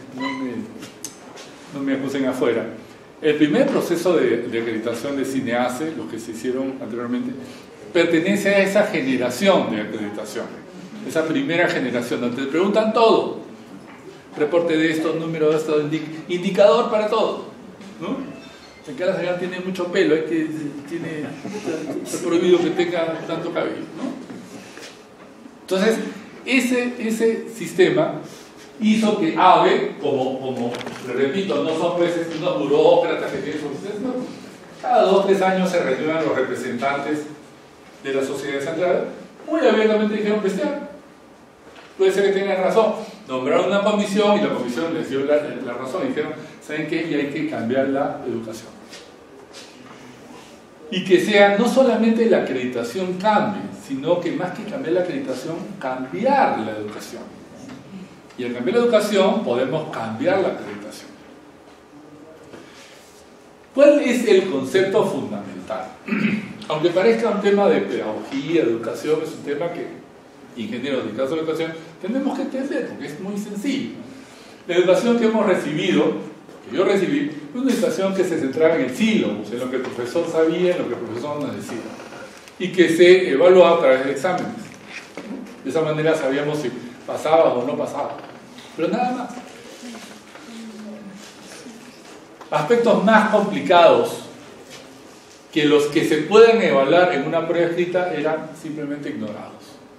no me acusen afuera. El primer proceso de acreditación de CINEACE, los que se hicieron anteriormente, pertenece a esa generación de acreditación, esa primera generación, donde te preguntan todo, reporte de esto, número de esto, indicador para todo, ¿no? En cada señora tiene mucho pelo, es prohibido que tenga tanto cabello, ¿no? Entonces, ese sistema hizo que AVE, como repito, no son pues unos burócratas que tienen sus... No, cada 2 o 3 años se reúnen los representantes de la sociedad central, muy abiertamente dijeron que puede ser que tengan razón, nombraron una comisión y la comisión les dio la razón y dijeron, ¿saben qué? Y hay que cambiar la educación. Y que sea no solamente la acreditación cambie, sino que más que cambiar la acreditación, cambiar la educación. Y al cambiar la educación podemos cambiar la acreditación. ¿Cuál es el concepto fundamental? Aunque parezca un tema de pedagogía, de educación, es un tema que ingenieros dedicados a la educación tenemos que entender, porque es muy sencillo. La educación que hemos recibido, que yo recibí, es una educación que se centraba en el sílabus, en lo que el profesor sabía, en lo que el profesor nos decía, y que se evaluaba a través de exámenes. De esa manera sabíamos si pasaba o no pasaba, pero nada más. Aspectos más complicados que los que se pueden evaluar en una prueba escrita eran simplemente ignorados.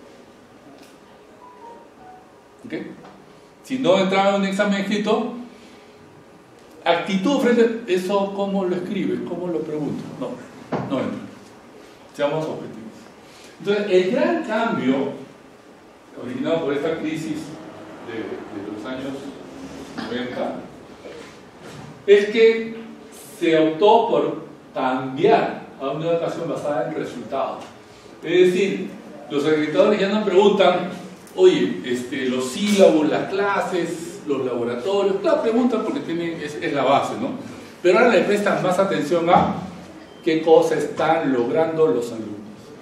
¿Okay? Si no entraba en un examen escrito, actitud frente a eso, ¿cómo lo escribes? ¿Cómo lo pregunto? No entra. Seamos objetivos. Entonces, el gran cambio originado por esta crisis de los años 90 es que se optó por cambiar a una educación basada en resultados. Es decir, los acreditadores ya no preguntan, oye, los sílabos, las clases, los laboratorios, claro, preguntan porque es la base, ¿no? Pero ahora le prestan más atención a qué cosas están logrando los alumnos.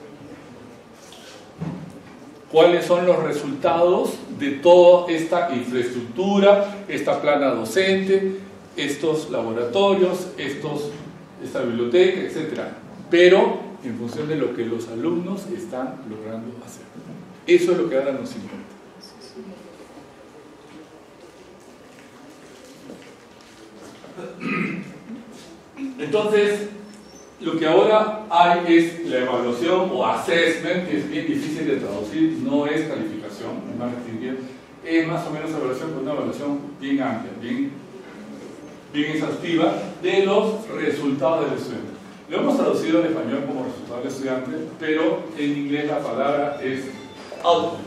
¿Cuáles son los resultados de toda esta infraestructura, esta plana docente, estos laboratorios, esta biblioteca, etcétera? Pero en función de lo que los alumnos están logrando hacer. Eso es lo que ahora nos importa. Entonces, lo que ahora hay es la evaluación o assessment, que es bien difícil de traducir, no es calificación, es más o menos evaluación, pero una evaluación bien amplia, bien exhaustiva de los resultados del estudiante. Lo hemos traducido en español como resultados del estudiante, pero en inglés la palabra es outcomes.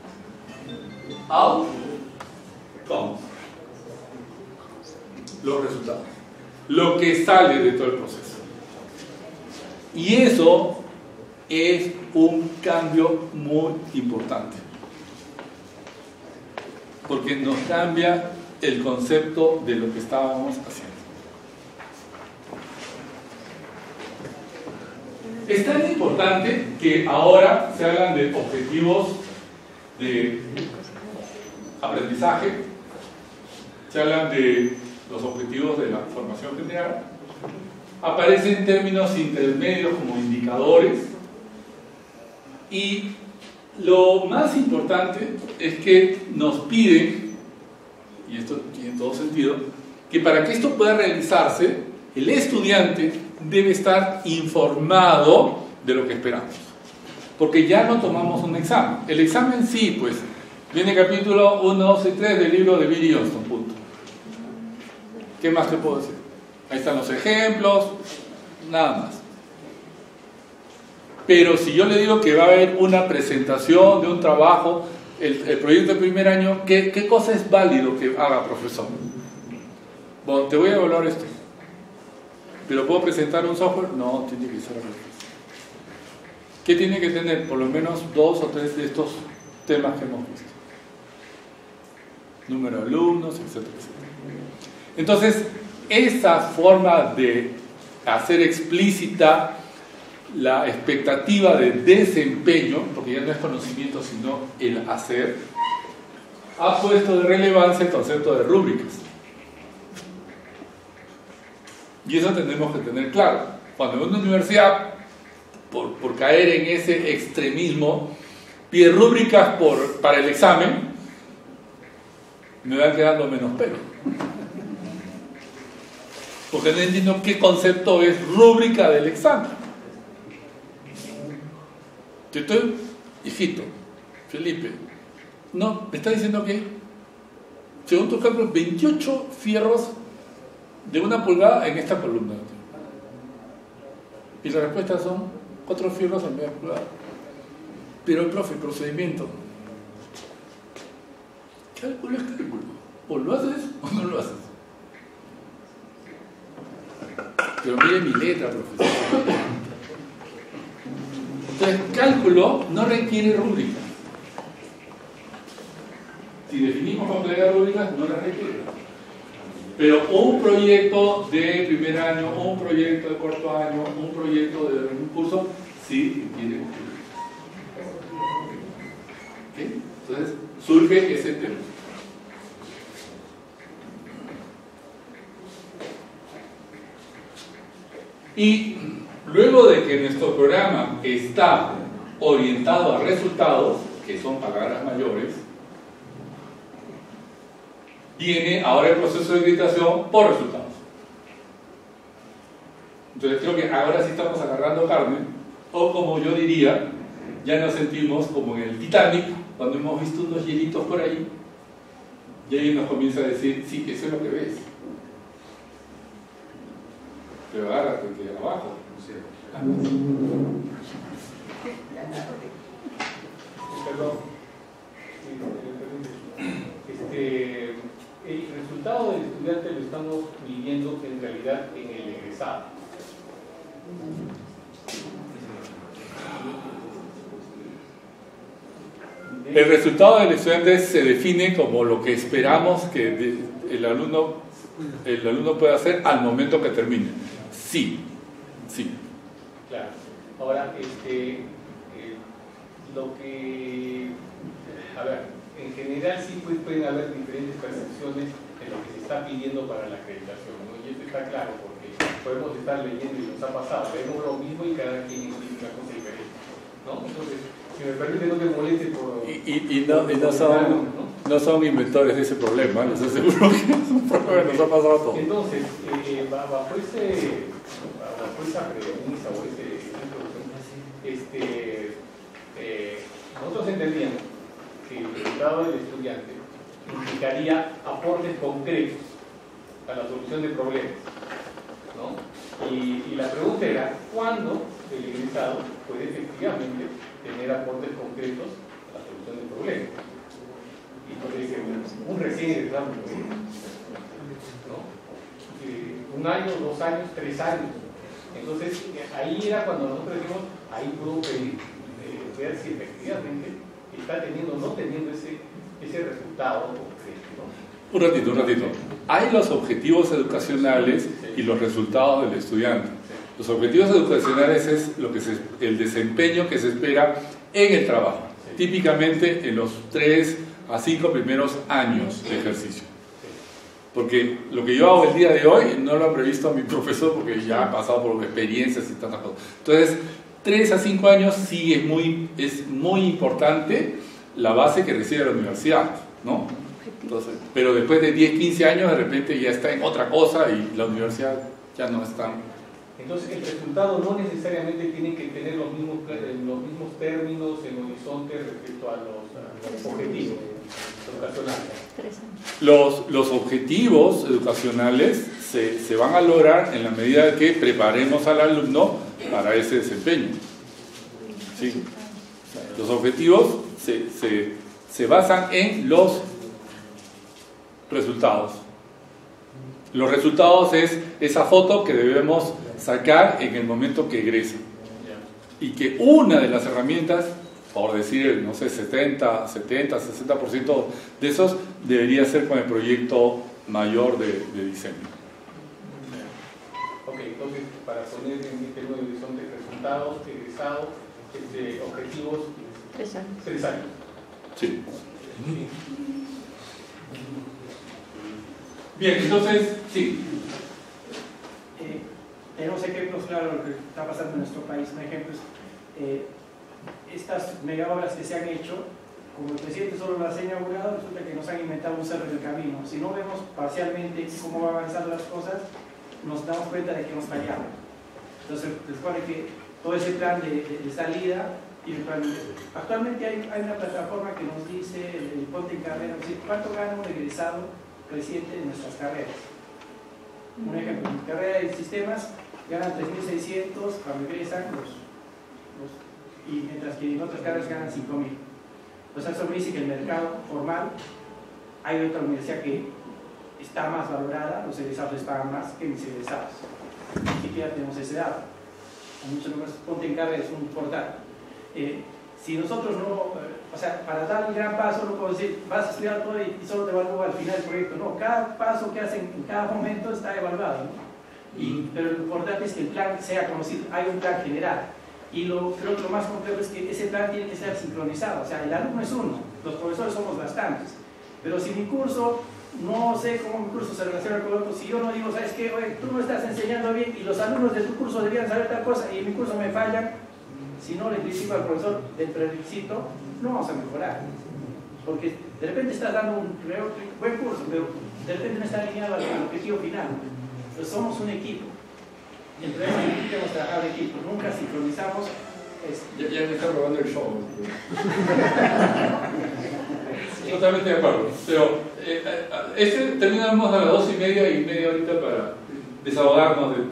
Outcomes. Los resultados. Lo que sale de todo el proceso. Y eso es un cambio muy importante. Porque nos cambia el concepto de lo que estábamos haciendo. Es tan importante que ahora se hablan de objetivos de aprendizaje, se hablan de los objetivos de la formación general, aparecen términos intermedios como indicadores, y lo más importante es que nos piden, y esto tiene todo sentido, que para que esto pueda realizarse, el estudiante debe estar informado de lo que esperamos. Porque ya no tomamos un examen. El examen sí, pues, viene capítulo 1, 2 y 3 del libro de Bill Johnston, punto. ¿Qué más te puedo decir? Ahí están los ejemplos, nada más. Pero si yo le digo que va a haber una presentación de un trabajo, el proyecto de primer año, ¿qué cosa es válido que haga, profesor? Bueno, te voy a evaluar esto. ¿Pero puedo presentar un software? No, tiene que ser algo. ¿Qué tiene que tener? Por lo menos 2 o 3 de estos temas que hemos visto. Número de alumnos, etcétera, etcétera. Entonces, esa forma de hacer explícita la expectativa de desempeño, porque ya no es conocimiento sino el hacer, ha puesto de relevancia el concepto de rúbricas. Y eso tenemos que tener claro. Cuando una universidad, por caer en ese extremismo, pide rúbricas para el examen, me van quedando menos pelo. Porque no entiendo qué concepto es rúbrica del examen. Yo estoy, hijito, Felipe, no, me está diciendo que, según tus cálculos, 28 fierros de 1 pulgada en esta columna. Y la respuesta son 4 fierros en media pulgada. Pero el profe, procedimiento. Cálculo es cálculo. O lo haces o no lo haces. Pero mire mi letra, profesor. Entonces, cálculo no requiere rúbricas. Si definimos complejidad de rúbricas, no las requiere. Pero un proyecto de primer año, un proyecto de cuarto año, un proyecto de un curso, sí requiere rúbricas. ¿Okay? Entonces, surge ese tema. Y luego de que nuestro programa está orientado a resultados, que son palabras mayores, viene ahora el proceso de acreditación por resultados. Entonces creo que ahora sí estamos agarrando carne, o como yo diría, ya nos sentimos como en el Titanic, cuando hemos visto unos hielitos por ahí, y alguien nos comienza a decir, sí, eso es lo que ves. Pero agárrate que abajo. Perdón. El resultado del estudiante se define como lo que esperamos que el alumno pueda hacer al momento que termine. Sí. Claro. Ahora, a ver, en general sí pueden haber diferentes percepciones en lo que se está pidiendo para la acreditación, ¿no? Y esto está claro porque podemos estar leyendo y nos ha pasado, vemos lo mismo y cada quien entiende una cosa diferente, ¿no? Entonces, si me permite, no te moleste por... No son inventores de ese problema, les aseguro que es un problema que nos ha pasado a todos. Entonces, bajo esa premisa o nosotros entendíamos que el resultado del estudiante implicaría aportes concretos a la solución de problemas, ¿no? Y la pregunta era, ¿cuándo el egresado puede efectivamente tener aportes concretos a la solución de problemas? Y entonces dice, un recién egresado, ¿no? 1 año, 2 años, 3 años. Entonces, ahí era cuando nosotros decimos, ahí puedo pedir, ver si efectivamente está teniendo o no teniendo ese resultado concreto, ¿no? Un ratito. Hay los objetivos educacionales y los resultados del estudiante. Los objetivos educacionales es el desempeño que se espera en el trabajo, típicamente en los 3 a 5 primeros años de ejercicio. Porque lo que yo hago el día de hoy no lo ha previsto mi profesor porque ya ha pasado por experiencias y tantas cosas. Entonces, 3 a 5 años sí es muy importante la base que recibe la universidad, ¿no? Entonces, pero después de 10, 15 años de repente ya está en otra cosa y la universidad ya no está. Entonces, el resultado no necesariamente tiene que tener los mismos términos en horizonte respecto a los objetivos educacionales. Los objetivos educacionales se van a lograr en la medida de que preparemos al alumno para ese desempeño. ¿Sí? Los objetivos se basan en los resultados. Los resultados es esa foto que debemos sacar en el momento que egresa. Y que una de las herramientas, por decir, no sé, 70, 60% de esos, debería ser con el proyecto mayor de diseño. Ok, entonces, para poner en este nuevo horizonte resultados, egresados, objetivos, 3 años. 3 años. Sí. Bien, entonces, sí. Tenemos ejemplos claros de lo que está pasando en nuestro país. Un ejemplo es estas mega obras que se han hecho, como el presidente solo las ha inaugurado, resulta que nos han inventado un cerro en el camino. Si no vemos parcialmente cómo van avanzando las cosas, nos damos cuenta de que nos fallamos. Entonces, se supone que todo ese plan de salida, actualmente hay una plataforma que nos dice, el Ponte en Carrera, cuánto gana un egresado reciente en nuestras carreras. Un ejemplo, en carrera de sistemas ganan 3.600 cuando egresan y mientras que en otras carreras ganan 5.000. Entonces eso me dice que el mercado formal, hay otra universidad que está más valorada, los egresados pagan más que mis egresados. Ni siquiera tenemos ese dato. A muchos números, Ponte en Carrera es un portal. Si nosotros no, o sea, para dar el gran paso no puedo decir, vas a estudiar todo y solo te evalúo al final del proyecto. No, cada paso que hacen en cada momento está evaluado, ¿no? Pero lo importante es que el plan sea conocido, hay un plan general. Y creo que lo más complejo es que ese plan tiene que ser sincronizado. O sea, el alumno es uno, los profesores somos bastantes. Pero si mi curso, no sé cómo mi curso se relaciona con otro, si yo no digo, ¿sabes qué? Oye, tú no estás enseñando bien y los alumnos de tu curso deberían saber tal cosa y en mi curso me fallan, si no le critico al profesor del prerequisito, no vamos a mejorar. Porque de repente estás dando un buen curso, pero de repente no está alineado al objetivo final. Entonces somos un equipo. Y entre eso tenemos que trabajar de equipo. Nunca sincronizamos. Ya me está robando el show. Totalmente de acuerdo. Pero terminamos a las 2:30 y media ahorita para desahogarnos de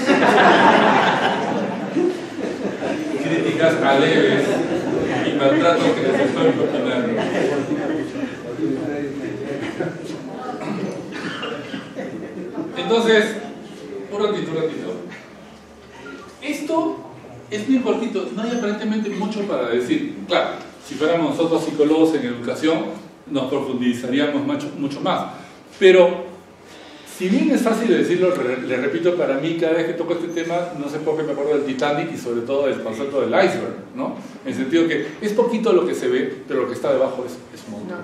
críticas aleves y maltratos que les estoy propinando. Entonces, un ratito. Esto es muy cortito, no hay aparentemente mucho para decir. Claro, Si fuéramos nosotros psicólogos en educación, nos profundizaríamos mucho más. Pero, si bien es fácil decirlo, le repito, para mí cada vez que toco este tema, no sé por qué me acuerdo del Titanic y sobre todo del concepto del iceberg, ¿no? En el sentido que es poquito lo que se ve, pero lo que está debajo es un montón.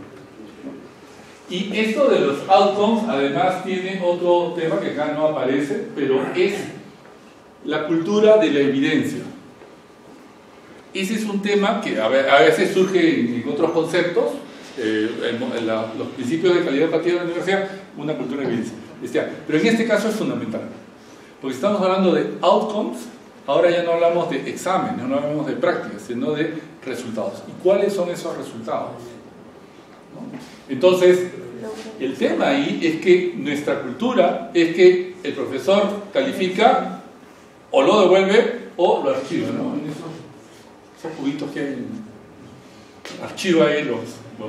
Y esto de los outcomes, además, tiene otro tema que acá no aparece, pero es la cultura de la evidencia. Ese es un tema que a veces surge en otros conceptos, los principios de calidad educativa de la universidad, una cultura de evidencia. Pero en este caso es fundamental, porque estamos hablando de outcomes, ahora ya no hablamos de exámenes, no hablamos de prácticas, sino de resultados. ¿Y cuáles son esos resultados? ¿No? Entonces, el tema ahí es que nuestra cultura es que el profesor califica o lo devuelve o lo archiva, ¿no? En esos cubitos que hay, archiva ahí los.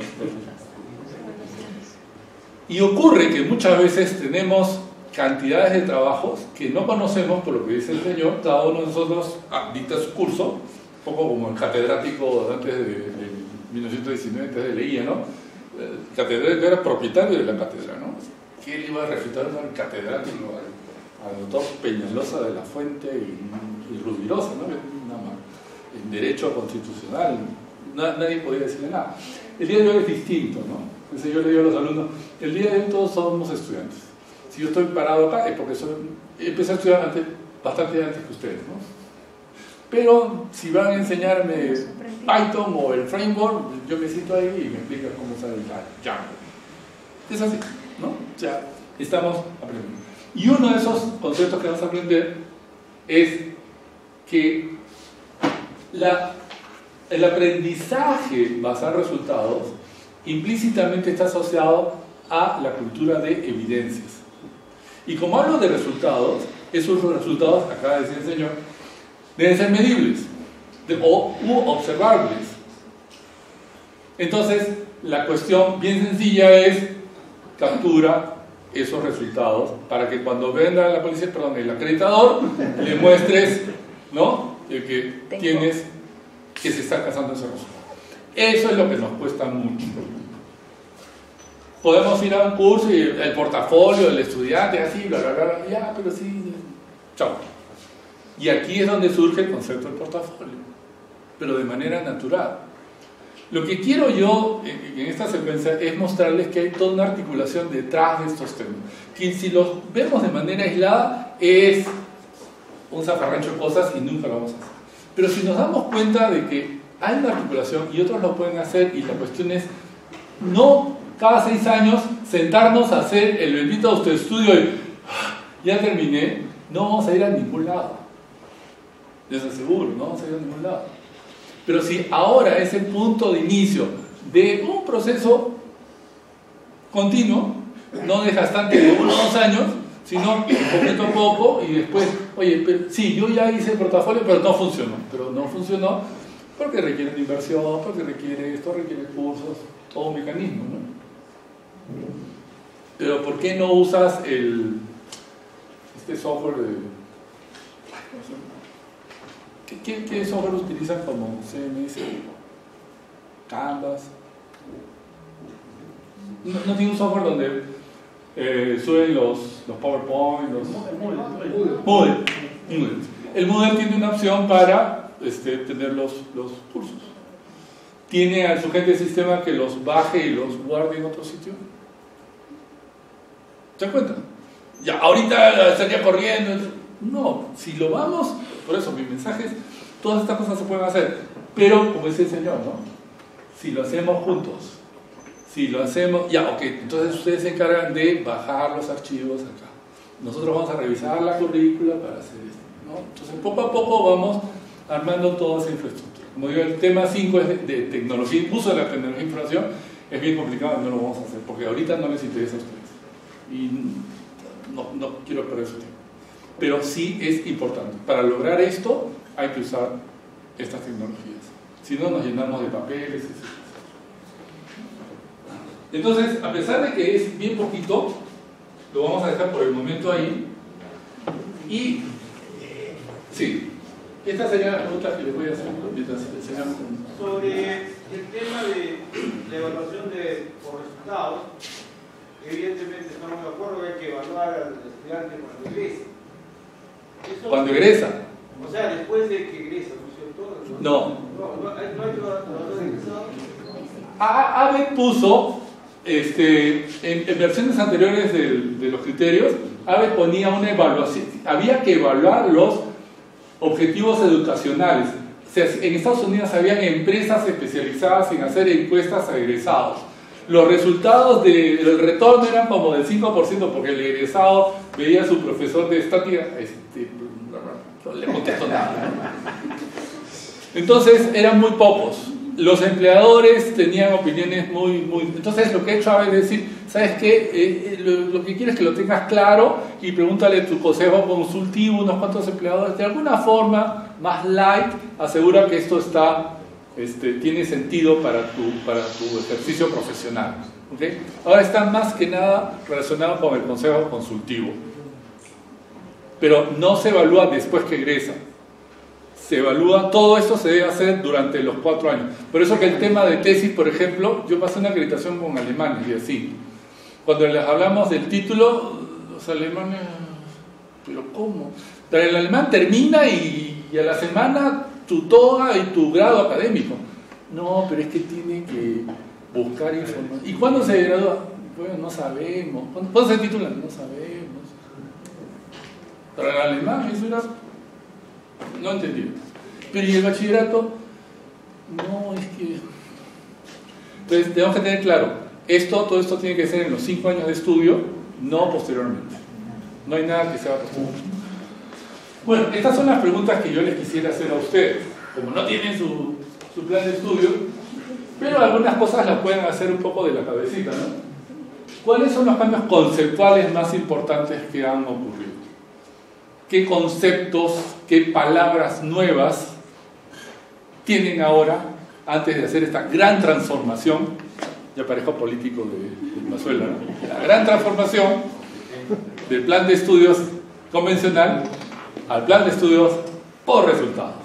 Y ocurre que muchas veces tenemos cantidades de trabajos que no conocemos por lo que dice el señor. Cada uno de nosotros dicta su curso, un poco como el catedrático antes de 1919, antes de leía, ¿no? El catedrático era propietario de la cátedra, ¿no? ¿Qué le iba a refutar al catedrático, al doctor Peñalosa de la Fuente y Rubirosa, ¿no? En derecho constitucional, nadie podía decirle nada. El día de hoy es distinto, ¿no? Entonces yo le digo a los alumnos, el día de hoy todos somos estudiantes. Si yo estoy parado acá es porque empecé a estudiar bastante antes que ustedes, ¿no? Pero si van a enseñarme Python o el framework, yo me siento ahí y me explican cómo usar el Django. Es así, ¿no? O sea, estamos aprendiendo. Y uno de esos conceptos que vamos a aprender es que el aprendizaje basado en resultados implícitamente está asociado a la cultura de evidencias. Y como hablo de resultados, esos resultados, acaba de decir el señor, deben ser medibles u observables. Entonces, la cuestión bien sencilla es captura esos resultados para que cuando venga la policía, el acreditador, le muestres, ¿no? Que tienes, que se está alcanzando ese resultado. Eso es lo que nos cuesta mucho. Podemos ir a un curso y el portafolio del estudiante, así, bla, bla, bla, ya, pero sí, chao. Y aquí es donde surge el concepto del portafolio, pero de manera natural. Lo que quiero yo en esta secuencia es mostrarles que hay toda una articulación detrás de estos temas, que si los vemos de manera aislada es un zafarrancho de cosas y nunca lo vamos a hacer. Pero si nos damos cuenta de que hay una articulación y otros lo pueden hacer, y la cuestión es no cada 6 años sentarnos a hacer el bendito autoestudio y ya terminé, no vamos a ir a ningún lado. Les aseguro, no vamos a ir a ningún lado. Pero si ahora es el punto de inicio de un proceso continuo, no desgastante de 1 o 2 años, sino poquito a poco y después, oye, pero, sí, yo ya hice el portafolio, pero no funcionó. Pero no funcionó porque requiere de inversión, porque requiere esto, requiere cursos, todo un mecanismo, ¿no? Pero ¿por qué no usas este software de... ¿Qué software utilizan como CMS? Canvas. ¿No tiene un software donde suben los PowerPoint? Moodle. El Moodle tiene una opción para tener los cursos. ¿Tiene al sujeto de sistema que los baje y los guarde en otro sitio? ¿Se dan cuenta? Ya, ahorita estaría corriendo. No, si lo vamos, por eso mi mensaje es, todas estas cosas se pueden hacer, pero como dice el señor, ¿no? Si lo hacemos juntos, si lo hacemos, ya, ok, entonces ustedes se encargan de bajar los archivos acá. Nosotros vamos a revisar la currícula para hacer esto, ¿no? Entonces poco a poco vamos armando toda esa infraestructura. Como digo, el tema 5 es de tecnología, uso de la tecnología de información, es bien complicado, no lo vamos a hacer, porque ahorita no les interesa a ustedes. Y no quiero perder su tiempo. Pero sí es importante. Para lograr esto hay que usar estas tecnologías. Si no, nos llenamos de papeles, etc. Entonces, a pesar de que es bien poquito, lo vamos a dejar por el momento ahí. Y, sí. Esta sería la pregunta que le voy a hacer mientras enseñamos. Sobre el tema de la evaluación por resultados, evidentemente estamos de acuerdo que hay que evaluar al estudiante cuando egresa. ¿Cuando egresa? O sea, después de que egresa, ¿no es cierto? No. No hay evaluador egresado. AVE puso, en versiones anteriores de los criterios, AVE ponía una evaluación, había que evaluar los objetivos educacionales. O sea, en Estados Unidos había empresas especializadas en hacer encuestas a egresados. Los resultados del retorno eran como del 5%, porque el egresado veía a su profesor de estática, no le contestó nada. Entonces eran muy pocos. Los empleadores tenían opiniones muy... Entonces lo que he hecho a veces es decir, ¿sabes qué? Lo que quieres es que lo tengas claro y pregúntale a tu consejo consultivo, unos cuantos empleadores, de alguna forma más light, asegura que esto tiene sentido para tu ejercicio profesional. ¿Okay? Ahora está más que nada relacionado con el consejo consultivo. Pero no se evalúa después que egresa. Se evalúa, todo esto se debe hacer durante los 4 años. Por eso que el tema de tesis, por ejemplo, yo pasé una acreditación con alemanes y así. Cuando les hablamos del título, los alemanes, ¿pero cómo? Pero el alemán termina y a la semana tu toga y tu grado académico. No, pero es que tiene que buscar información. ¿Y cuándo se gradúa? Bueno, no sabemos. ¿Cuándo se titula? No sabemos. Para el alemán eso era... No entendí. Pero ¿y el bachillerato? No, es que... Entonces tenemos que tener claro, todo esto tiene que ser en los 5 años de estudio, no posteriormente. No hay nada que sea posterior. Bueno, estas son las preguntas que yo les quisiera hacer a ustedes. Como no tienen su plan de estudio, pero algunas cosas las pueden hacer un poco de la cabecita, ¿no? ¿Cuáles son los cambios conceptuales más importantes que han ocurrido? ¿Qué conceptos, qué palabras nuevas tienen ahora antes de hacer esta gran transformación? Ya parezco político de Venezuela, ¿no? La gran transformación del plan de estudios convencional al plan de estudios por resultados.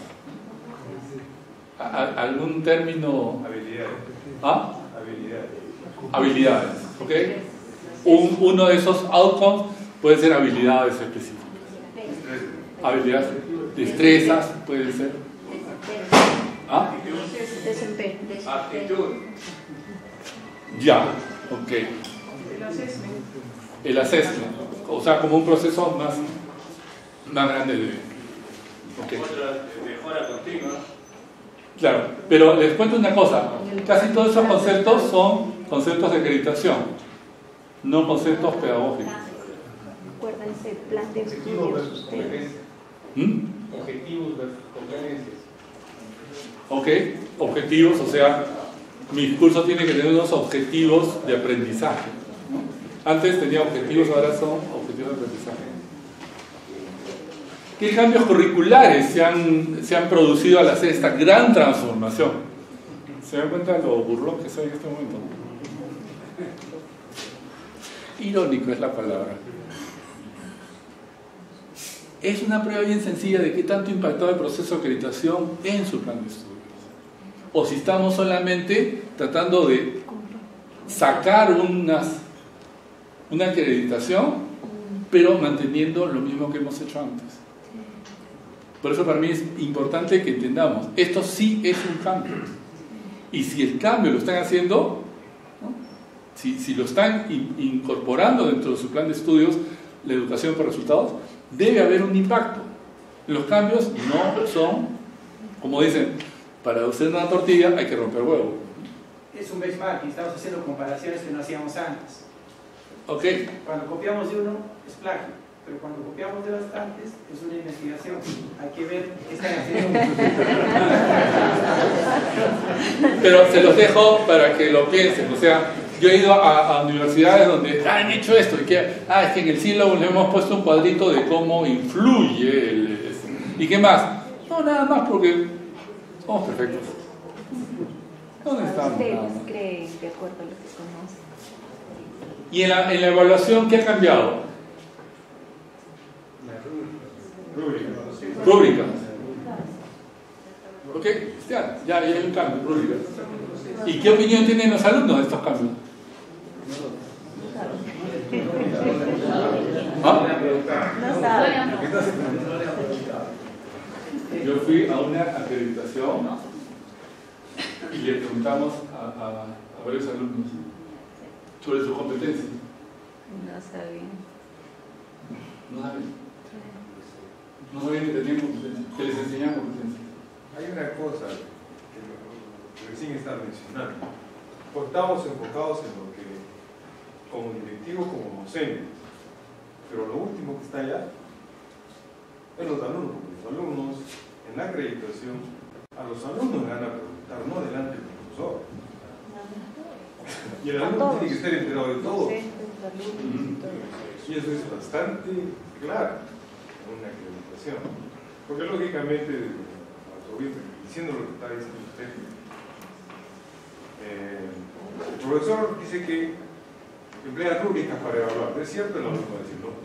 ¿Algún término? Habilidades. ¿Ah? Habilidades. Habilidades, ¿ok? Uno de esos outcomes puede ser habilidades específicas. Habilidades, destrezas, puede ser. ¿Ah? Desempeño. Aptitud. Ya, ok. El assessment, o sea, como un proceso más grande de... Okay. Mejora continua. Claro, pero les cuento una cosa, casi todos esos conceptos son conceptos de acreditación, no conceptos pedagógicos. Acuérdense, plan de estudios ustedes. Objetivos versus competencias. Ok, objetivos, o sea, mi curso tiene que tener unos objetivos de aprendizaje, ¿no? Antes tenía objetivos, ahora son objetivos de aprendizaje. ¿Qué cambios curriculares se han producido al hacer esta gran transformación? ¿Se dan cuenta de lo burlón que soy en este momento? Irónico es la palabra. Es una prueba bien sencilla de qué tanto impactó el proceso de acreditación en su plan de estudios. O si estamos solamente tratando de sacar una acreditación, pero manteniendo lo mismo que hemos hecho antes. Por eso para mí es importante que entendamos, esto sí es un cambio. Y si el cambio lo están haciendo, ¿no? si lo están incorporando dentro de su plan de estudios, la educación por resultados, debe haber un impacto. Los cambios no son, como dicen, para hacer una tortilla hay que romper huevo. Es un benchmarking, estamos haciendo comparaciones que no hacíamos antes. Ok. Cuando copiamos de uno es plagio, pero cuando copiamos de bastantes es una investigación. Hay que ver qué están haciendo. Pero se los dejo para que lo piensen. O sea, yo he ido a universidades donde han hecho esto y que es que en el sílabo le hemos puesto un cuadrito de cómo influye ¿y qué más? No, nada más porque somos perfectos. ¿Dónde estamos? Ustedes creen de acuerdo a lo que conocen. Y en la evaluación, ¿qué ha cambiado? Rúbricas. ya hay un cambio, Rúdiger. ¿Y qué opinión tienen los alumnos de estos cambios? ¿Ah? No saben. Yo fui a una acreditación y le preguntamos a varios alumnos sobre su competencia. No sabían. No saben. No sabían que tenían competencia, que les enseñaban competencia. Hay una cosa que recién estaba mencionando. Pues estamos enfocados en lo que, como directivos, como docentes, pero lo último que está allá es los alumnos, porque los alumnos en la acreditación, a los alumnos le van a preguntar, no delante del profesor. Y el alumno tiene que estar enterado de todo. Y eso es bastante claro en una acreditación. Porque lógicamente, diciendo lo que está diciendo usted, el profesor dice que emplea rúbricas para evaluar. ¿Es cierto? El alumno va a decir no.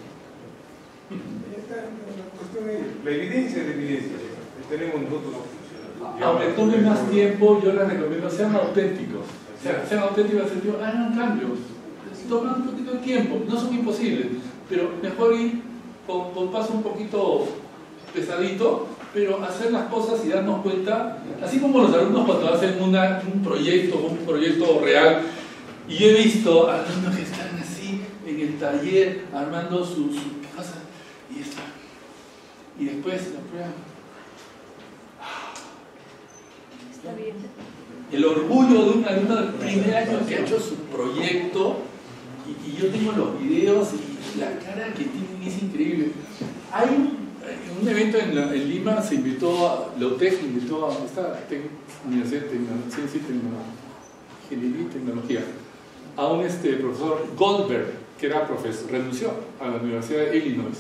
La cuestión es, la evidencia es la evidencia. Tenemos nosotros. Aunque tome más tiempo, yo les recomiendo sean auténticos. Sean auténticos en el sentido, hagan cambios. Toman un poquito de tiempo, no son imposibles, pero mejor ir con paso un poquito pesadito, pero hacer las cosas y darnos cuenta, así como los alumnos cuando hacen un proyecto real, y yo he visto alumnos que están así en el taller armando su cosa y después la prueba. Está bien. El orgullo de un alumno del primer año que ha hecho su proyecto, y yo tengo los videos y la cara que tienen es increíble. Hay un evento en Lima, se invitó a la UTEC, invitó a esta Universidad de Ciencia y Ingeniería y Tecnología, a un profesor Goldberg, que era profesor, renunció a la Universidad de Illinois.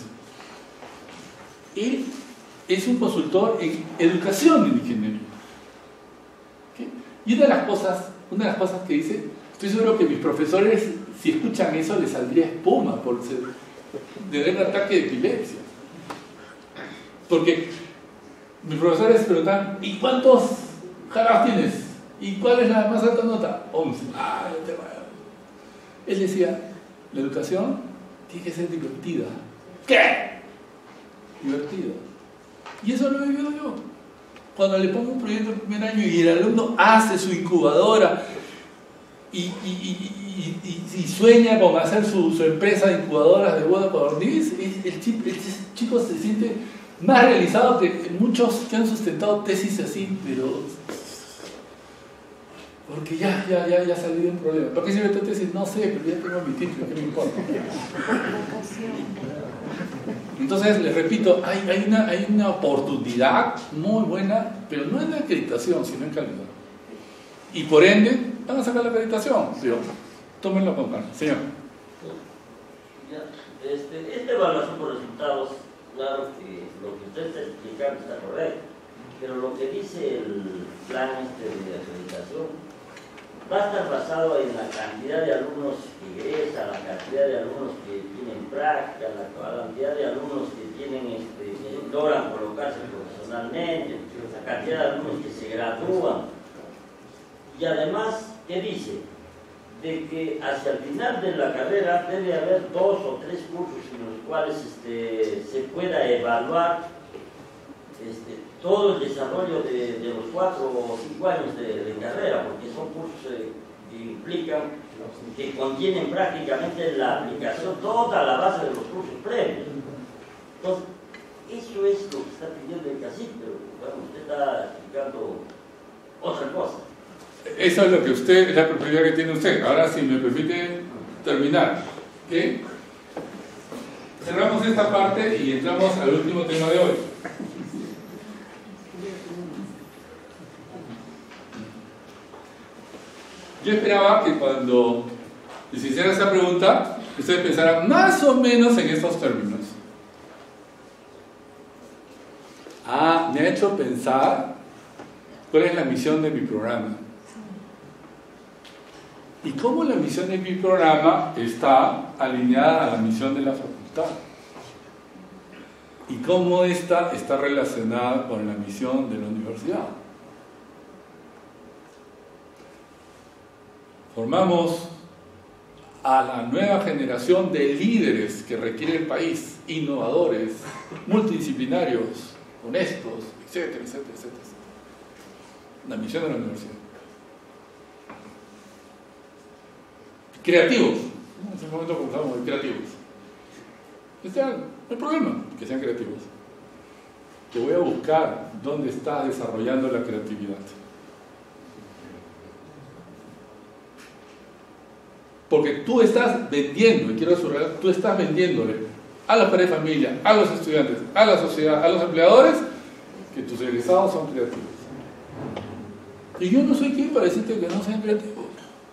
Él es un consultor en educación en ingeniería. ¿Okay? Y una de las cosas que dice, estoy seguro que mis profesores, si escuchan eso, les saldría espuma por de un ataque de epilepsia. Porque mis profesores preguntan, ¿y cuántos jarabes tienes? ¿Y cuál es la más alta nota? 11. Ah, no te vayas. Él decía, la educación tiene que ser divertida. ¿Qué? Divertida. Y eso lo he vivido yo. Cuando le pongo un proyecto el primer año y el alumno hace su incubadora y sueña con hacer su empresa de incubadoras de boda codorniz, el chico se siente más realizado que muchos que han sustentado tesis así, pero porque ya salí de un problema. ¿Para qué sirve tu tesis? No sé, pero ya tengo mi título, ¿qué me importa? Entonces, les repito, hay una oportunidad muy buena, pero no en la acreditación, sino en calidad. Y por ende, van a sacar la acreditación. Pero tómenlo con calma. Señor. Esta evaluación por resultados, claro que lo que usted está explicando está correcto, pero lo que dice el plan de acreditación va a estar basado en la cantidad de alumnos que egresan, la cantidad de alumnos que tienen práctica, la cantidad de alumnos que tienen, que logran colocarse profesionalmente, la cantidad de alumnos que se gradúan. Y además, ¿qué dice? De que hacia el final de la carrera debe haber 2 o 3 cursos en los cuales se pueda evaluar todo el desarrollo de los 4 o 5 años de carrera, porque son cursos que implican, que contienen prácticamente la aplicación, toda la base de los cursos previos. Entonces, eso es lo que está pidiendo el cacique, pero bueno, usted está explicando otra cosa. Eso es lo que usted, es la perspectiva que tiene usted. Ahora, si me permite terminar, ¿okay? Cerramos esta parte y entramos al último tema de hoy. Yo esperaba que cuando les hiciera esa pregunta, ustedes pensaran más o menos en estos términos. Me ha hecho pensar cuál es la misión de mi programa. Y cómo la misión de mi programa está alineada a la misión de la facultad. Y cómo esta está relacionada con la misión de la universidad. formamos a la nueva generación de líderes que requiere el país, innovadores, multidisciplinarios, honestos, etcétera, etcétera, etcétera. La misión de la universidad. Creativos. En ese momento conversamos de creativos. No hay problema que sean creativos. Te voy a buscar dónde está desarrollando la creatividad. Porque tú estás vendiendo, y quiero subrayar, tú estás vendiéndole a la pareja de familia, a los estudiantes, a la sociedad, a los empleadores, que tus egresados son creativos. Y yo no soy quien para decirte que no sean creativos.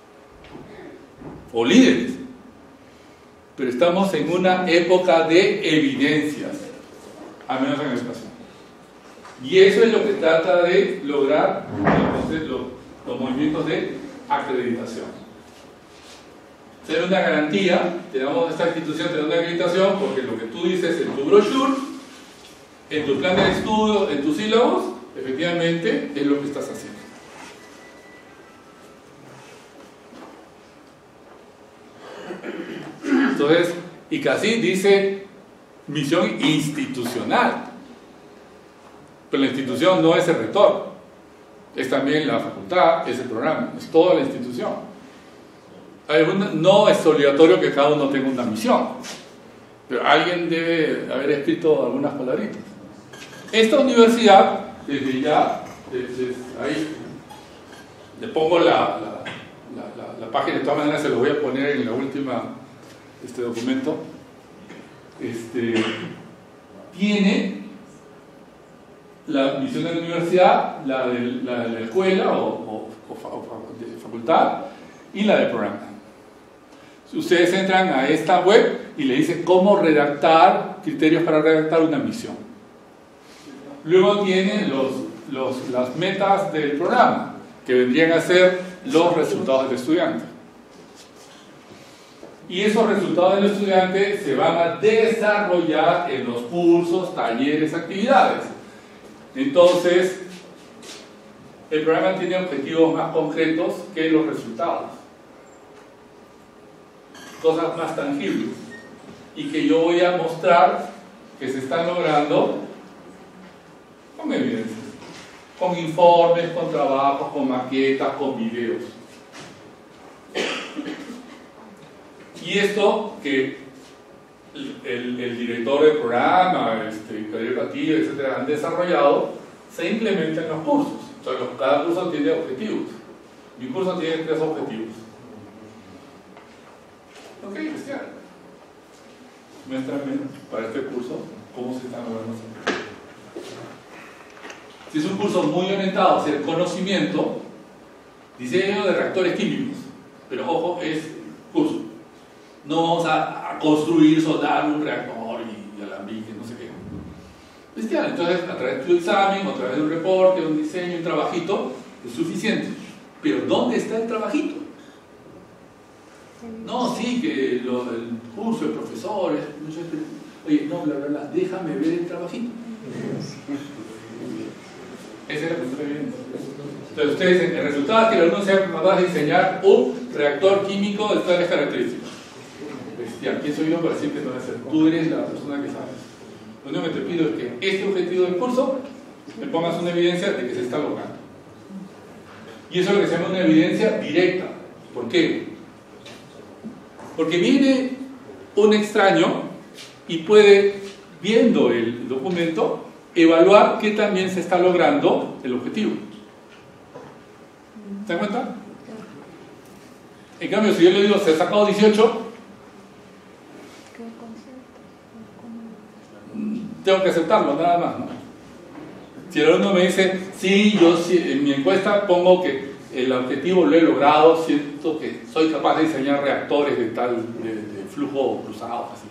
O líderes. Pero estamos en una época de evidencias, al menos en educación. Y eso es lo que trata de lograr los movimientos de acreditación. Ser una garantía, esta institución te da una acreditación porque lo que tú dices en tu brochure, en tu plan de estudio, en tus sílabos, efectivamente es lo que estás haciendo. Entonces, y casi dice misión institucional. Pero la institución no es el rector, es también la facultad, es el programa, es toda la institución. No es obligatorio que cada uno tenga una misión, pero alguien debe haber escrito algunas palabritas. Esta universidad, desde ahí, le pongo la página, de todas maneras se lo voy a poner en la última documento, tiene la misión de la universidad, la de la escuela o de facultad y la del programa. Ustedes entran a esta web y le dicen cómo redactar, criterios para redactar una misión. Luego tienen las metas del programa, que vendrían a ser los resultados del estudiante. Y esos resultados del estudiante se van a desarrollar en los cursos, talleres, actividades. Entonces, el programa tiene objetivos más concretos que los resultados. Cosas más tangibles. Y que yo voy a mostrar que se están logrando con evidencias, con informes, con trabajos, con maquetas, con videos. Y esto que el director del programa, Cadir Castillo, etcétera, han desarrollado, se implementa en los cursos. O sea, cada curso tiene objetivos. Mi curso tiene 3 objetivos. Ok, Cristian. Muéstrame para este curso cómo se están logrando. Si es un curso muy orientado hacia el conocimiento, diseño de reactores químicos, pero ojo, es curso. No vamos a construir, soldar un reactor y alambique, no sé qué. Cristian, entonces a través de tu examen, a través de un reporte, un diseño, un trabajito, es suficiente. Pero ¿dónde está el trabajito? No, sí, que el curso, el profesor, oye, no, bla, bla, bla, déjame ver el trabajito. Esa es la cuestión evidente. Entonces ustedes dicen, el resultado es que el alumno sea capaz de diseñar un reactor químico de tales características. ¿Quién soy yo para decir que no es ser? Tú eres la persona que sabes. Lo único que te pido es que este objetivo del curso me pongas una evidencia de que se está logrando. Y eso es lo que se llama una evidencia directa. ¿Por qué? Porque viene un extraño y puede, viendo el documento, evaluar qué también se está logrando el objetivo. ¿Se dan cuenta? En cambio, si yo le digo, se ha sacado 18, tengo que aceptarlo, nada más, ¿no? Si el alumno me dice, sí, yo en mi encuesta pongo que el objetivo lo he logrado, siento que soy capaz de diseñar reactores de flujo cruzado, así.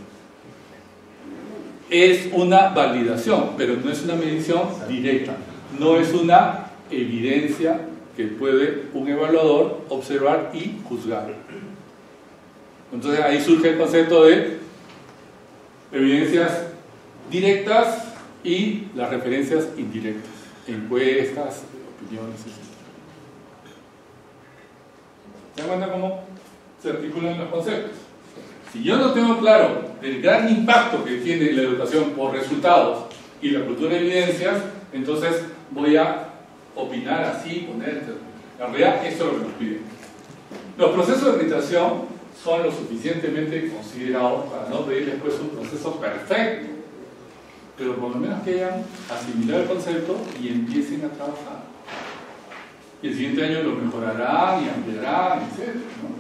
Es una validación, pero no es una medición directa, no es una evidencia que puede un evaluador observar y juzgar. Entonces ahí surge el concepto de evidencias directas y las referencias indirectas, encuestas, opiniones, etc. ¿Se dan cuenta cómo se articulan los conceptos? Si yo no tengo claro el gran impacto que tiene la educación por resultados y la cultura de evidencias, entonces voy a opinar así, poner... En realidad, esto es lo que nos piden. Los procesos de acreditación son lo suficientemente considerados para no pedir después un proceso perfecto, pero por lo menos que hayan asimilado el concepto y empiecen a trabajar. Y el siguiente año lo mejorarán y ampliarán, etc.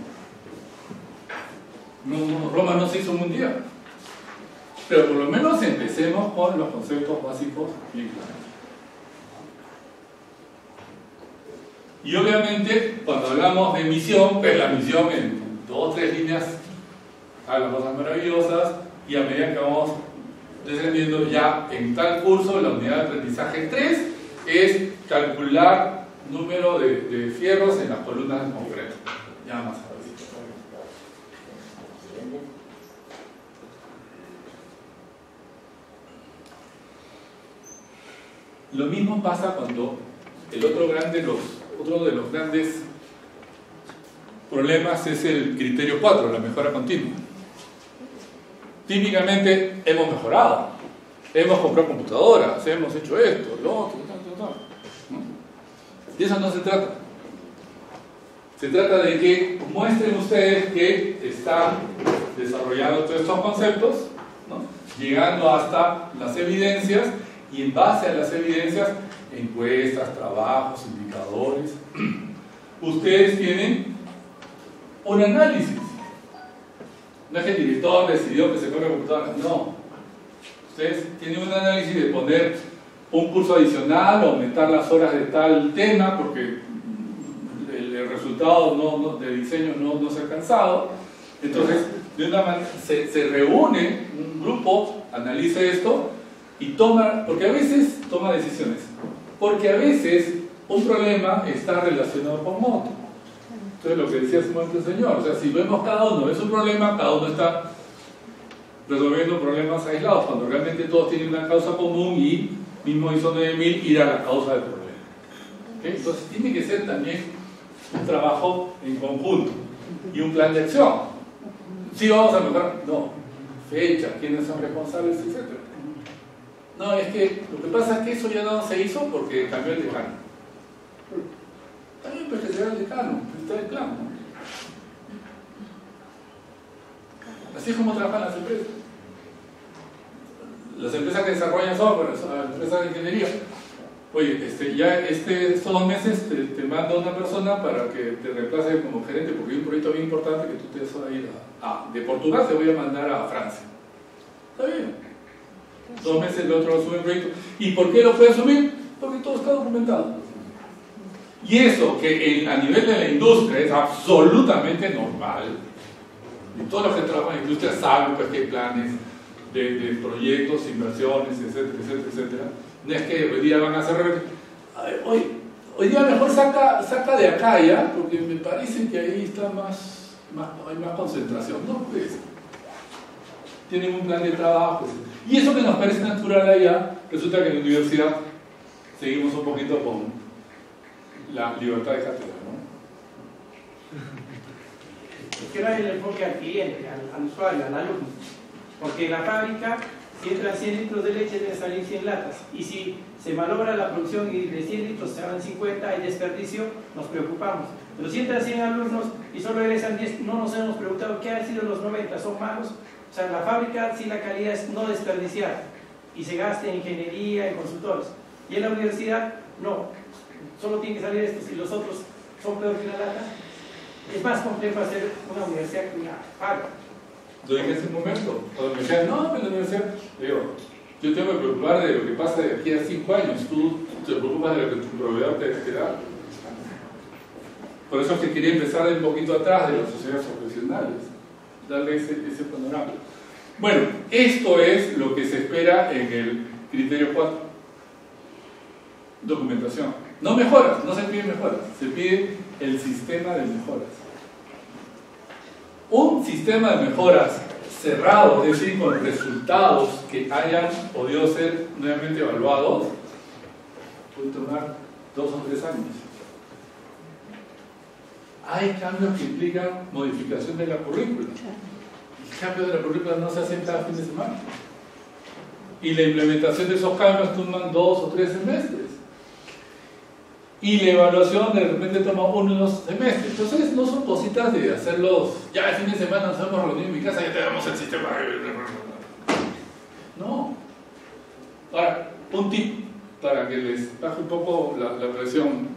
¿no? Roma no se hizo en un día, pero por lo menos empecemos con los conceptos básicos bien claros. Y obviamente, cuando hablamos de misión, pues la misión en 2 o 3 líneas habla cosas maravillosas, y a medida que vamos descendiendo ya en tal curso, la unidad de aprendizaje 3 es calcular número de fierros en las columnas de concreto. Ya más a ver. Lo mismo pasa cuando otro de los grandes problemas es el criterio 4, la mejora continua. Típicamente hemos mejorado, hemos comprado computadoras, hemos hecho esto, lo otro, ¿no? De eso no se trata. Se trata de que muestren ustedes que están desarrollando todos estos conceptos, ¿no? Llegando hasta las evidencias, y en base a las evidencias, encuestas, trabajos, indicadores, ustedes tienen un análisis. No es que el director decidió que se compre computadoras, no. Ustedes tienen un análisis de poner un curso adicional o aumentar las horas de tal tema porque el resultado de diseño no se ha alcanzado. Entonces, de una manera, se reúne un grupo, analiza esto y toma, porque a veces toma decisiones, porque a veces un problema está relacionado con otro. Entonces, lo que decía el señor, o sea, si vemos cada uno es un problema, cada uno está resolviendo problemas aislados, cuando realmente todos tienen una causa común y mismo ISO 9000 ir a la causa del problema. ¿Okay? Entonces, tiene que ser también un trabajo en conjunto y un plan de acción. ¿Sí vamos a mejorar? No. Fecha, quiénes son responsables, etc. No, es que lo que pasa es que eso ya no se hizo porque cambió el decano. También pues que será el decano, está el plan, ¿no? Así es como trabajan las empresas. Las empresas que desarrollan software, las empresas de ingeniería. Oye, estos 2 meses te manda una persona para que te reemplace como gerente, porque hay un proyecto bien importante que tú te vas a ir de Portugal, te voy a mandar a Francia. Está bien. 2 meses el otro sube el proyecto. ¿Y por qué lo puede subir? Porque todo está documentado. Y eso que a nivel de la industria es absolutamente normal. Y todos los que trabajan en la industria saben pues, que hay planes de proyectos, inversiones, etcétera, etcétera, etcétera. No es que hoy día van a hacer... Hoy día mejor saca de acá ya, porque me parece que ahí está hay más concentración. No, pues tienen un plan de trabajo. Y eso que nos parece natural allá, resulta que en la universidad seguimos un poquito con la libertad de cátedra, ¿no? Quiero dar el enfoque al cliente, al usuario, al alumno. Porque en la fábrica, si entran 100 litros de leche, deben salir 100 latas. Y si se malogra la producción y de 100 litros se van 50, hay desperdicio, nos preocupamos. Pero si entran 100 alumnos y solo regresan 10, no nos hemos preguntado qué han sido los 90, ¿son malos? O sea, en la fábrica sí la calidad es no desperdiciar y se gasta en ingeniería, en consultores. Y en la universidad, no. Solo tienen que salir estos y los otros son peor que una lata. Es más complejo hacer una universidad que una fábrica. Lo dije hace un momento, cuando me decían, no, pero la universidad, digo, yo tengo que preocupar de lo que pasa de aquí a 5 años, tú te preocupas de lo que tu proveedor te da. Por eso es que quería empezar un poquito atrás de las sociedades profesionales, darle ese panorama. Bueno, esto es lo que se espera en el criterio 4. Documentación. No mejoras, no se pide mejoras, se pide el sistema de mejoras. Un sistema de mejoras cerrado, es decir, con resultados que hayan podido ser nuevamente evaluados, puede tomar 2 o 3 años. hay cambios que implican modificación de la currícula. El cambio de la currícula no se hace cada fin de semana. Y la implementación de esos cambios toman 2 o 3 semestres. Y la evaluación de repente toma 1 o 2 semestres. Entonces no son cositas de hacerlos, ya el fin de semana nos hemos reunido en mi casa, ya tenemos el sistema. No. Ahora, un tip para que les baje un poco la presión.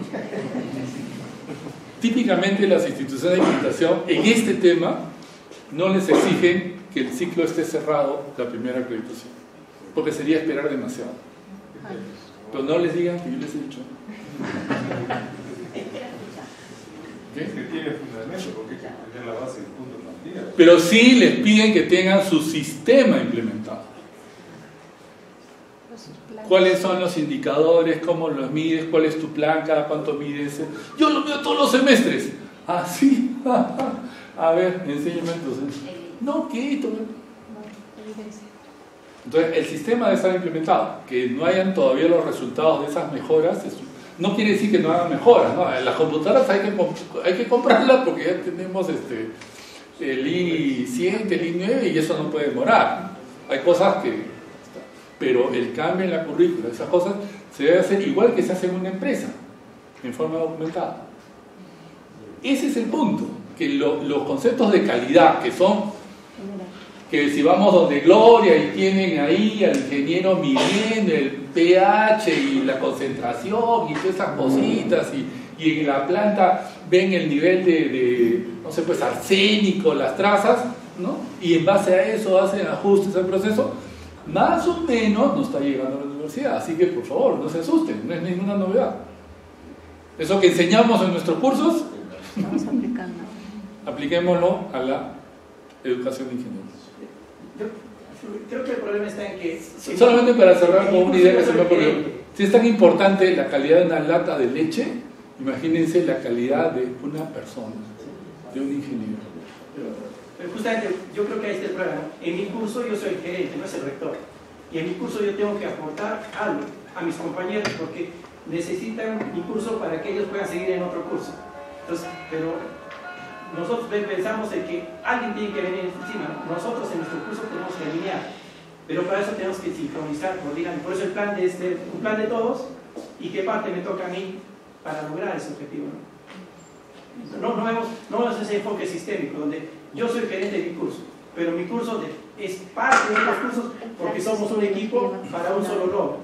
Típicamente las instituciones de acreditación en este tema no les exigen que el ciclo esté cerrado la primera acreditación, porque sería esperar demasiado. Pero no les digan que yo les he dicho. ¿Qué? Que tiene fundamento, porque es la base del punto de partida. Pero sí les piden que tengan su sistema implementado. ¿Cuáles son los indicadores? ¿Cómo los mides? ¿Cuál es tu plan? ¿Cada cuánto mides? Yo lo veo todos los semestres. Ah, sí. A ver, enséñame entonces. No, ¿qué? Entonces, el sistema debe estar implementado. Que no hayan todavía los resultados de esas mejoras, no quiere decir que no hagan mejoras, ¿no? Las computadoras hay que comprarlas porque ya tenemos el I7, el I9 y eso no puede demorar. Hay cosas que... Pero el cambio en la currícula, esas cosas, se debe hacer igual que se hace en una empresa, en forma documentada. Ese es el punto, que los conceptos de calidad, que son, que si vamos donde Gloria y tienen ahí al ingeniero midiendo el pH y la concentración y todas esas cositas, y en la planta ven el nivel de no sé, pues arsénico, las trazas, ¿no? Y en base a eso hacen ajustes al proceso. Más o menos nos está llegando a la universidad, así que por favor no se asusten, no es ninguna novedad. Eso que enseñamos en nuestros cursos, estamos aplicando. Apliquémoslo a la educación de ingenieros. Yo creo que el problema está en que... Solamente para cerrar con una idea que se me ocurrió. Si es tan importante la calidad de una lata de leche, imagínense la calidad de una persona, de un ingeniero. Pero justamente yo creo que ahí está el problema. En mi curso yo soy el gerente, no es el rector. Y en mi curso yo tengo que aportar algo a mis compañeros porque necesitan mi curso para que ellos puedan seguir en otro curso. Entonces, pero nosotros pensamos en que alguien tiene que venir encima. Nosotros en nuestro curso tenemos que alinear. Pero para eso tenemos que sincronizar, coordinar. Por eso el plan de un plan de todos y qué parte me toca a mí para lograr ese objetivo. No vemos ese enfoque sistémico donde yo soy gerente de mi curso, pero mi curso es parte de los cursos porque somos un equipo para un solo logro.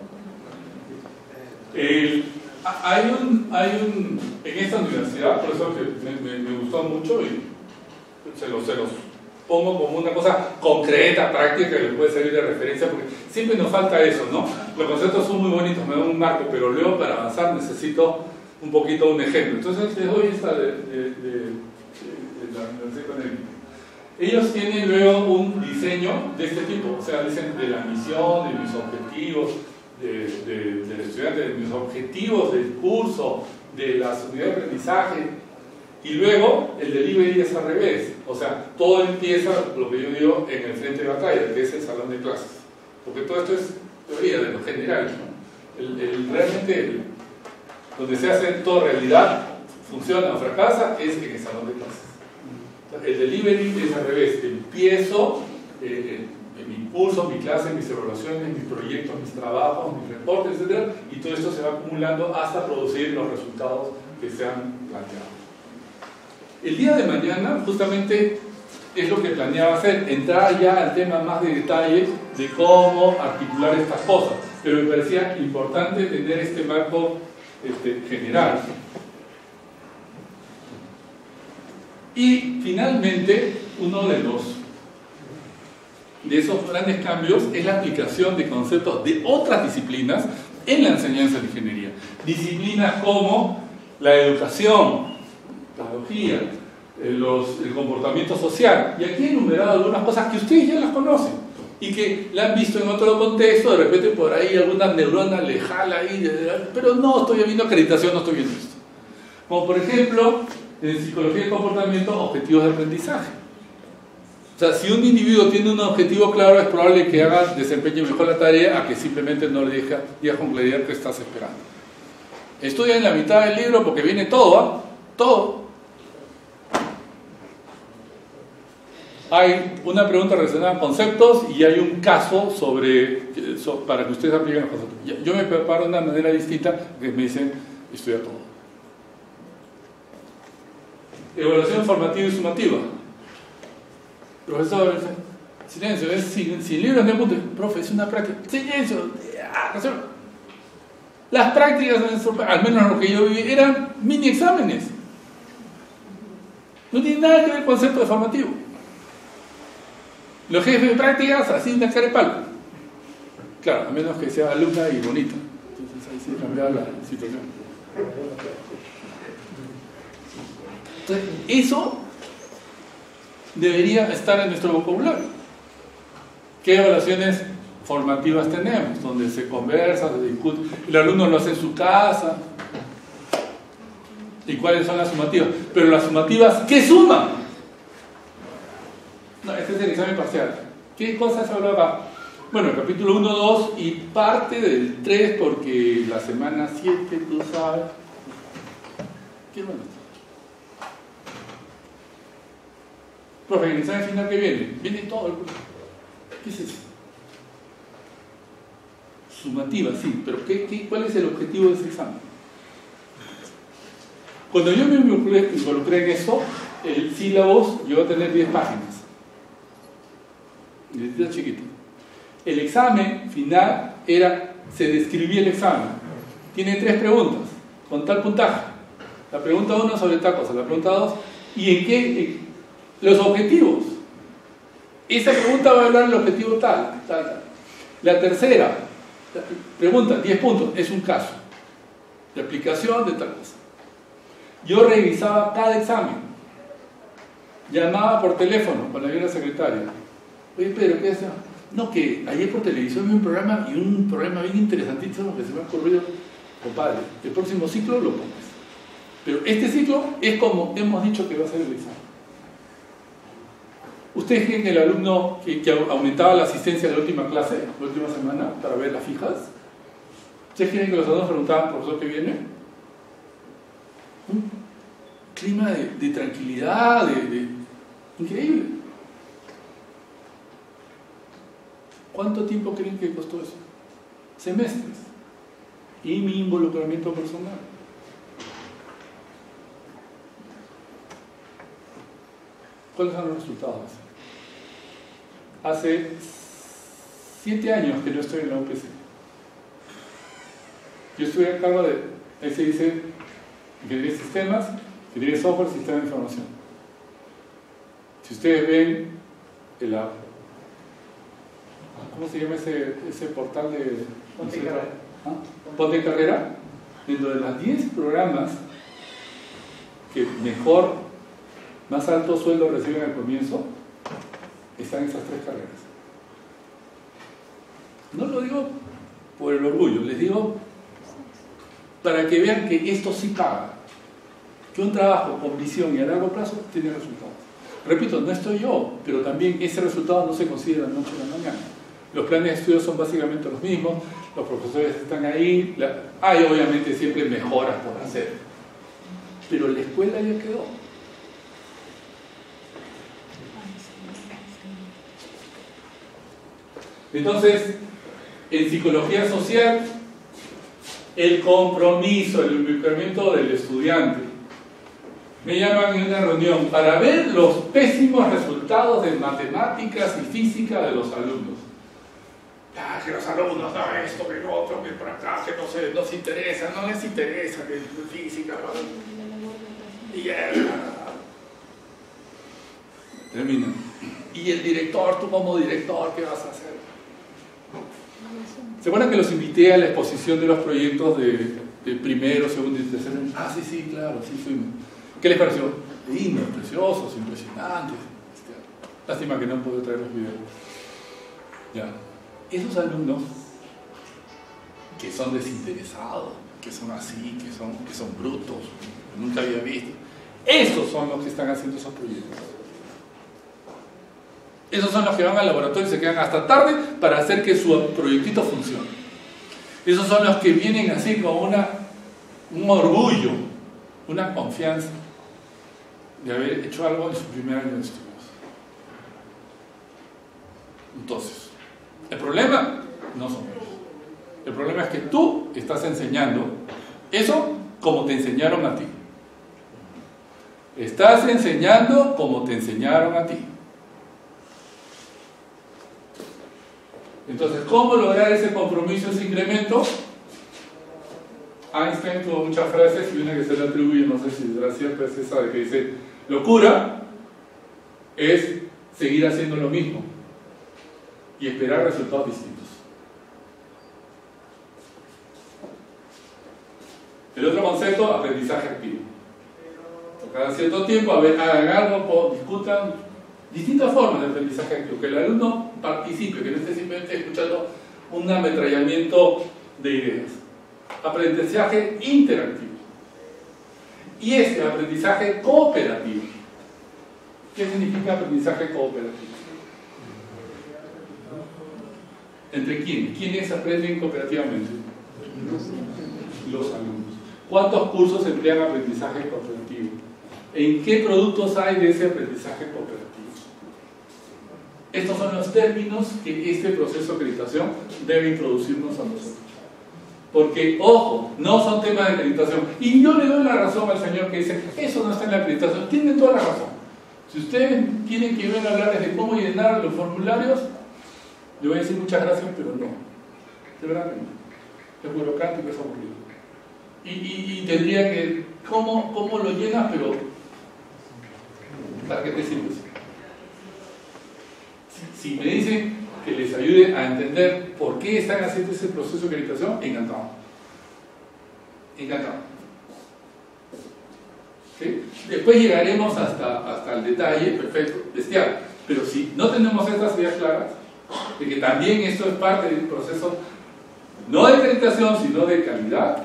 En esta universidad, por eso que me gustó mucho y se los pongo como una cosa concreta, práctica, que les puede servir de referencia, porque siempre nos falta eso, ¿no? Los conceptos son muy bonitos, me dan un marco, pero luego para avanzar necesito un poquito un ejemplo. Entonces les doy esta de la Universidad Económica. Ellos tienen luego un diseño de este tipo, o sea, dicen de la misión, de mis objetivos del estudiante, de mis objetivos del curso, de las unidades de aprendizaje, y luego el delivery es al revés, o sea, todo empieza, lo que yo digo, en el frente de batalla, que es el salón de clases, porque todo esto es teoría de lo general, ¿no? Realmente donde se hace todo realidad, funciona o fracasa, es en el salón de clases. El delivery es al revés, empiezo en mi curso, mi clase, mis evaluaciones, mis proyectos, mis trabajos, mis reportes, etc. Y todo esto se va acumulando hasta producir los resultados que se han planteado. El día de mañana, justamente, es lo que planeaba hacer, entrar ya al tema más de detalle de cómo articular estas cosas. Pero me parecía importante tener este marco general. Y finalmente, uno de esos grandes cambios es la aplicación de conceptos de otras disciplinas en la enseñanza de ingeniería. Disciplinas como la educación, pedagogía, el comportamiento social. Y aquí he enumerado algunas cosas que ustedes ya las conocen y que la han visto en otro contexto, de repente por ahí alguna neurona le jala ahí, pero no estoy viendo acreditación, no estoy viendo esto. Como por ejemplo, en psicología del comportamiento, objetivos de aprendizaje. O sea, si un individuo tiene un objetivo claro, es probable que desempeñe mejor la tarea a que simplemente no le diga con claridad que estás esperando. Estudia en la mitad del libro porque viene todo, todo. hay una pregunta relacionada a conceptos y hay un caso para que ustedes apliquen los conceptos. Yo me preparo de una manera distinta, que me dicen, estudia todo. Evaluación formativa y sumativa. Profesor, silencio, es sin libros de apunte. Profe, es una práctica. Silencio. Las prácticas, al menos lo que yo viví, eran mini exámenes. No tiene nada que ver con el concepto de formativo. Los jefes de prácticas así una cara de palo. Claro, a menos que sea alumna y bonita. Entonces ahí se cambia la situación. Entonces, eso debería estar en nuestro vocabulario. ¿Qué evaluaciones formativas tenemos? Donde se conversa, se discute, el alumno lo hace en su casa. ¿Y cuáles son las sumativas? Pero las sumativas, ¿qué suman? No, este es el examen parcial. ¿Qué cosas habló acá? Bueno, el capítulo 1, 2 y parte del 3, porque la semana 7, tú sabes. ¿Qué bueno? Profe, el examen final que viene todo el curso. ¿Qué es eso? Sumativa, sí, pero ¿cuál es el objetivo de ese examen? Cuando yo me involucré en eso, el sílabus llegó a tener 10 páginas. Letra chiquita. El examen final se describía el examen. Tiene 3 preguntas, con tal puntaje. La pregunta 1 sobre tal cosa, la pregunta 2, ¿y en qué? Los objetivos. Esa pregunta va a hablar del objetivo tal. La tercera pregunta, 10 puntos, es un caso de aplicación de tal cosa. Yo revisaba cada examen, llamaba por teléfono con la secretaria. Oye, Pedro, ¿qué haces? No, que ayer por televisión vi un programa bien interesantísimo que se me ha ocurrido. Compadre, el próximo ciclo lo pones. Pero este ciclo es como hemos dicho que va a ser el examen. ¿Ustedes creen que el alumno que aumentaba la asistencia de la última clase, la última semana, para ver las fijas? ¿Ustedes creen que los alumnos preguntaban, profesor, qué viene? Un clima de tranquilidad, increíble. ¿Cuánto tiempo creen que costó eso? Semestres. Y mi involucramiento personal. ¿Cuáles son los resultados? Hace 7 años que no estoy en la UPC. Yo estuve a cargo de, ahí se dice, ingeniería de sistemas, ingeniería de software, sistema de información. Si ustedes ven ¿cómo se llama ese portal de Ponte Carrera? Ponte Carrera, dentro de las 10 programas que mejor, más alto sueldo reciben al comienzo, están esas 3 carreras. No lo digo por el orgullo, les digo para que vean que esto sí paga, que un trabajo con visión y a largo plazo tiene resultados. Repito, no estoy yo, pero también ese resultado no se consigue de la noche a la mañana. Los planes de estudio son básicamente los mismos, los profesores están ahí, hay obviamente siempre mejoras por hacer, pero la escuela ya quedó. Entonces, en psicología social, el compromiso, el involucramiento del estudiante. Me llaman en una reunión para ver los pésimos resultados de matemáticas y física de los alumnos. Que los alumnos, no esto, que lo otro, que por acá, que no se interesa, no les interesa, que física, ¿no? Y termina. Y el director, tú como director, ¿qué vas a hacer? ¿Se acuerdan que los invité a la exposición de los proyectos de primero, segundo y tercero? Ah, sí, claro, sí fuimos. ¿Qué les pareció? Lindos, preciosos, impresionantes. Lástima que no puedo traer los videos. Ya. Esos alumnos que son desinteresados, que son así, que son brutos, que nunca había visto, esos son los que están haciendo esos proyectos. Esos son los que van al laboratorio y se quedan hasta tarde para hacer que su proyectito funcione. Esos son los que vienen así con un orgullo, una confianza de haber hecho algo en su primer año de estudios. Entonces, el problema no son ellos. El problema es que tú estás enseñando eso como te enseñaron a ti. Estás enseñando como te enseñaron a ti. Entonces, ¿cómo lograr ese compromiso, ese incremento? Einstein tuvo muchas frases y una que se le atribuye, no sé si será cierta, es esa de que dice: locura es seguir haciendo lo mismo y esperar resultados distintos. El otro concepto, aprendizaje activo. Cada cierto tiempo, hagan algo, discutan distintas formas de aprendizaje activo, que el alumno participe, que no esté simplemente escuchando un ametrallamiento de ideas. Aprendizaje interactivo. Y este aprendizaje cooperativo. ¿Qué significa aprendizaje cooperativo? ¿Entre quiénes? ¿Quiénes aprenden cooperativamente? Los alumnos. ¿Cuántos cursos emplean aprendizaje cooperativo? ¿En qué productos hay de ese aprendizaje cooperativo? Estos son los términos que este proceso de acreditación debe introducirnos a nosotros. Porque, ojo, no son temas de acreditación. Y yo le doy la razón al señor que dice: eso no está en la acreditación. Tienen toda la razón. Si ustedes tienen que ver a hablar de cómo llenar los formularios, le voy a decir muchas gracias, pero no. De verdad que no. Es burocrático, es aburrido. Y tendría que, ¿cómo lo llenas? Pero, ¿para qué te sirve eso? Si me dicen que les ayude a entender por qué están haciendo ese proceso de acreditación, encantado. Encantado. ¿Sí? Después llegaremos hasta el detalle, perfecto, bestial. Pero si no tenemos estas ideas claras, de que también esto es parte del proceso, no de acreditación, sino de calidad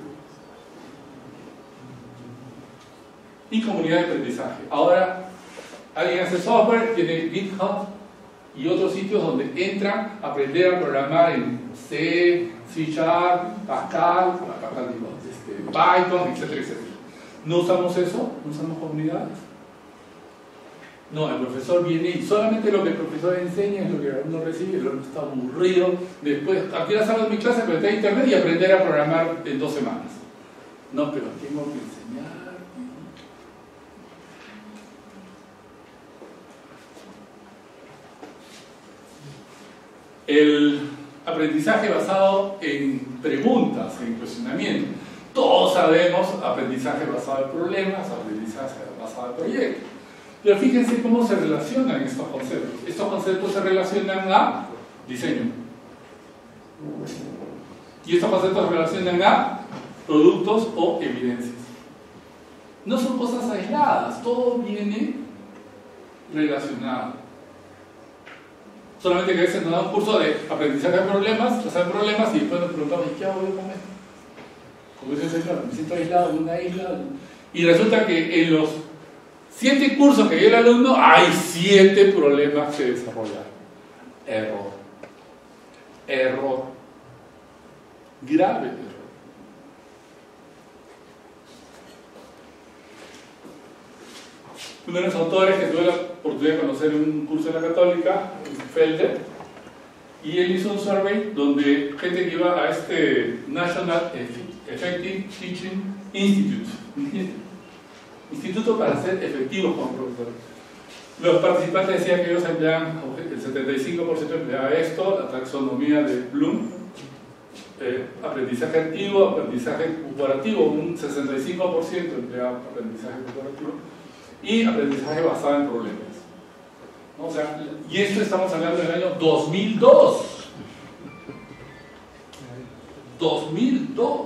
y comunidad de aprendizaje. Ahora, alguien hace software, tiene GitHub y otros sitios donde entran a aprender a programar en C, C#, Pascal, Python, etcétera, etcétera. ¿No usamos eso? ¿No usamos comunidades? No, el profesor viene y solamente lo que el profesor enseña es lo que uno recibe, el otro está aburrido. Después, aquí la sala de mi clase, pero está en internet y aprender a programar en 2 semanas. No, pero tengo que enseñar. El aprendizaje basado en preguntas, en cuestionamiento. Todos sabemos aprendizaje basado en problemas, aprendizaje basado en proyectos. Pero fíjense cómo se relacionan estos conceptos. Estos conceptos se relacionan a diseño. Y estos conceptos se relacionan a productos o evidencias. No son cosas aisladas, todo viene relacionado. Solamente que a veces nos da un curso de aprendizaje de problemas, resolver problemas, y después nos preguntamos: ¿qué hago yo con esto? Como dice el señor, me siento aislado en una isla. Y resulta que en los 7 cursos que dio el alumno hay 7 problemas que desarrollar. Error. Error. Grave error. Uno de los autores que tuve la oportunidad de conocer en un curso de la Católica, Felder, y él hizo un survey donde gente que iba a este National Effective Teaching Institute, Instituto para ser efectivos como profesores. Los participantes decían que ellos empleaban, el 75% empleaba esto, la taxonomía de Bloom, aprendizaje activo, aprendizaje cooperativo, un 65% empleaba aprendizaje cooperativo, y aprendizaje basado en problemas. O sea, y esto estamos hablando del año 2002. 2002.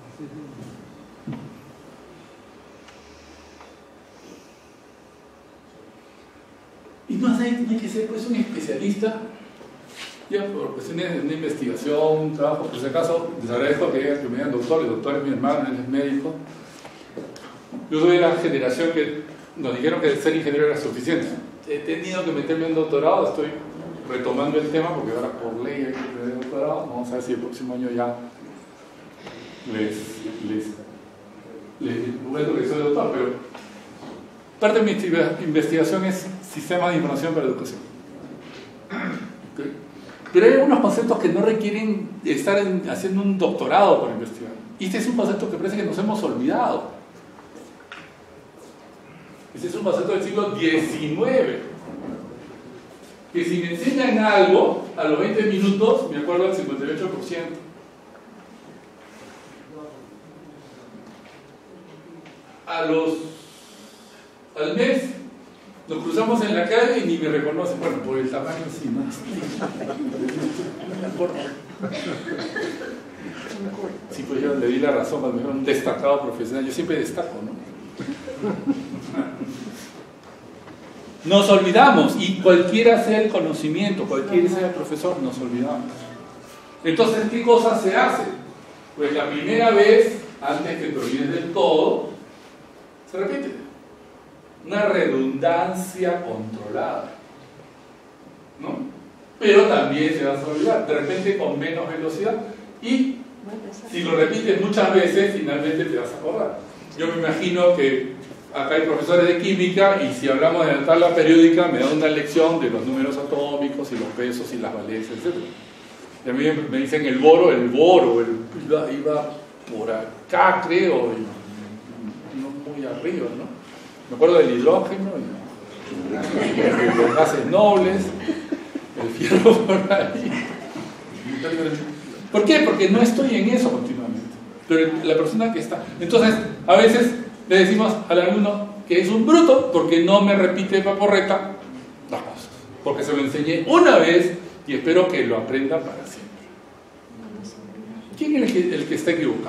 Y no hay que ser pues un especialista, ya por cuestiones de una investigación, un trabajo. Por si acaso, les agradezco que me digan doctor, el doctor es mi hermano, él es médico. Yo soy de la generación que nos dijeron que ser ingeniero era suficiente. He tenido que meterme en doctorado, estoy retomando el tema porque ahora por ley hay que tener doctorado. Vamos a ver si el próximo año ya les bueno que soy doctor, pero parte de mi investigación es sistemas de información para la educación. ¿Okay? Pero hay algunos conceptos que no requieren estar haciendo un doctorado para investigar. Y este es un concepto que parece que nos hemos olvidado. Este es un concepto del siglo XIX. Que si me enseñan algo, a los 20 minutos me acuerdo del 58%. Al mes nos cruzamos en la calle y ni me reconocen. Bueno, por el tamaño sí, ¿no? Sí, pues yo le di la razón cuando me dijeron un destacado profesional. Yo siempre destaco, ¿no? Nos olvidamos, y cualquiera sea el conocimiento, cualquiera sea el profesor, nos olvidamos. Entonces, ¿qué cosa se hace? Pues la primera vez, antes que te olvides del todo, se repite. Una redundancia controlada, ¿no? Pero también se va a olvidar, de repente con menos velocidad, y si lo repites muchas veces, finalmente te vas a acordar. Yo me imagino que acá hay profesores de química y si hablamos de la tabla periódica me dan una lección de los números atómicos y los pesos y las valencias, etc. Y a mí me dicen el boro iba por acá, creo, y no muy arriba, ¿no? Me acuerdo del hidrógeno, y los gases nobles, el fierro por ahí. ¿Por qué? Porque no estoy en eso continuamente. Pero la persona que está... Entonces, a veces le decimos al alumno que es un bruto porque no me repite correcta las cosas. Porque se lo enseñé una vez y espero que lo aprenda para siempre. ¿Quién es el que está equivocado?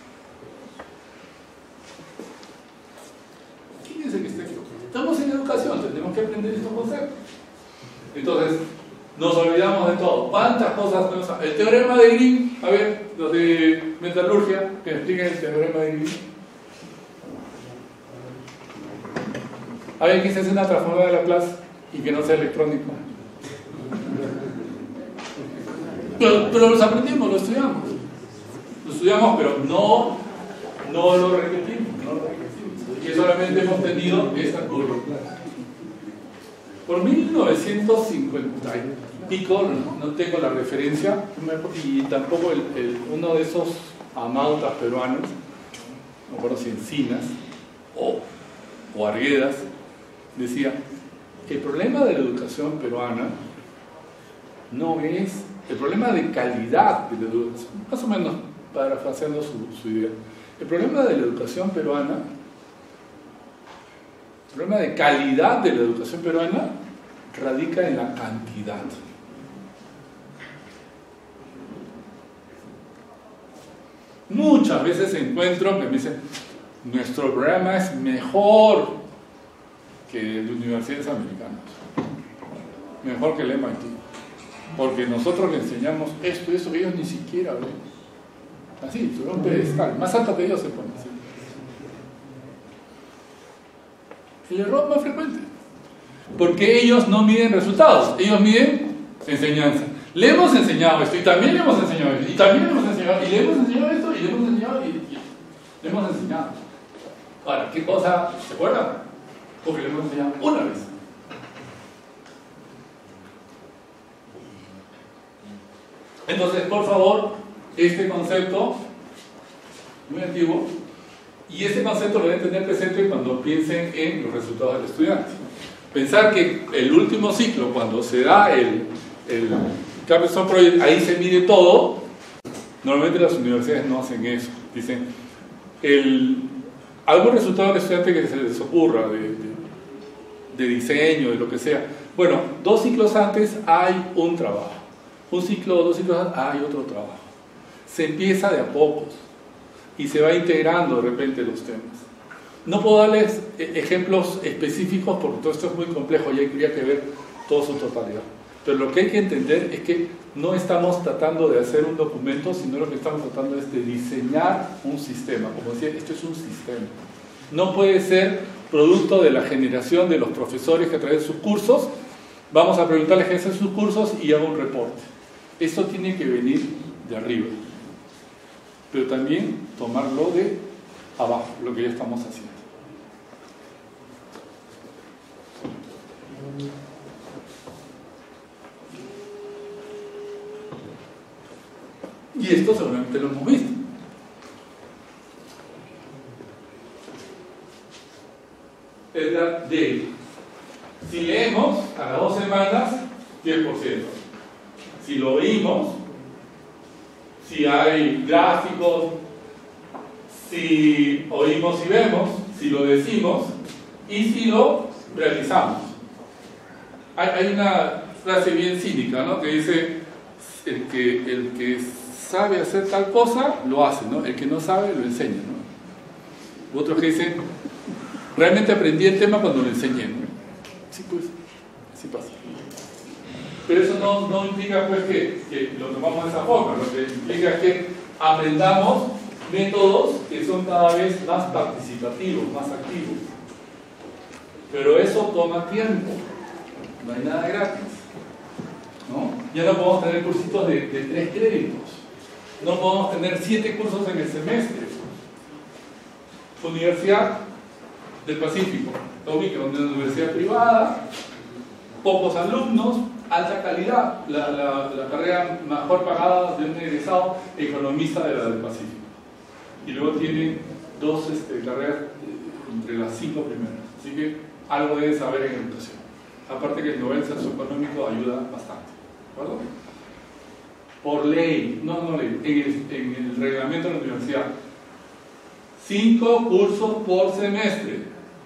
¿Quién es el que está equivocado? Estamos en educación, tenemos que aprender estos conceptos. Entonces, nos olvidamos de todo. ¿Cuántas cosas no sabemos? El teorema de Green, a ver, los de metalurgia, que me expliquen el teorema de Green. A ver, ¿quién se hace una transformadora de Laplace y que no sea electrónico? Pero los aprendimos, lo estudiamos. Lo estudiamos, pero no lo repetimos. Y solamente hemos tenido esta curva. Por 1950 y pico, no tengo la referencia, y tampoco uno de esos amautas peruanos, no me acuerdo si Encinas o Arguedas, decía que el problema de la educación peruana no es el problema de calidad de la educación, más o menos parafraseando su idea. El problema de la educación peruana, el problema de calidad de la educación peruana radica en la cantidad. Muchas veces encuentro que me dicen, nuestro programa es mejor que el de universidades americanas, mejor que el MIT, porque nosotros le enseñamos esto y eso que ellos ni siquiera ven. Así, sobre un pedestal, más alto que ellos se pone así. El error más frecuente, porque ellos no miden resultados, ellos miden enseñanza. Le hemos enseñado esto y también le hemos enseñado esto y también le hemos enseñado y le hemos enseñado esto y le hemos enseñado y le hemos enseñado. Ahora, ¿qué cosa se acuerdan? Porque le hemos enseñado una vez. Entonces, por favor, este concepto muy antiguo, y este concepto lo deben tener presente cuando piensen en los resultados del estudiante. Pensar que el último ciclo, cuando se da el Capstone Project, ahí se mide todo. Normalmente las universidades no hacen eso. Dicen, algún resultado del estudiante que se les ocurra, de diseño, de lo que sea. Bueno, 2 ciclos antes hay un trabajo. Un ciclo o 2 ciclos antes hay otro trabajo. Se empieza de a pocos y se va integrando de repente los temas. No puedo darles ejemplos específicos porque todo esto es muy complejo y habría que ver toda su totalidad. Pero lo que hay que entender es que no estamos tratando de hacer un documento, sino lo que estamos tratando es de diseñar un sistema. Como decía, esto es un sistema. No puede ser producto de la generación de los profesores que a través de sus cursos, vamos a preguntarles qué hacen sus cursos y hago un reporte. Esto tiene que venir de arriba. Pero también tomarlo de abajo, lo que ya estamos haciendo. Y esto seguramente lo hemos visto. Edgar Dale. Si leemos, a las 2 semanas, 10%. Si lo oímos, si hay gráficos, si oímos y vemos, si lo decimos y si lo realizamos. Hay una frase bien cínica, ¿no?, que dice: el que sabe hacer tal cosa, lo hace, ¿no? El que no sabe, lo enseña, ¿no? Otros que dicen: realmente aprendí el tema cuando lo enseñé, ¿no? Sí, pues, así pasa. Pero eso no implica, pues, que lo tomamos de esa forma. Lo que implica es que aprendamos métodos que son cada vez más participativos, más activos. Pero eso toma tiempo. No hay nada gratis, ¿no? Ya no podemos tener cursitos de 3 créditos. No podemos tener 7 cursos en el semestre. Universidad del Pacífico, una universidad privada, pocos alumnos, alta calidad, la carrera mejor pagada de un egresado economista de la del Pacífico. Y luego tiene 2 carreras entre las 5 primeras. Así que algo debe saber en educación. Aparte que el nivel socioeconómico ayuda bastante. ¿De acuerdo? Por ley, no ley, en el reglamento de la universidad, 5 cursos por semestre.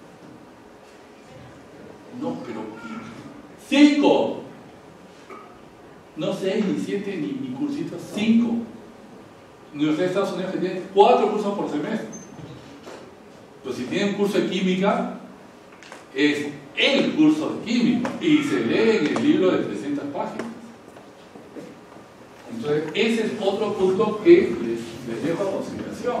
No, pero 5. No 6, ni 7, ni cursitos, 5. Universidad de Estados Unidos que tiene 4 cursos por semestre. Pues si tienen curso de química, es el curso de química y se lee en el libro de 300 páginas. Entonces, ese es otro punto que les dejo a consideración.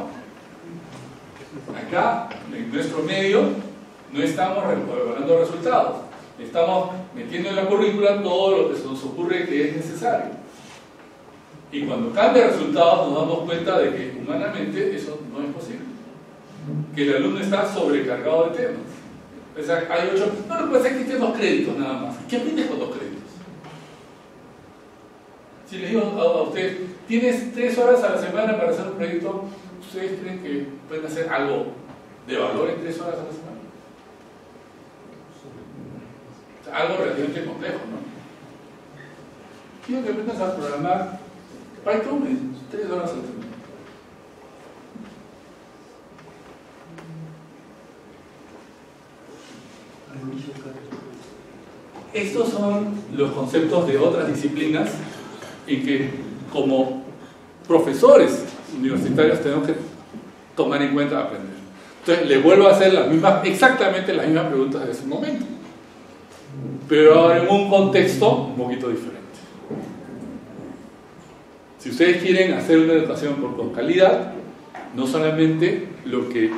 Acá, en nuestro medio, no estamos evaluando resultados. Estamos metiendo en la currícula todo lo que se nos ocurre que es necesario. Y cuando cambia resultados nos damos cuenta de que humanamente eso no es posible. Que el alumno está sobrecargado de temas. O sea, hay 8, no puede ser que esté 2 créditos nada más. ¿Qué aprendes con 2 créditos? Si les digo a ustedes, tienes 3 horas a la semana para hacer un proyecto, ¿ustedes creen que pueden hacer algo de valor en 3 horas a la semana? O sea, algo relativamente complejo, ¿no? Quiero que aprendas a programar Python en 3 horas a la semana. Estos son los conceptos de otras disciplinas en que como profesores universitarios tenemos que tomar en cuenta aprender. Entonces les vuelvo a hacer exactamente las mismas preguntas de ese momento, pero ahora en un contexto un poquito diferente. Si ustedes quieren hacer una educación con calidad, no solamente lo que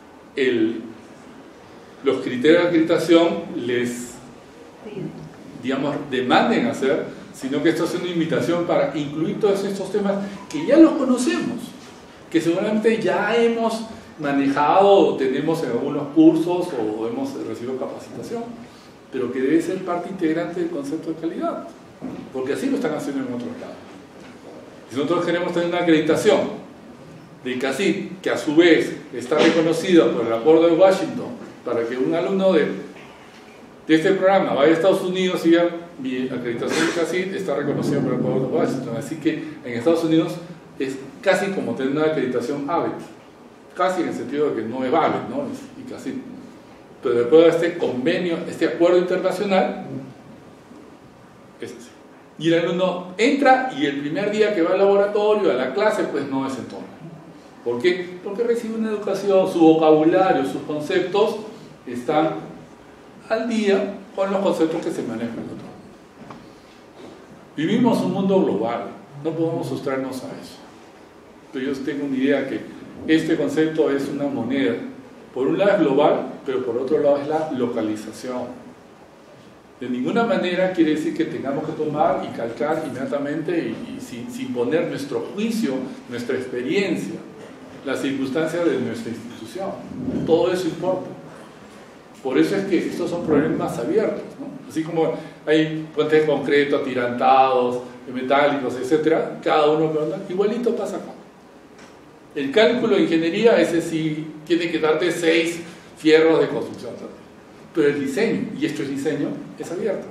los criterios de acreditación les, digamos, demanden hacer, sino que esto es una invitación para incluir todos estos temas que ya los conocemos, que seguramente ya hemos manejado o tenemos en algunos cursos o hemos recibido capacitación, pero que debe ser parte integrante del concepto de calidad, porque así lo están haciendo en otros lados. Si nosotros queremos tener una acreditación de CACID, que a su vez está reconocida por el Acuerdo de Washington, para que un alumno de este programa vaya a Estados Unidos y diga: mi acreditación de CACID está reconocida por el Acuerdo de Washington. Así que en Estados Unidos es casi como tener una acreditación ABET, casi en el sentido de que no es ABET, ¿no? Y CACID. Pero después de este convenio, este acuerdo internacional, es así. Y el alumno entra y el primer día que va al laboratorio, a la clase, pues no es entonces. ¿Por qué? Porque recibe una educación, su vocabulario, sus conceptos están al día con los conceptos que se manejan en otro. Vivimos un mundo global, no podemos sustraernos a eso. Pero yo tengo una idea que este concepto es una moneda. Por un lado es global, pero por otro lado es la localización. De ninguna manera quiere decir que tengamos que tomar y calcar inmediatamente y sin poner nuestro juicio, nuestra experiencia, las circunstancias de nuestra institución. Todo eso importa. Por eso es que estos son problemas abiertos, ¿no? Así como hay puentes de concreto, atirantados, metálicos, etcétera, cada uno igualito pasa acá. El cálculo de ingeniería, ese sí tiene que darte 6 fierros de construcción, ¿sabes? Pero el diseño, y esto es diseño, es abierto.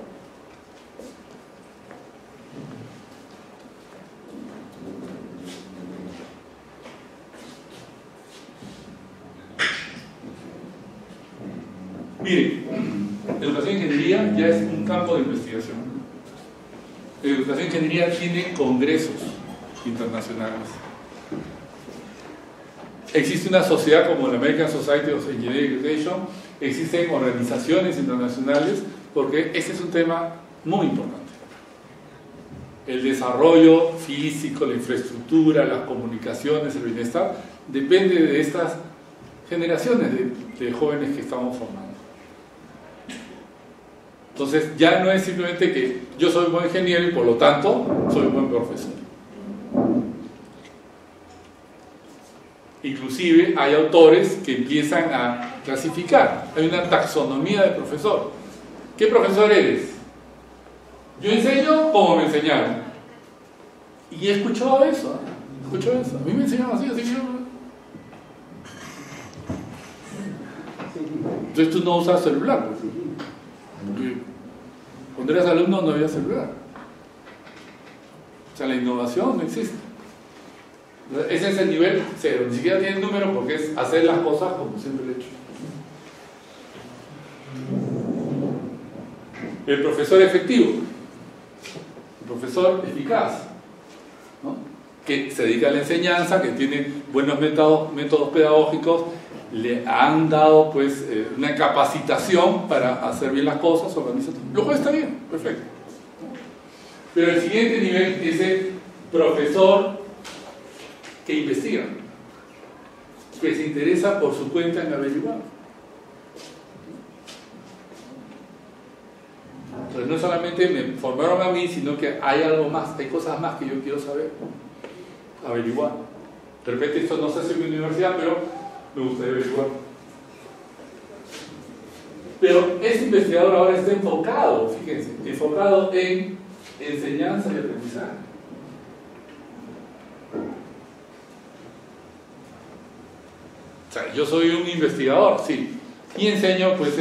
Miren, educación e ingeniería ya es un campo de investigación. Educación e ingeniería tiene congresos internacionales. Existe una sociedad como la American Society of Engineering Education, existen organizaciones internacionales, porque ese es un tema muy importante. El desarrollo físico, la infraestructura, las comunicaciones, el bienestar, depende de estas generaciones de jóvenes que estamos formando. Entonces ya no es simplemente que yo soy un buen ingeniero y por lo tanto soy un buen profesor. Inclusive hay autores que empiezan a clasificar. Hay una taxonomía de profesor. ¿Qué profesor eres? Yo enseño como me enseñaron. Y he escuchado eso. A mí me enseñaron así que yo... Entonces tú no usas celular. Porque cuando eras alumno no había celular. O sea, la innovación no existe. Ese es el nivel 0. Ni siquiera tiene número porque es hacer las cosas como siempre lo he hecho. El profesor efectivo. El profesor eficaz, ¿no? Que se dedica a la enseñanza, que tiene buenos métodos pedagógicos, le han dado pues una capacitación para hacer bien las cosas, organizar. Lo cual está bien, perfecto. Pero el siguiente nivel es el profesor que investiga, que se interesa por su cuenta en averiguar. Entonces no solamente me formaron a mí, sino que hay algo más, hay cosas más que yo quiero saber, averiguar. De repente esto no se hace en mi universidad, pero me gustaría averiguar. Pero ese investigador ahora está enfocado, fíjense, enfocado en enseñanza y aprendizaje. O sea, yo soy un investigador, sí, y enseño pues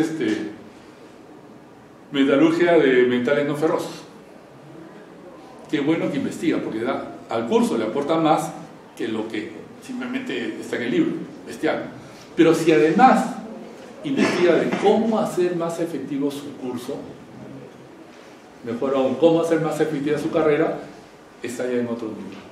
metalurgia de metales no ferrosos. Qué bueno que investiga, porque al curso le aporta más que lo que simplemente está en el libro, bestial. Pero si además investiga de cómo hacer más efectivo su curso, mejor aún, cómo hacer más efectiva su carrera, está ya en otro nivel.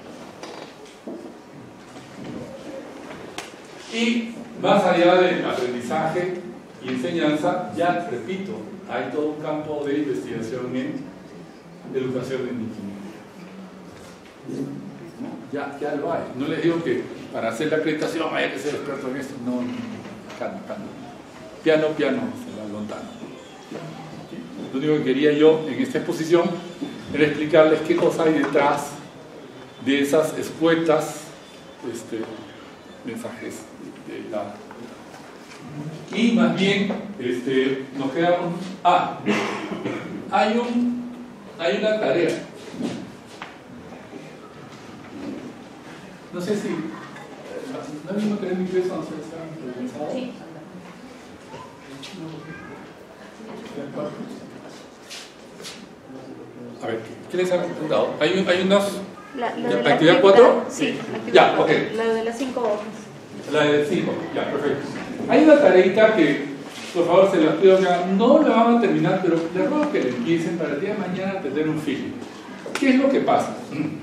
Y más allá del aprendizaje y enseñanza, ya repito, hay todo un campo de investigación en educación en ingeniería. Ya lo hay. No les digo que para hacer la acreditación hay que ser experto en esto. No, acá no. Piano, se va lontano. Lo único que quería yo en esta exposición era explicarles qué cosa hay detrás de esas escuetas mensajes de la... Y más bien nos queda hay una tarea. No sé si ¿no mismo tener mi peso? No sé si han pensado. Sí. A ver, ¿qué les han preguntado? Hay unos... ¿Actividad 4? Sí, ya, ok. La de las 5 hojas. La de 5, ya, perfecto. Hay una tareita que, por favor, se las pido, no la van a terminar, pero les ruego que la empiecen para el día de mañana tener un feeling. ¿Qué es lo que pasa?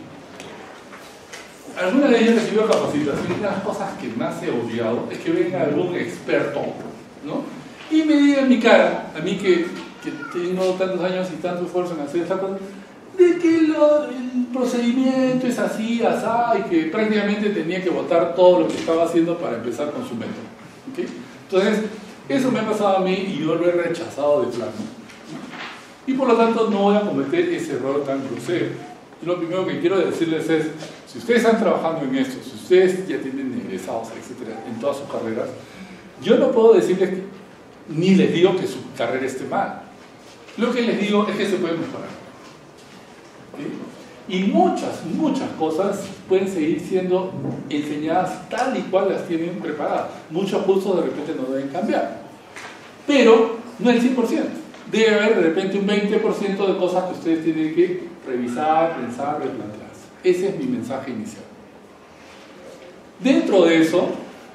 Alguna de ellas recibió capacitación y una de las cosas que más he odiado es que venga algún experto, ¿no? Y me diga en mi cara, a mí que tengo tantos años y tanto esfuerzo en hacer esta cosa, de que el procedimiento es así, asá, y que prácticamente tenía que botar todo lo que estaba haciendo para empezar con su método. ¿Okay? Entonces, eso me ha pasado a mí y yo lo he rechazado de plano. Y por lo tanto no voy a cometer ese error tan grosero. Y lo primero que quiero decirles es, si ustedes están trabajando en esto, si ustedes ya tienen egresados, etcétera, en todas sus carreras, yo no puedo decirles ni les digo que su carrera esté mal. Lo que les digo es que se puede mejorar. ¿Sí? Y muchas cosas pueden seguir siendo enseñadas tal y cual las tienen preparadas. Muchos cursos de repente no deben cambiar. Pero no el 100%. Debe haber de repente un 20% de cosas que ustedes tienen que revisar, pensar, replantearse. Ese es mi mensaje inicial. Dentro de eso,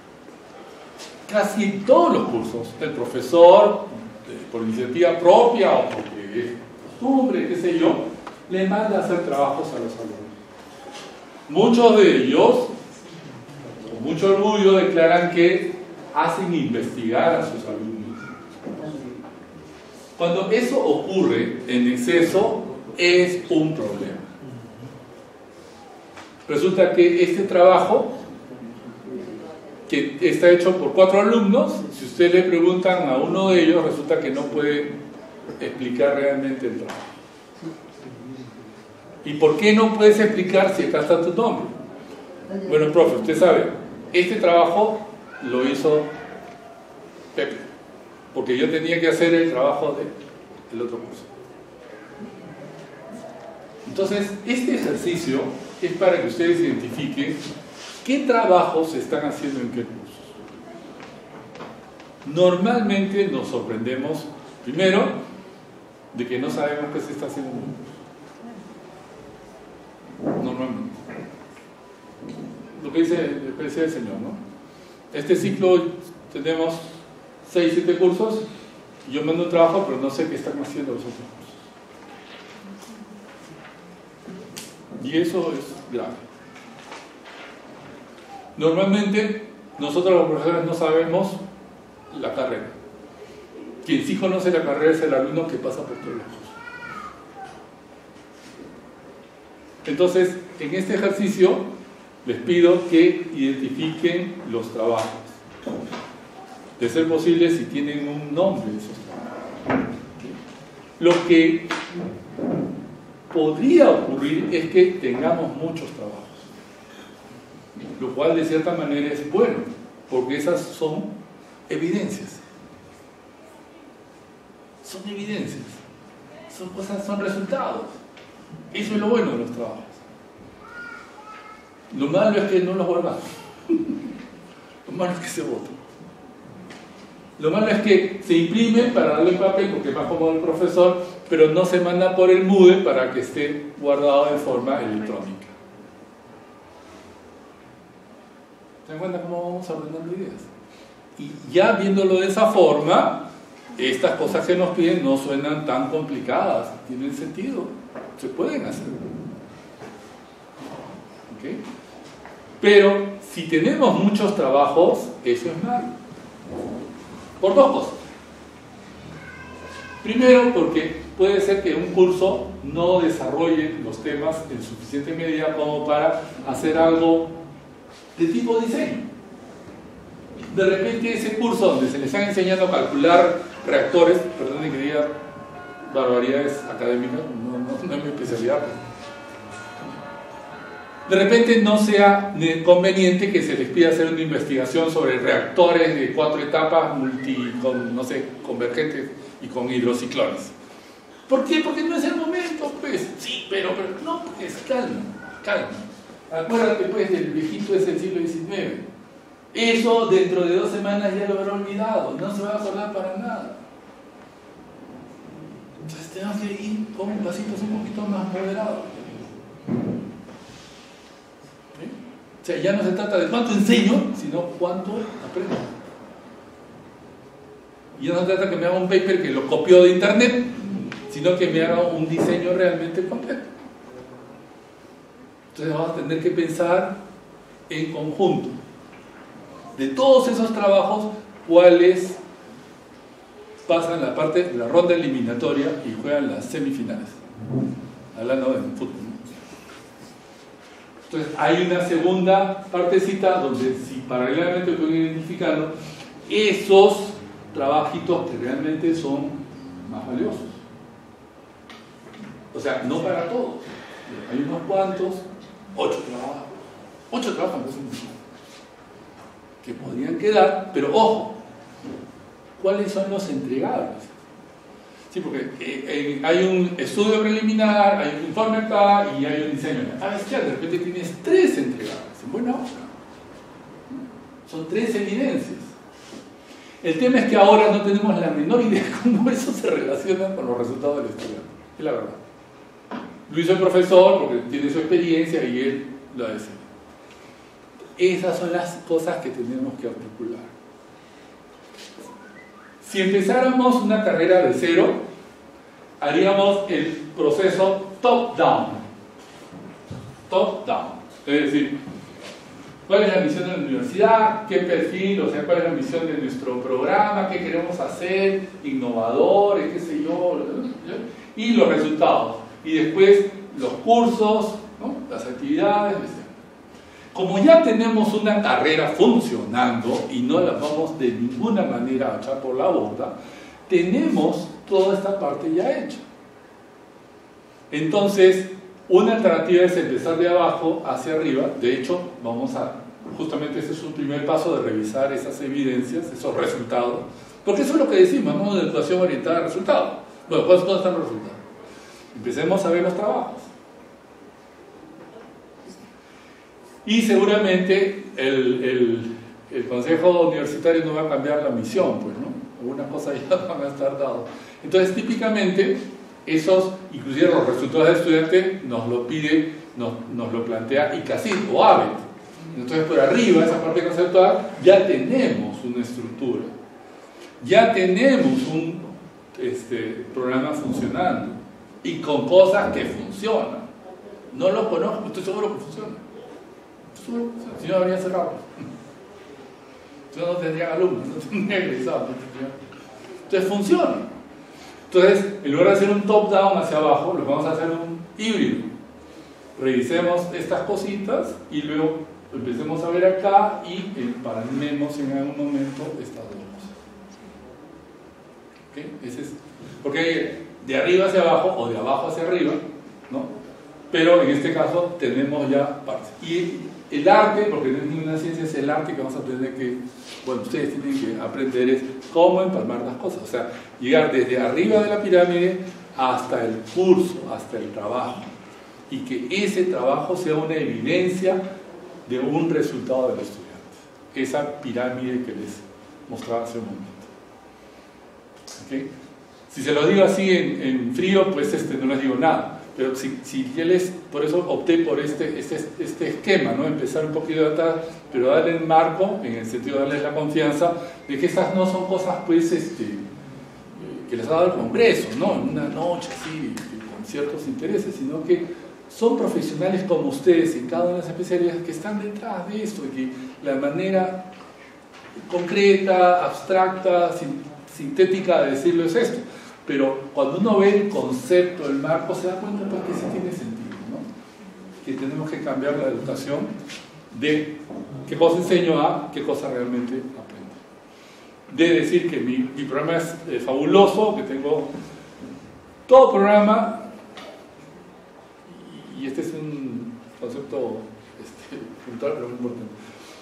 casi todos los cursos, el profesor, por iniciativa propia o porque es costumbre, qué sé yo, le manda a hacer trabajos a los alumnos. Muchos de ellos, con mucho orgullo, declaran que hacen investigar a sus alumnos. Cuando eso ocurre en exceso, es un problema. Resulta que este trabajo, que está hecho por 4 alumnos, si ustedes le preguntan a uno de ellos, resulta que no puede explicar realmente el trabajo. ¿Y por qué no puedes explicar si acá está tu nombre? Bueno, profe, usted sabe, este trabajo lo hizo Pepe, porque yo tenía que hacer el trabajo del otro curso. Entonces, este ejercicio es para que ustedes identifiquen qué trabajos se están haciendo en qué cursos. Normalmente nos sorprendemos, primero, de que no sabemos qué se está haciendo en un curso. Normalmente. Lo que dice el señor, ¿no? Este ciclo tenemos 6, 7 cursos, y yo mando un trabajo, pero no sé qué están haciendo los otros cursos. Y eso es grave. Normalmente, nosotros los profesores no sabemos la carrera. Quien sí conoce la carrera es el alumno que pasa por todos los cursos. Entonces, en este ejercicio, les pido que identifiquen los trabajos. De ser posible, si tienen un nombre de esos trabajos. Lo que podría ocurrir es que tengamos muchos trabajos, lo cual de cierta manera es bueno, porque esas son evidencias. Son evidencias, son cosas, son resultados. Eso es lo bueno de los trabajos. Lo malo es que no los guardamos. Lo malo es que se votan. Lo malo es que se imprime para darle papel porque es más cómodo el profesor, pero no se manda por el Moodle para que esté guardado de forma electrónica. ¿Se dan cuenta cómo vamos ordenando ideas? Y ya viéndolo de esa forma, estas cosas que nos piden no suenan tan complicadas, tienen sentido, se pueden hacer. ¿Okay? Pero si tenemos muchos trabajos, eso es malo. Por 2 cosas. Primero, porque puede ser que un curso no desarrolle los temas en suficiente medida como para hacer algo de tipo diseño. De repente ese curso donde se les están enseñando a calcular reactores, perdón que diga barbaridades académicas, no es mi especialidad, de repente no sea conveniente que se les pida hacer una investigación sobre reactores de 4 etapas convergentes y con hidrociclones. ¿Por qué? Porque no es el momento, pues. Sí, pero no, pues calma. Acuérdate, pues, del viejito ese del siglo XIX. Eso dentro de 2 semanas ya lo habrá olvidado, no se va a acordar para nada. Entonces tenemos que ir con pasitos un poquito más moderados. O sea, ya no se trata de cuánto enseño, sino cuánto aprendo. Y ya no se trata que me haga un paper que lo copió de internet, sino que me haga un diseño realmente completo. Entonces vamos a tener que pensar en conjunto. De todos esos trabajos, ¿cuáles pasan la ronda eliminatoria y juegan las semifinales? Hablando de fútbol. Entonces hay una segunda partecita donde si paralelamente pueden identificarlo, esos trabajitos que realmente son más valiosos. O sea, no para todos. Hay unos cuantos, 8 trabajos. 8 trabajos que podrían quedar, pero ojo, cuáles son los entregables. Sí, porque hay un estudio preliminar, hay un informe acá y hay un diseño acá. ¿Sabes qué? De repente tienes 3 entregables, en buena hora. Son 3 evidencias. El tema es que ahora no tenemos la menor idea de cómo eso se relaciona con los resultados del estudiante. Es la verdad. Lo hizo el profesor porque tiene su experiencia y él lo ha decidido. Esas son las cosas que tenemos que articular. Si empezáramos una carrera de cero, haríamos el proceso top-down. Top-down. Es decir, ¿cuál es la misión de la universidad? ¿Qué perfil? O sea, ¿cuál es la misión de nuestro programa? ¿Qué queremos hacer? Innovadores, qué sé yo. Y los resultados. Y después los cursos, ¿no? Las actividades, etc. Como ya tenemos una carrera funcionando y no la vamos de ninguna manera a echar por la borda, tenemos toda esta parte ya hecha. Entonces, una alternativa es empezar de abajo hacia arriba. De hecho, justamente ese es un primer paso de revisar esas evidencias, esos resultados, porque eso es lo que decimos, ¿no? Una educación orientada a resultados. Bueno, ¿cuáles están los resultados? Empecemos a ver los trabajos. Y seguramente el Consejo Universitario no va a cambiar la misión, pues, ¿no? Algunas cosas ya van a estar dadas. Entonces, típicamente, inclusive los resultados del estudiante nos lo pide, nos lo plantea ICACID o ABET. Entonces, por arriba, esa parte conceptual, ya tenemos una estructura. Ya tenemos un programa funcionando y con cosas que funcionan. No lo conozco, estoy seguro que funciona. Si no, habría cerrado. Si no, no tendrían alumnos, no tendrían egresados. Entonces funciona. Entonces, en lugar de hacer un top-down hacia abajo, lo vamos a hacer un híbrido. Revisemos estas cositas y luego empecemos a ver acá y emparmemos en algún momento estas dos cosas. ¿Okay? Porque hay de arriba hacia abajo o de abajo hacia arriba, ¿no? Pero en este caso tenemos ya partes. Y el arte, porque no es ninguna ciencia, es el arte que vamos a aprender ustedes tienen que aprender es cómo empalmar las cosas. O sea, llegar desde arriba de la pirámide hasta el curso, hasta el trabajo. Y que ese trabajo sea una evidencia de un resultado del estudiante. Esa pirámide que les mostraba hace un momento. ¿Okay? Si se lo digo así en frío, pues no les digo nada. Pero si yo por eso opté por este esquema, ¿no? Empezar un poquito de atrás, pero darle el marco, en el sentido de darles la confianza de que estas no son cosas, pues, que les ha dado el Congreso, ¿no? En una noche así, con ciertos intereses, sino que son profesionales como ustedes en cada una de las especialidades que están detrás de esto, y que la manera concreta, abstracta, sintética de decirlo es esto. Pero cuando uno ve el concepto, el marco, se da cuenta pues, que sí tiene sentido, ¿no? Que tenemos que cambiar la educación de qué cosa enseño a qué cosa realmente aprendo. De decir que mi programa es fabuloso, que tengo todo programa, y este es un concepto puntual, pero muy importante.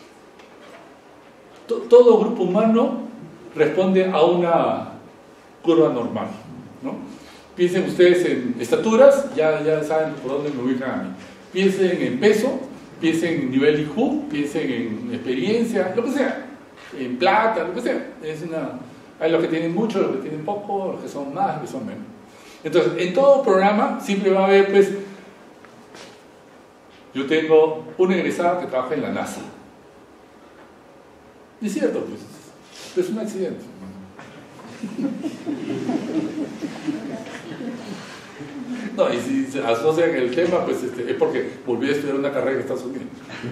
Todo grupo humano responde a una curva normal, ¿no? Piensen ustedes en estaturas, ya saben por dónde me ubican a mí. Piensen en peso, piensen en nivel IQ, piensen en experiencia, lo que sea, en plata, lo que sea. Hay los que tienen mucho, los que tienen poco, los que son más, los que son menos. Entonces, en todo programa siempre va a haber, pues, yo tengo un egresado que trabaja en la NASA. Y es cierto, pues, es un accidente. No, y si se asocian el tema, pues es porque volví a estudiar una carrera en Estados Unidos.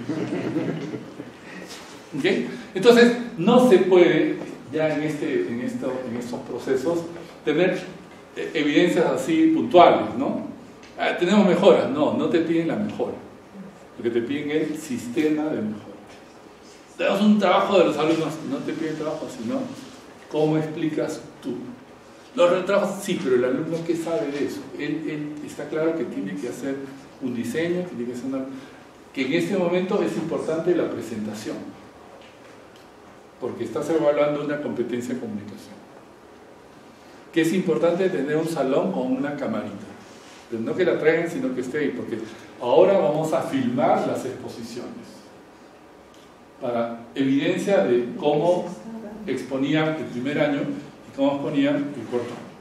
¿Okay? Entonces, no se puede ya en estos procesos tener evidencias así puntuales, ¿no? Tenemos mejoras, no te piden la mejora, lo que te piden es el sistema de mejora. Tenemos un trabajo de los alumnos, no te piden trabajo, sino ¿cómo explicas tú? Los trabajos sí, pero el alumno, ¿qué sabe de eso? Él está claro que tiene que hacer un diseño, que tiene que hacer que en este momento es importante la presentación, porque estás evaluando una competencia de comunicación. que es importante tener un salón con una camarita. Pero no que la traigan, sino que esté ahí, porque ahora vamos a filmar las exposiciones para evidencia de cómo exponían el primer año y cómo exponían el cuarto año.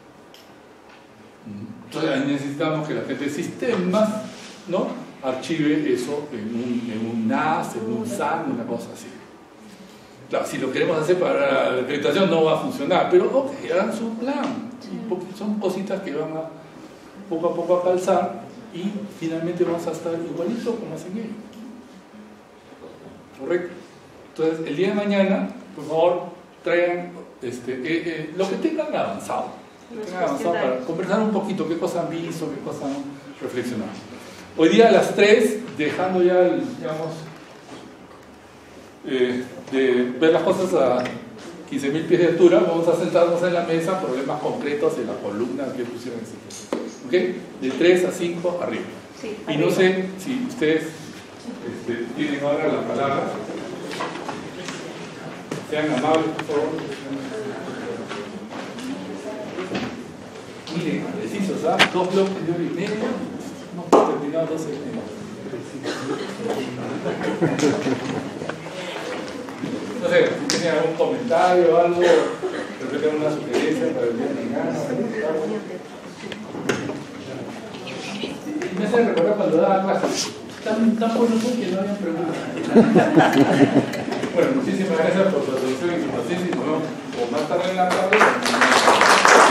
Entonces ahí necesitamos que la gente de sistemas, ¿no?, archive eso en un NAS, en un SAN, una cosa así. Claro, si lo queremos hacer para la acreditación no va a funcionar, pero ok, hagan su plan. Son cositas que van a poco a calzar y finalmente vamos a estar igualito como hacen ellos. ¿Correcto? Entonces, el día de mañana, por favor, traigan lo que tengan avanzado. Para conversar un poquito qué cosas han visto, qué cosas han reflexionado. Hoy día a las 3, dejando ya, digamos, de ver las cosas a 15.000 pies de altura, vamos a sentarnos en la mesa, problemas concretos de la columna que pusieron en ¿ok? De 3 a 5 arriba. Sí, y no sé si ustedes tienen ahora la palabra. Sean amables, por favor. Miren, precisos, ¿ah? 2 bloques de hora y media. No, terminado 12 y media. No sé, si tienen algún comentario o algo, creo que tengan una sugerencia para el día de mañana. Me hace recordar cuando daba clases. Tan buenos son que no habían preguntas. Bueno, muchísimas gracias por su atención y su paciencia y nos vemos o más tarde en la tarde.